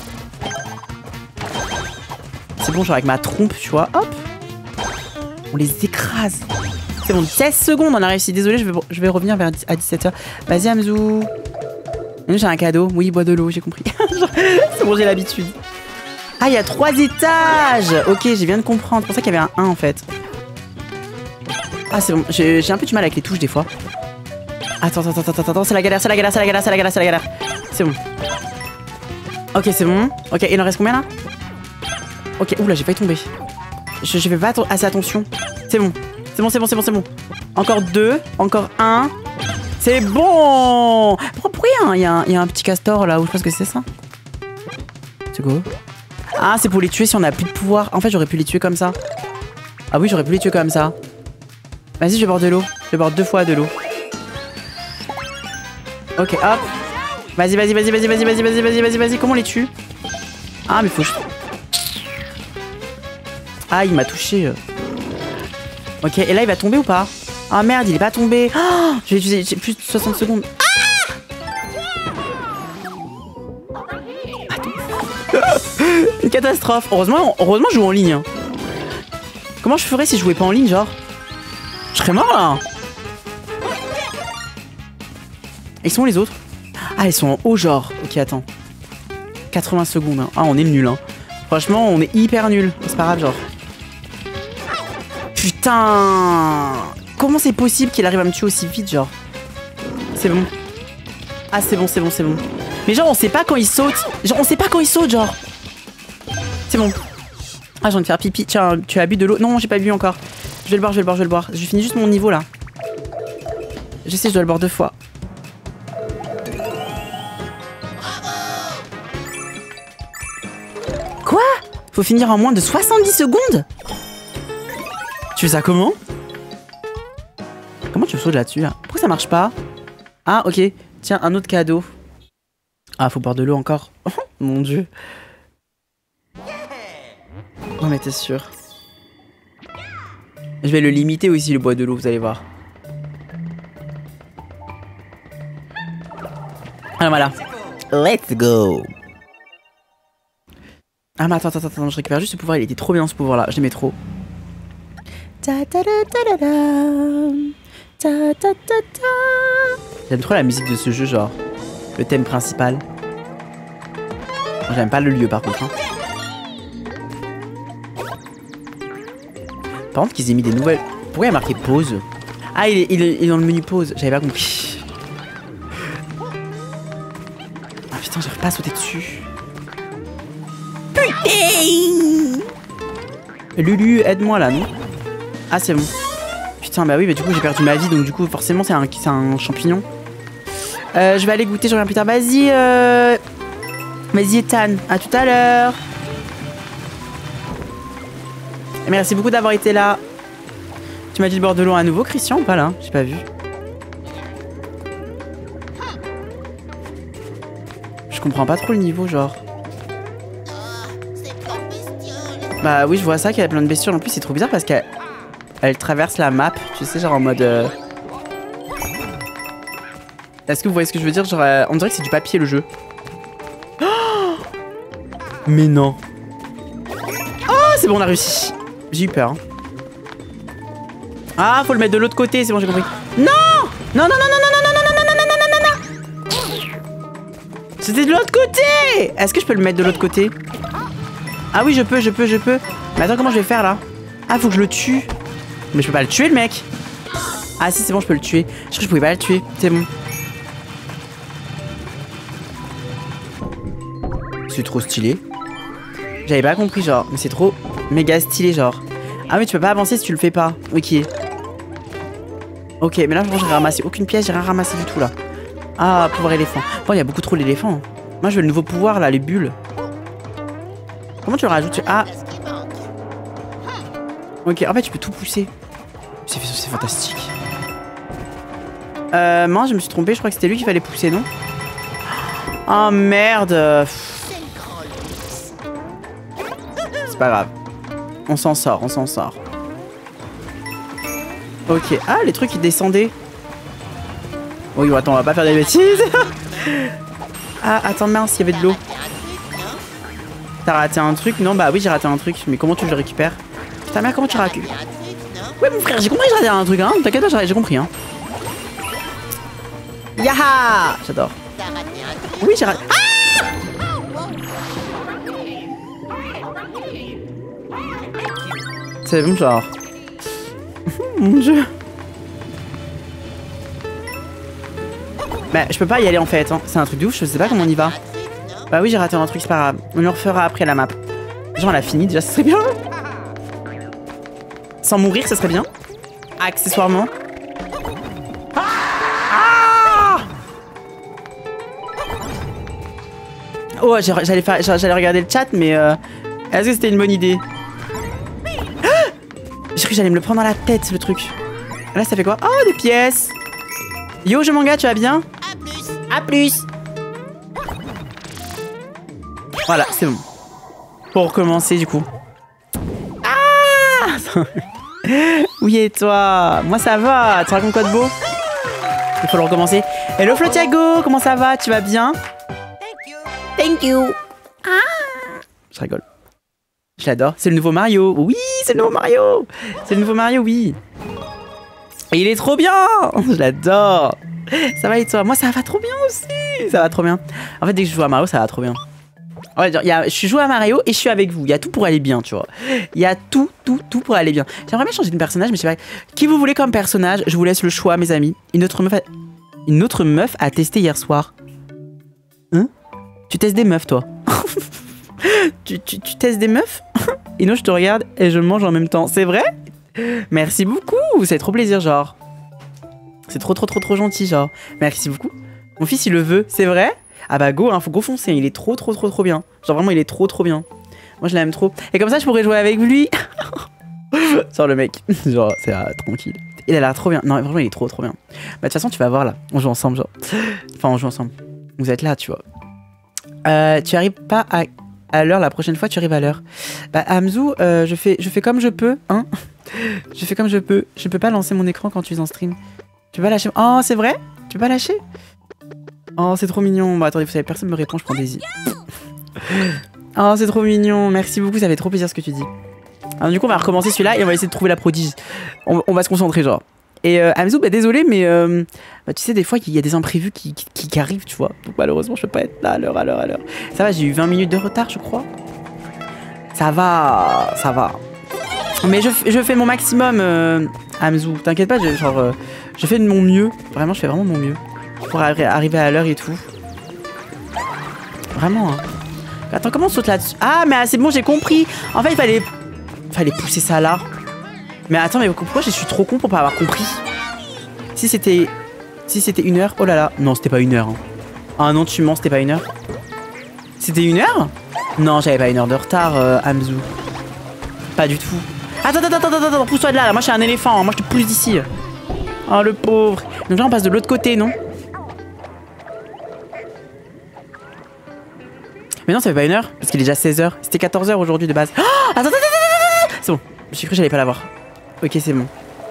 C'est bon, genre avec ma trompe, tu vois, hop. On les écrase. C'est bon, seize secondes, on a réussi. Désolé, je vais, je vais revenir vers à dix-sept heures. Vas-y, Amzou. J'ai un cadeau. Oui, bois de l'eau, j'ai compris. C'est bon, j'ai l'habitude. Ah, il y a trois étages. Ok, j'ai bien de comprendre. C'est pour ça qu'il y avait un un en fait. Ah, c'est bon. J'ai un peu du mal avec les touches des fois. Attends, attends, attends, attends, attends. C'est la galère, c'est la galère, c'est la galère, c'est la galère, c'est la galère. C'est bon. Ok, c'est bon. Ok, il en reste combien là? Ok, oula, j'ai failli tomber. Je, je fais pas assez attention. C'est bon. C'est bon, c'est bon, c'est bon, c'est bon. Encore deux. Encore un. C'est bon. Pourquoi il y, y, y a un petit castor là où je pense que c'est ça? C'est quoi? Ah, c'est pour les tuer si on a plus de pouvoir. En fait, j'aurais pu les tuer comme ça. Ah oui, j'aurais pu les tuer comme ça. Vas-y, je vais boire de l'eau. Je vais boire deux fois de l'eau. Ok, hop. Vas-y, vas-y, vas-y, vas-y, vas-y, vas-y, vas-y, vas-y, vas-y, vas-y. Comment on les tue? Ah, mais faut que je... Ah, il m'a touché. Ok, et là, il va tomber ou pas? Ah merde, il est pas tombé. Oh, je vais utiliser plus de soixante secondes. Ah, une catastrophe. Heureusement, heureusement, je joue en ligne. Hein. Comment je ferais si je jouais pas en ligne, genre? Je serais mort, là. Ils sont où, les autres? Ah, ils sont en haut, genre. Ok, attends. quatre-vingts secondes. Hein. Ah, on est nul, hein. Franchement, on est hyper nul. C'est pas grave, genre. Putain! Comment c'est possible qu'il arrive à me tuer aussi vite, genre? C'est bon. Ah, c'est bon, c'est bon, c'est bon. Mais genre, on sait pas quand il saute. Genre, on sait pas quand il saute, genre. C'est bon. Ah, j'ai envie de faire pipi. Tiens, tu as bu de l'eau? Non, j'ai pas bu encore. Je vais le boire, je vais le boire, je vais le boire. Je finis juste mon niveau, là. Je sais, je dois le boire deux fois. Quoi? Faut finir en moins de soixante-dix secondes? Tu fais ça comment? Comment tu sautes là-dessus là? Pourquoi ça marche pas? Ah ok, tiens un autre cadeau. Ah faut boire de l'eau encore. Oh mon dieu. Oh mais t'es sûr? Je vais le limiter aussi le bois de l'eau, vous allez voir. Alors voilà. Let's go. Ah mais attends, attends, attends, je récupère juste ce pouvoir, il était trop bien ce pouvoir là, je l'aimais trop. Ta ta ta ta ta ta ta ta ta. J'aime trop la musique de ce jeu, genre le thème principal. J'aime pas le lieu par contre. Hein. Par contre qu'ils aient mis des nouvelles... Pourquoi il y a marqué pause? Ah il est, il, est, il est dans le menu pause, j'avais pas compris. Ah putain j'arrive pas à sauter dessus. Putain Lulu aide-moi là non? Ah c'est bon. Putain bah oui bah du coup j'ai perdu ma vie donc du coup forcément c'est un, un champignon. Euh, je vais aller goûter, je reviens plus tard. Vas-y euh... Vas-y Ethan, à tout à l'heure. Merci beaucoup d'avoir été là. Tu m'as dit le bord de l'eau à nouveau, Christian, ou pas là? J'ai pas vu. Je comprends pas trop le niveau, genre. Bah oui, je vois ça, qu'il y a plein de bestioles. En plus, c'est trop bizarre parce qu'elle elle traverse la map, tu sais, genre en mode... Euh... Est-ce que vous voyez ce que je veux dire? Genre, euh, on dirait que c'est du papier, le jeu. Oh mais non. Oh, c'est bon, on a réussi. J'ai eu peur. Hein. Ah, faut le mettre de l'autre côté, c'est bon, j'ai compris. Non Non, non, non, non, non, non, non, non, non, non, non, non, non, non. C'était de l'autre côté. Est-ce que je peux le mettre de l'autre côté? Ah oui, je peux, je peux, je peux. Mais attends, comment je vais faire, là? Ah, faut que je le tue. Mais je peux pas le tuer, le mec. Ah si, c'est bon, je peux le tuer. Je crois que je pouvais pas le tuer, c'est bon. C'est trop stylé. J'avais pas compris, genre. Mais c'est trop méga stylé, genre. Ah mais tu peux pas avancer si tu le fais pas. Ok. Ok, mais là, j'ai ramassé aucune pièce, j'ai rien ramassé du tout, là. Ah, pouvoir éléphant. Bon, il y a beaucoup trop d'éléphants. Moi, je veux le nouveau pouvoir, là, les bulles. Comment tu le rajoutes? Ah. Ok, en fait, tu peux tout pousser. C'est fantastique. Euh, moi, je me suis trompée, je crois que c'était lui qu'il fallait pousser, non? Oh, merde. C'est pas grave. On s'en sort, on s'en sort. Ok. Ah, les trucs, ils descendaient. Oui, bon, attends, on va pas faire des bêtises. Ah, attends, mince, il y avait de l'eau. T'as raté un truc? Non, bah oui, j'ai raté un truc. Mais comment tu le récupères? Ta mère, comment tu récupères? Ouais, mon frère, j'ai compris que j'ai raté un truc, hein. T'inquiète pas, j'ai compris, hein. Yaha! J'adore. Oui, j'ai raté... Ah! C'est bon, genre... Mon dieu. Bah, je peux pas y aller, en fait, hein. C'est un truc de ouf, je sais pas comment on y va. Bah oui, j'ai raté un truc, c'est pas grave. On le refera après la map. Genre, elle a fini, déjà, ça serait bien. Sans mourir, ça serait bien. Accessoirement. Ah! Oh, j'allais faire, j'allais regarder le chat, mais euh, est-ce que c'était une bonne idée? Ah! J'ai cru que j'allais me le prendre dans la tête, le truc. Là, ça fait quoi? Oh, des pièces. Yo, je manga, tu vas bien? À plus. À plus. Voilà, c'est bon. Pour recommencer, du coup. Ah! Oui, et toi? Moi, ça va. Tu racontes quoi de beau? Il faut le recommencer. Hello, Flotiago, comment ça va? Tu vas bien? Thank you. Thank you. Je rigole. Je l'adore. C'est le nouveau Mario. Oui, c'est le nouveau Mario. C'est le nouveau Mario, oui. Et il est trop bien. Je l'adore. Ça va et toi? Moi, ça va trop bien aussi. Ça va trop bien. En fait, dès que je joue à Mario, ça va trop bien. On va dire, il y a, je suis joué à Mario et je suis avec vous. Il y a tout pour aller bien, tu vois. Il y a tout, tout, tout pour aller bien. J'aimerais bien changer de personnage, mais je sais pas. Qui vous voulez comme personnage? Je vous laisse le choix, mes amis. Une autre meuf a, Une autre meuf a testé hier soir. Hein? Tu testes des meufs, toi? tu, tu, tu testes des meufs? Et non, je te regarde et je mange en même temps. C'est vrai? Merci beaucoup. C'est trop plaisir, genre. C'est trop, trop, trop, trop gentil, genre. Merci beaucoup. Mon fils, il le veut. C'est vrai? Ah bah go, hein, faut go foncer, il est trop trop trop trop bien. Genre vraiment il est trop trop bien. Moi je l'aime trop. Et comme ça je pourrais jouer avec lui. Genre le mec, genre c'est euh, tranquille. Il a l'air trop bien. Non vraiment il est trop trop bien. Bah de toute façon tu vas voir là, on joue ensemble genre. Enfin on joue ensemble. Vous êtes là tu vois. Euh, tu arrives pas à, à l'heure la prochaine fois, tu arrives à l'heure. Bah Hamzou, euh, je, fais, je fais comme je peux, hein. Je fais comme je peux. Je peux pas lancer mon écran quand tu es en stream. Tu peux pas lâcher. Oh c'est vrai? Tu peux pas lâcher? Oh, c'est trop mignon. Bah, attendez, vous savez, personne me répond, je prends des i. Oh, c'est trop mignon. Merci beaucoup, ça fait trop plaisir ce que tu dis. Alors, du coup, on va recommencer celui-là et on va essayer de trouver la prodige. On, on va se concentrer, genre. Et euh, Amzou, bah désolé, mais euh, bah, tu sais, des fois, il y a des imprévus qui, qui, qui arrivent, tu vois. Donc, malheureusement, je peux pas être là à l'heure, à l'heure, à l'heure. Ça va, j'ai eu vingt minutes de retard, je crois. Ça va, ça va. Mais je, je fais mon maximum, euh, Amzou. T'inquiète pas, je, genre, euh, je fais de mon mieux. Vraiment, je fais vraiment de mon mieux. Pour arri arriver à l'heure et tout. Vraiment, hein. Attends, comment on saute là-dessus? Ah, mais ah, c'est bon, j'ai compris. En fait, il fallait... fallait pousser ça là. Mais attends, mais pourquoi je suis trop con pour pas avoir compris? Si c'était... Si c'était une heure... Oh là là. Non, c'était pas une heure. Hein. Ah non, tu mens, c'était pas une heure. C'était une heure? Non, j'avais pas une heure de retard, euh, Amzou. Pas du tout. Attends, attends, attends, attends, attends, pousse-toi de là, là. Moi, je suis un éléphant. Hein. Moi, je te pousse d'ici. Oh, le pauvre. Donc là, on passe de l'autre côté, non? Mais non, ça fait pas une heure, parce qu'il est déjà seize heures. C'était quatorze heures aujourd'hui de base. Oh, attends, attends, attends, attends, attends. C'est bon, j'ai cru que j'allais pas l'avoir. Ok, c'est bon.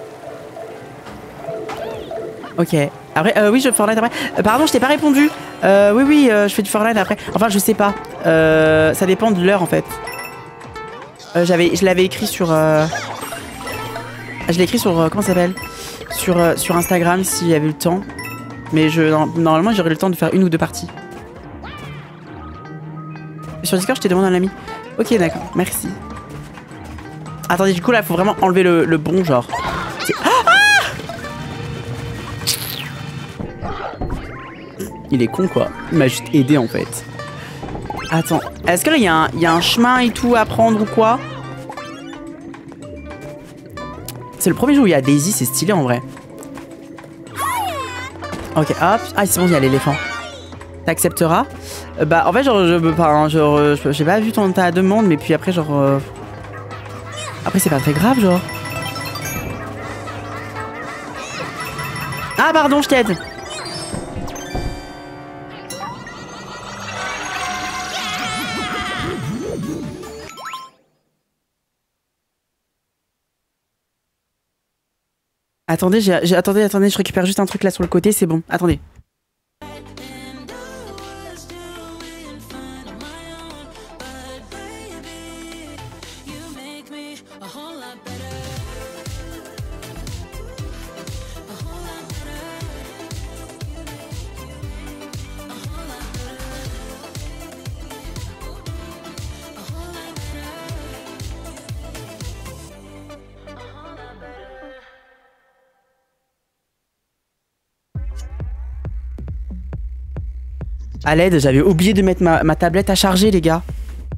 Ok. Après, euh, oui, je fais Fortnite après. Euh, pardon, je t'ai pas répondu. Euh, oui, oui, euh, je fais du Fortnite après. Enfin, je sais pas. Euh, ça dépend de l'heure en fait. Euh, j'avais, je l'avais écrit sur. Euh... Je l'ai écrit sur. Euh, comment ça s'appelle? Sur, euh, sur Instagram s'il y avait le temps. Mais je, normalement, j'aurais le temps de faire une ou deux parties. Sur Discord, je t'ai demandé un ami. Ok, d'accord, merci. Attendez, du coup, là, il faut vraiment enlever le, le bon genre. Ah, il est con, quoi. Il m'a juste aidé, en fait. Attends, est-ce que là, il y, y a un chemin et tout à prendre ou quoi? C'est le premier jour où il y a Daisy, c'est stylé, en vrai. Ok, hop. Ah, c'est bon, il y a l'éléphant. T'accepteras? euh, Bah en fait genre je pas hein, genre euh, j'ai pas vu ton ta demande mais puis après genre euh... après c'est pas très grave genre. Ah pardon je t'aide. Attendez j'ai attendez attendez je récupère juste un truc là sur le côté c'est bon attendez. À l'aide, j'avais oublié de mettre ma, ma tablette à charger, les gars.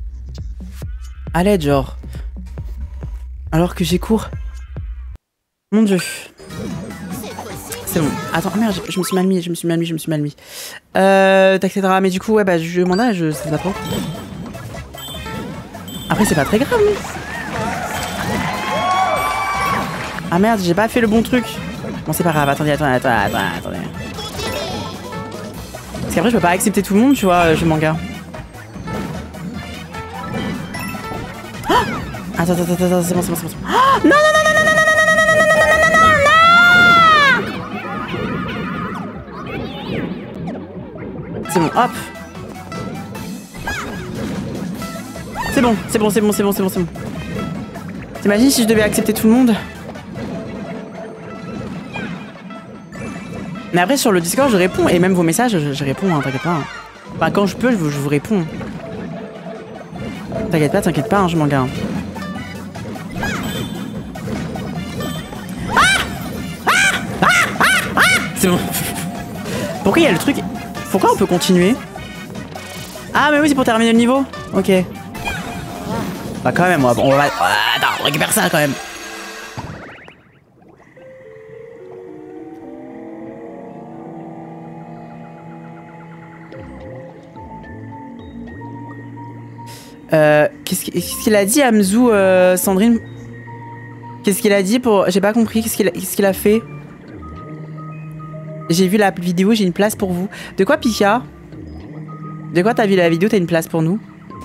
À l'aide, genre. Alors que j'ai cours. Mon dieu. C'est bon. Attends, merde, je, je me suis mal mis, je me suis mal mis, je me suis mal mis. Euh, et cetera. Mais du coup, ouais, bah, je m'en je sais pas trop. Après, c'est pas très grave, mais... Ah merde, j'ai pas fait le bon truc. Bon, c'est pas grave. Attendez, attendez, attendez, attendez, attendez. Parce qu'après, je peux pas accepter tout le monde, tu vois, je manga. Oh attends, attends, attends, attends, c'est bon, c'est bon, c'est bon. Oh non, non, non, non, non, non, non, non, non, non, non, non, non, non. C'est bon, hop. C'est bon, c'est bon, c'est bon, c'est bon, c'est bon, c'est bon. T'imagines si je devais accepter tout le monde? Mais après sur le Discord je réponds et même vos messages je, je réponds hein, t'inquiète pas. Hein. Enfin quand je peux je vous, je vous réponds. T'inquiète pas, t'inquiète pas, hein, je m'en garde. Ah ah ah ah ah c'est bon. Pourquoi il y a le truc? Pourquoi on peut continuer? Ah mais oui c'est pour terminer le niveau. Ok. Bah quand même on va... On va... Attends, on récupère ça quand même. Euh, qu'est-ce qu'il a dit Amzou, euh, Sandrine? Qu'est-ce qu'il a dit pour... J'ai pas compris, qu'est-ce qu'il qu'est-ce qu'il a fait? J'ai vu la vidéo, j'ai une place pour vous. De quoi Pika? De quoi t'as vu la vidéo, t'as une place pour nous?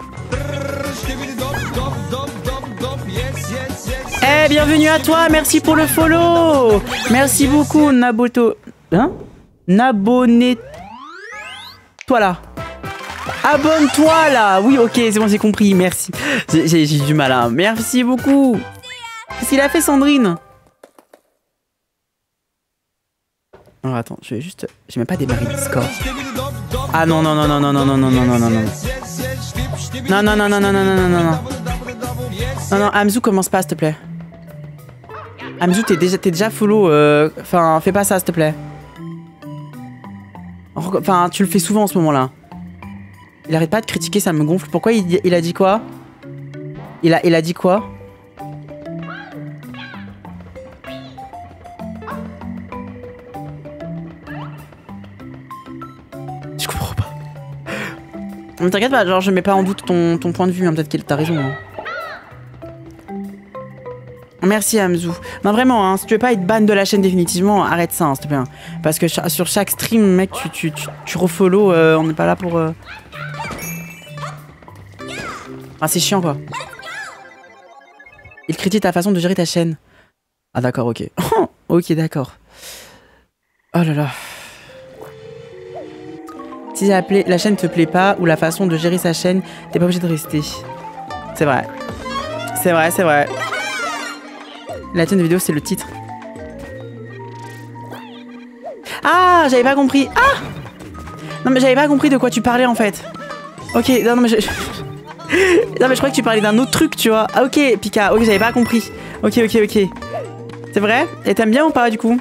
Eh, bienvenue à toi, merci pour le follow. Merci beaucoup, Naboto... Hein? Nabonné... Toi là. Abonne-toi là. Oui, ok, c'est bon, j'ai compris. Merci. J'ai du mal là. Merci beaucoup. Qu'est-ce qu'il a fait, Sandrine? Non, attends, je vais juste... J'ai même pas démarré le Discord. Ah non, non, non, non, non, non, non, non, non, non, non, non. Non, non, non, non, non, non, non, non, non. Non, non, Amzou, commence pas, s'il te plaît. Amzou, t'es déjà, t'es déjà follow. Enfin, euh... fais pas ça, s'il te plaît. Enfin, tu le fais souvent en ce moment-là. Il arrête pas de critiquer, ça me gonfle. Pourquoi il, il a dit quoi? il a, il a dit quoi? Je comprends pas. Mais t'inquiète pas, genre je mets pas en doute ton, ton point de vue, hein, peut-être que t'as raison. Hein. Merci Amzou. Non vraiment, hein, si tu veux pas être ban de la chaîne définitivement, arrête ça, hein, s'il te plaît. Hein. Parce que ch sur chaque stream, mec, tu, tu, tu, tu refollow, euh, on n'est pas là pour... Euh... Ah, c'est chiant, quoi. Il critique ta façon de gérer ta chaîne. Ah d'accord, ok. Ok, d'accord. Oh là là. Si la, la chaîne te plaît pas, ou la façon de gérer sa chaîne, t'es pas obligé de rester. C'est vrai. C'est vrai, c'est vrai. La chaîne de vidéo, c'est le titre. Ah, j'avais pas compris. Ah non, mais j'avais pas compris de quoi tu parlais, en fait. Ok, non, non mais je... non, mais je crois que tu parlais d'un autre truc, tu vois. Ah, ok, Pika, ok, j'avais pas compris. Ok, ok, ok. C'est vrai? Et t'aimes bien ou pas, du coup?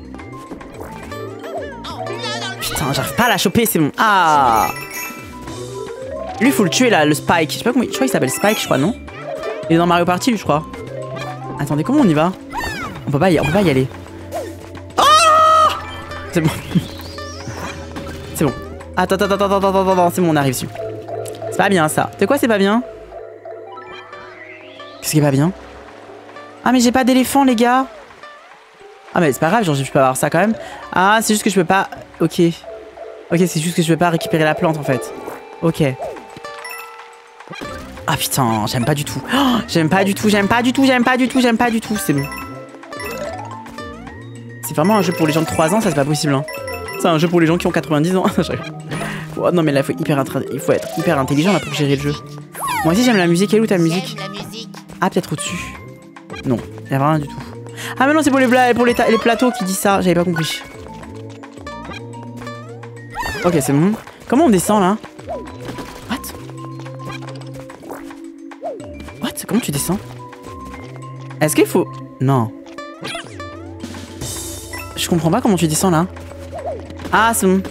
Putain, j'arrive pas à la choper, c'est bon. Ah! Lui, faut le tuer, là, le Spike. Je sais pas comment... Je crois qu'il s'appelle Spike, je crois, non? Il est dans Mario Party, lui, je crois. Attendez, comment on y va? On peut pas y, on peut pas y aller. Oh! C'est bon. C'est bon. Attends, attends, attends, attends, attends, attends, c'est bon, on arrive dessus. C'est pas bien, ça. C'est quoi, c'est pas bien? Qu'est-ce qui est pas bien? Ah, mais j'ai pas d'éléphant, les gars. Ah, mais c'est pas grave, genre, je peux pas avoir ça quand même. Ah, c'est juste que je peux pas... Ok. Ok, c'est juste que je peux pas récupérer la plante, en fait. Ok. Ah putain, j'aime pas du tout. Oh, j'aime pas du tout, j'aime pas du tout, j'aime pas du tout, j'aime pas du tout. C'est bon. C'est vraiment un jeu pour les gens de trois ans, ça c'est pas possible. Hein. C'est un jeu pour les gens qui ont quatre-vingt-dix ans. Oh, non mais là, il faut, hyper il faut être hyper intelligent là pour gérer le jeu. Moi aussi j'aime la musique. Elle est où ta musique? Ah, peut-être au-dessus. Non, y a rien du tout. Ah mais non, c'est pour, les, pour les, les plateaux qui dit ça. J'avais pas compris. Ok, c'est bon. Comment on descend là? Comment tu descends? Est-ce qu'il faut... Non. Je comprends pas comment tu descends là. Ah, c'est bon.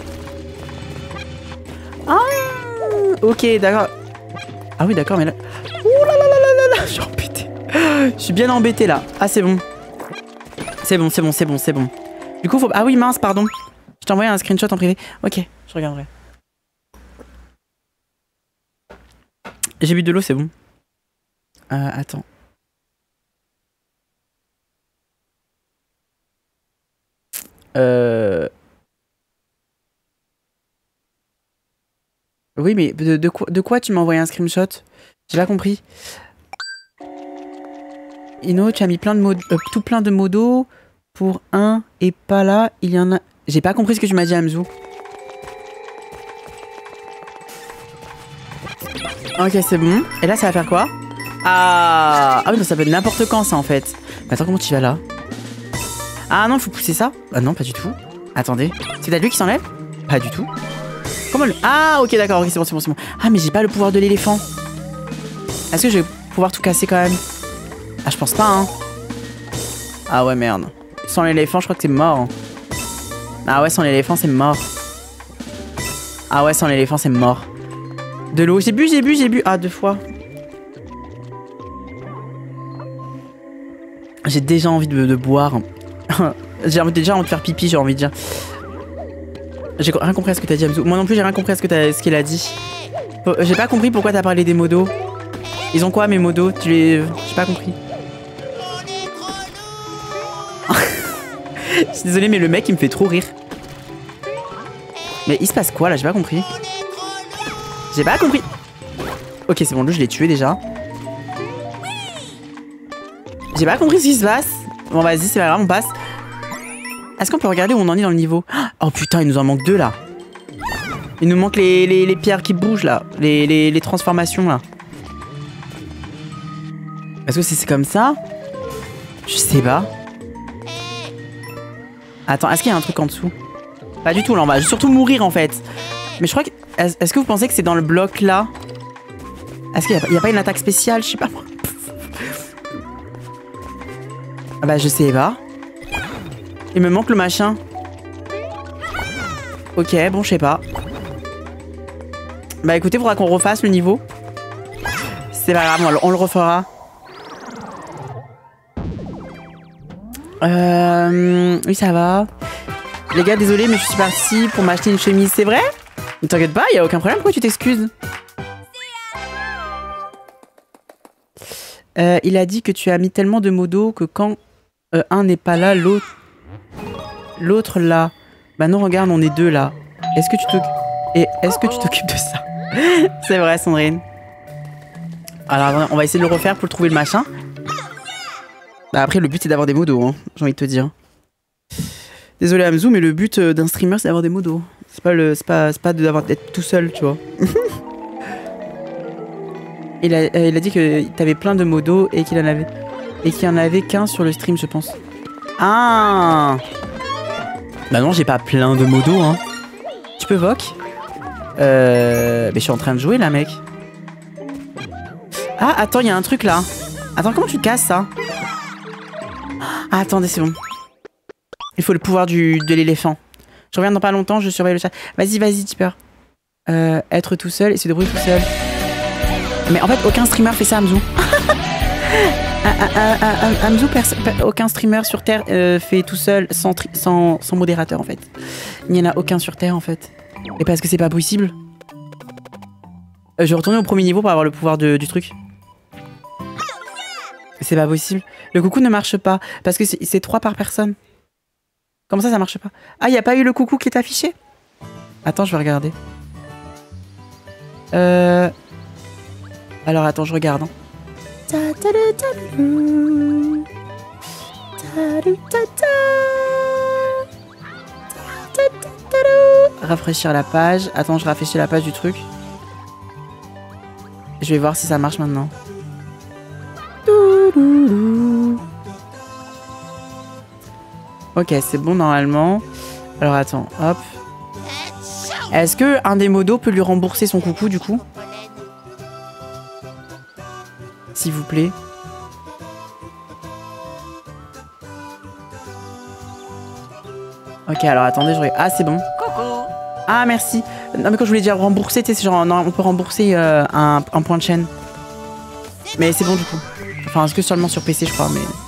Ah, ok, d'accord. Ah oui, d'accord, mais là... Ouh là là là là là là. Je suis embêté. Je suis bien embêté là. Ah, c'est bon. C'est bon, c'est bon, c'est bon, c'est bon. Du coup, faut... Ah oui, mince, pardon. Je t'ai envoyé un screenshot en privé. Ok, je regarderai. J'ai bu de l'eau, c'est bon. Euh, attends. Euh... Oui, mais de, de, quoi, de quoi tu m'as envoyé un screenshot? J'ai pas compris. Ino, tu as mis plein de mots, euh, tout plein de modos pour un et pas là. Il y en a. J'ai pas compris ce que tu m'as dit, Amzou. Ok, c'est bon. Et là, ça va faire quoi? Ah, ah oui, non, ça peut être n'importe quand, ça, en fait. Mais attends, comment tu vas là? Ah non, faut pousser ça? Ah non, pas du tout. Attendez. C'est peut-être lui qui s'enlève? Pas du tout. Comment le... Ah, ok, d'accord, ok, c'est bon, c'est bon, c'est bon. Ah, mais j'ai pas le pouvoir de l'éléphant. Est-ce que je vais pouvoir tout casser quand même? Ah, je pense pas, hein. Ah ouais, merde. Sans l'éléphant, je crois que c'est mort. Hein. Ah ouais, sans l'éléphant, c'est mort. Ah ouais, sans l'éléphant, c'est mort. De l'eau. J'ai bu, j'ai bu, j'ai bu. Ah, deux fois. J'ai déjà envie de, de boire. J'ai déjà envie de faire pipi, j'ai envie de dire. J'ai rien compris à ce que t'as dit, Amzou. Moi non plus, j'ai rien compris à ce que ce qu'il a dit. J'ai pas compris pourquoi t'as parlé des modos. Ils ont quoi, mes modos? Tu les... J'ai pas compris. Je suis désolée, mais le mec, il me fait trop rire. Mais il se passe quoi, là? J'ai pas compris. J'ai pas compris. Ok, c'est bon, lui, je l'ai tué, déjà. J'ai pas compris ce qui se passe. Bon, vas-y, c'est pas grave, on passe. Est-ce qu'on peut regarder où on en est dans le niveau? Oh putain, il nous en manque deux là. Il nous manque les, les, les pierres qui bougent là. Les, les, les transformations là. Est-ce que c'est comme ça? Je sais pas. Attends, est-ce qu'il y a un truc en dessous? Pas du tout, là on va surtout mourir en fait. Mais je crois que... Est-ce que vous pensez que c'est dans le bloc là? Est-ce qu'il n'y a, a pas une attaque spéciale? Je sais pas moi. Ah bah je sais pas. Il me manque le machin. Ok, bon je sais pas. Bah écoutez, il faudra qu'on refasse le niveau. C'est pas grave, on, on le refera. Euh... Oui ça va. Les gars, désolé mais je suis partie pour m'acheter une chemise, c'est vrai? Ne t'inquiète pas, y a aucun problème, pourquoi tu t'excuses? euh, Il a dit que tu as mis tellement de mots d'eau que quand euh, un n'est pas là, l'autre... L'autre là. Bah non, regarde, on est deux là. Est-ce que tu t'occupes... Et est-ce que tu t'occupes de ça? C'est vrai, Sandrine. Alors, on va essayer de le refaire pour trouver le machin. Bah après, le but c'est d'avoir des mots d'eau, hein, j'ai envie de te dire. Désolé Hamzou, mais le but d'un streamer c'est d'avoir des mots d'eau. C'est pas le, c'est pas, c'est pas d'avoir d'être tout seul, tu vois. il, a, euh, il a dit que t'avais plein de mots d'eau et qu'il en avait, et qu'il y en avait qu'un sur le stream, je pense. Ah. Bah non, j'ai pas plein de mots d'eau, hein. Tu peux voc? Euh, mais je suis en train de jouer là, mec. Ah, attends, il y a un truc là. Attends, comment tu casses ça? Ah, attendez, c'est bon. Il faut le pouvoir du, de l'éléphant. Je reviens dans pas longtemps, je surveille le chat. Vas-y, vas-y, Tipper. Euh, être tout seul et se débrouiller tout seul. Mais en fait, aucun streamer fait ça, Hamzou. Hamzou, aucun streamer sur Terre euh, fait tout seul, sans, sans, sans modérateur, en fait. Il n'y en a aucun sur Terre, en fait. Et parce que c'est pas possible. Euh, je vais retourner au premier niveau pour avoir le pouvoir de, du truc. C'est pas possible. Le coucou ne marche pas. Parce que c'est trois par personne. Comment ça, ça marche pas? Ah, il n'y a pas eu le coucou qui est affiché? Attends, je vais regarder. Euh... Alors, attends, je regarde. Hein. Rafraîchir la page. Attends, je rafraîchis la page du truc. Je vais voir si ça marche maintenant. Ok, c'est bon normalement. Alors attends, hop. Est-ce que un des modos peut lui rembourser son coucou du coup? S'il vous plaît. Ok, alors attendez, je regarde. Ah, c'est bon. Ah, merci. Non, mais quand je voulais dire rembourser, tu sais, c'est genre, non, on peut rembourser euh, un, un point de chaîne. Mais c'est bon du coup. Enfin, est-ce que seulement sur P C, je crois, mais...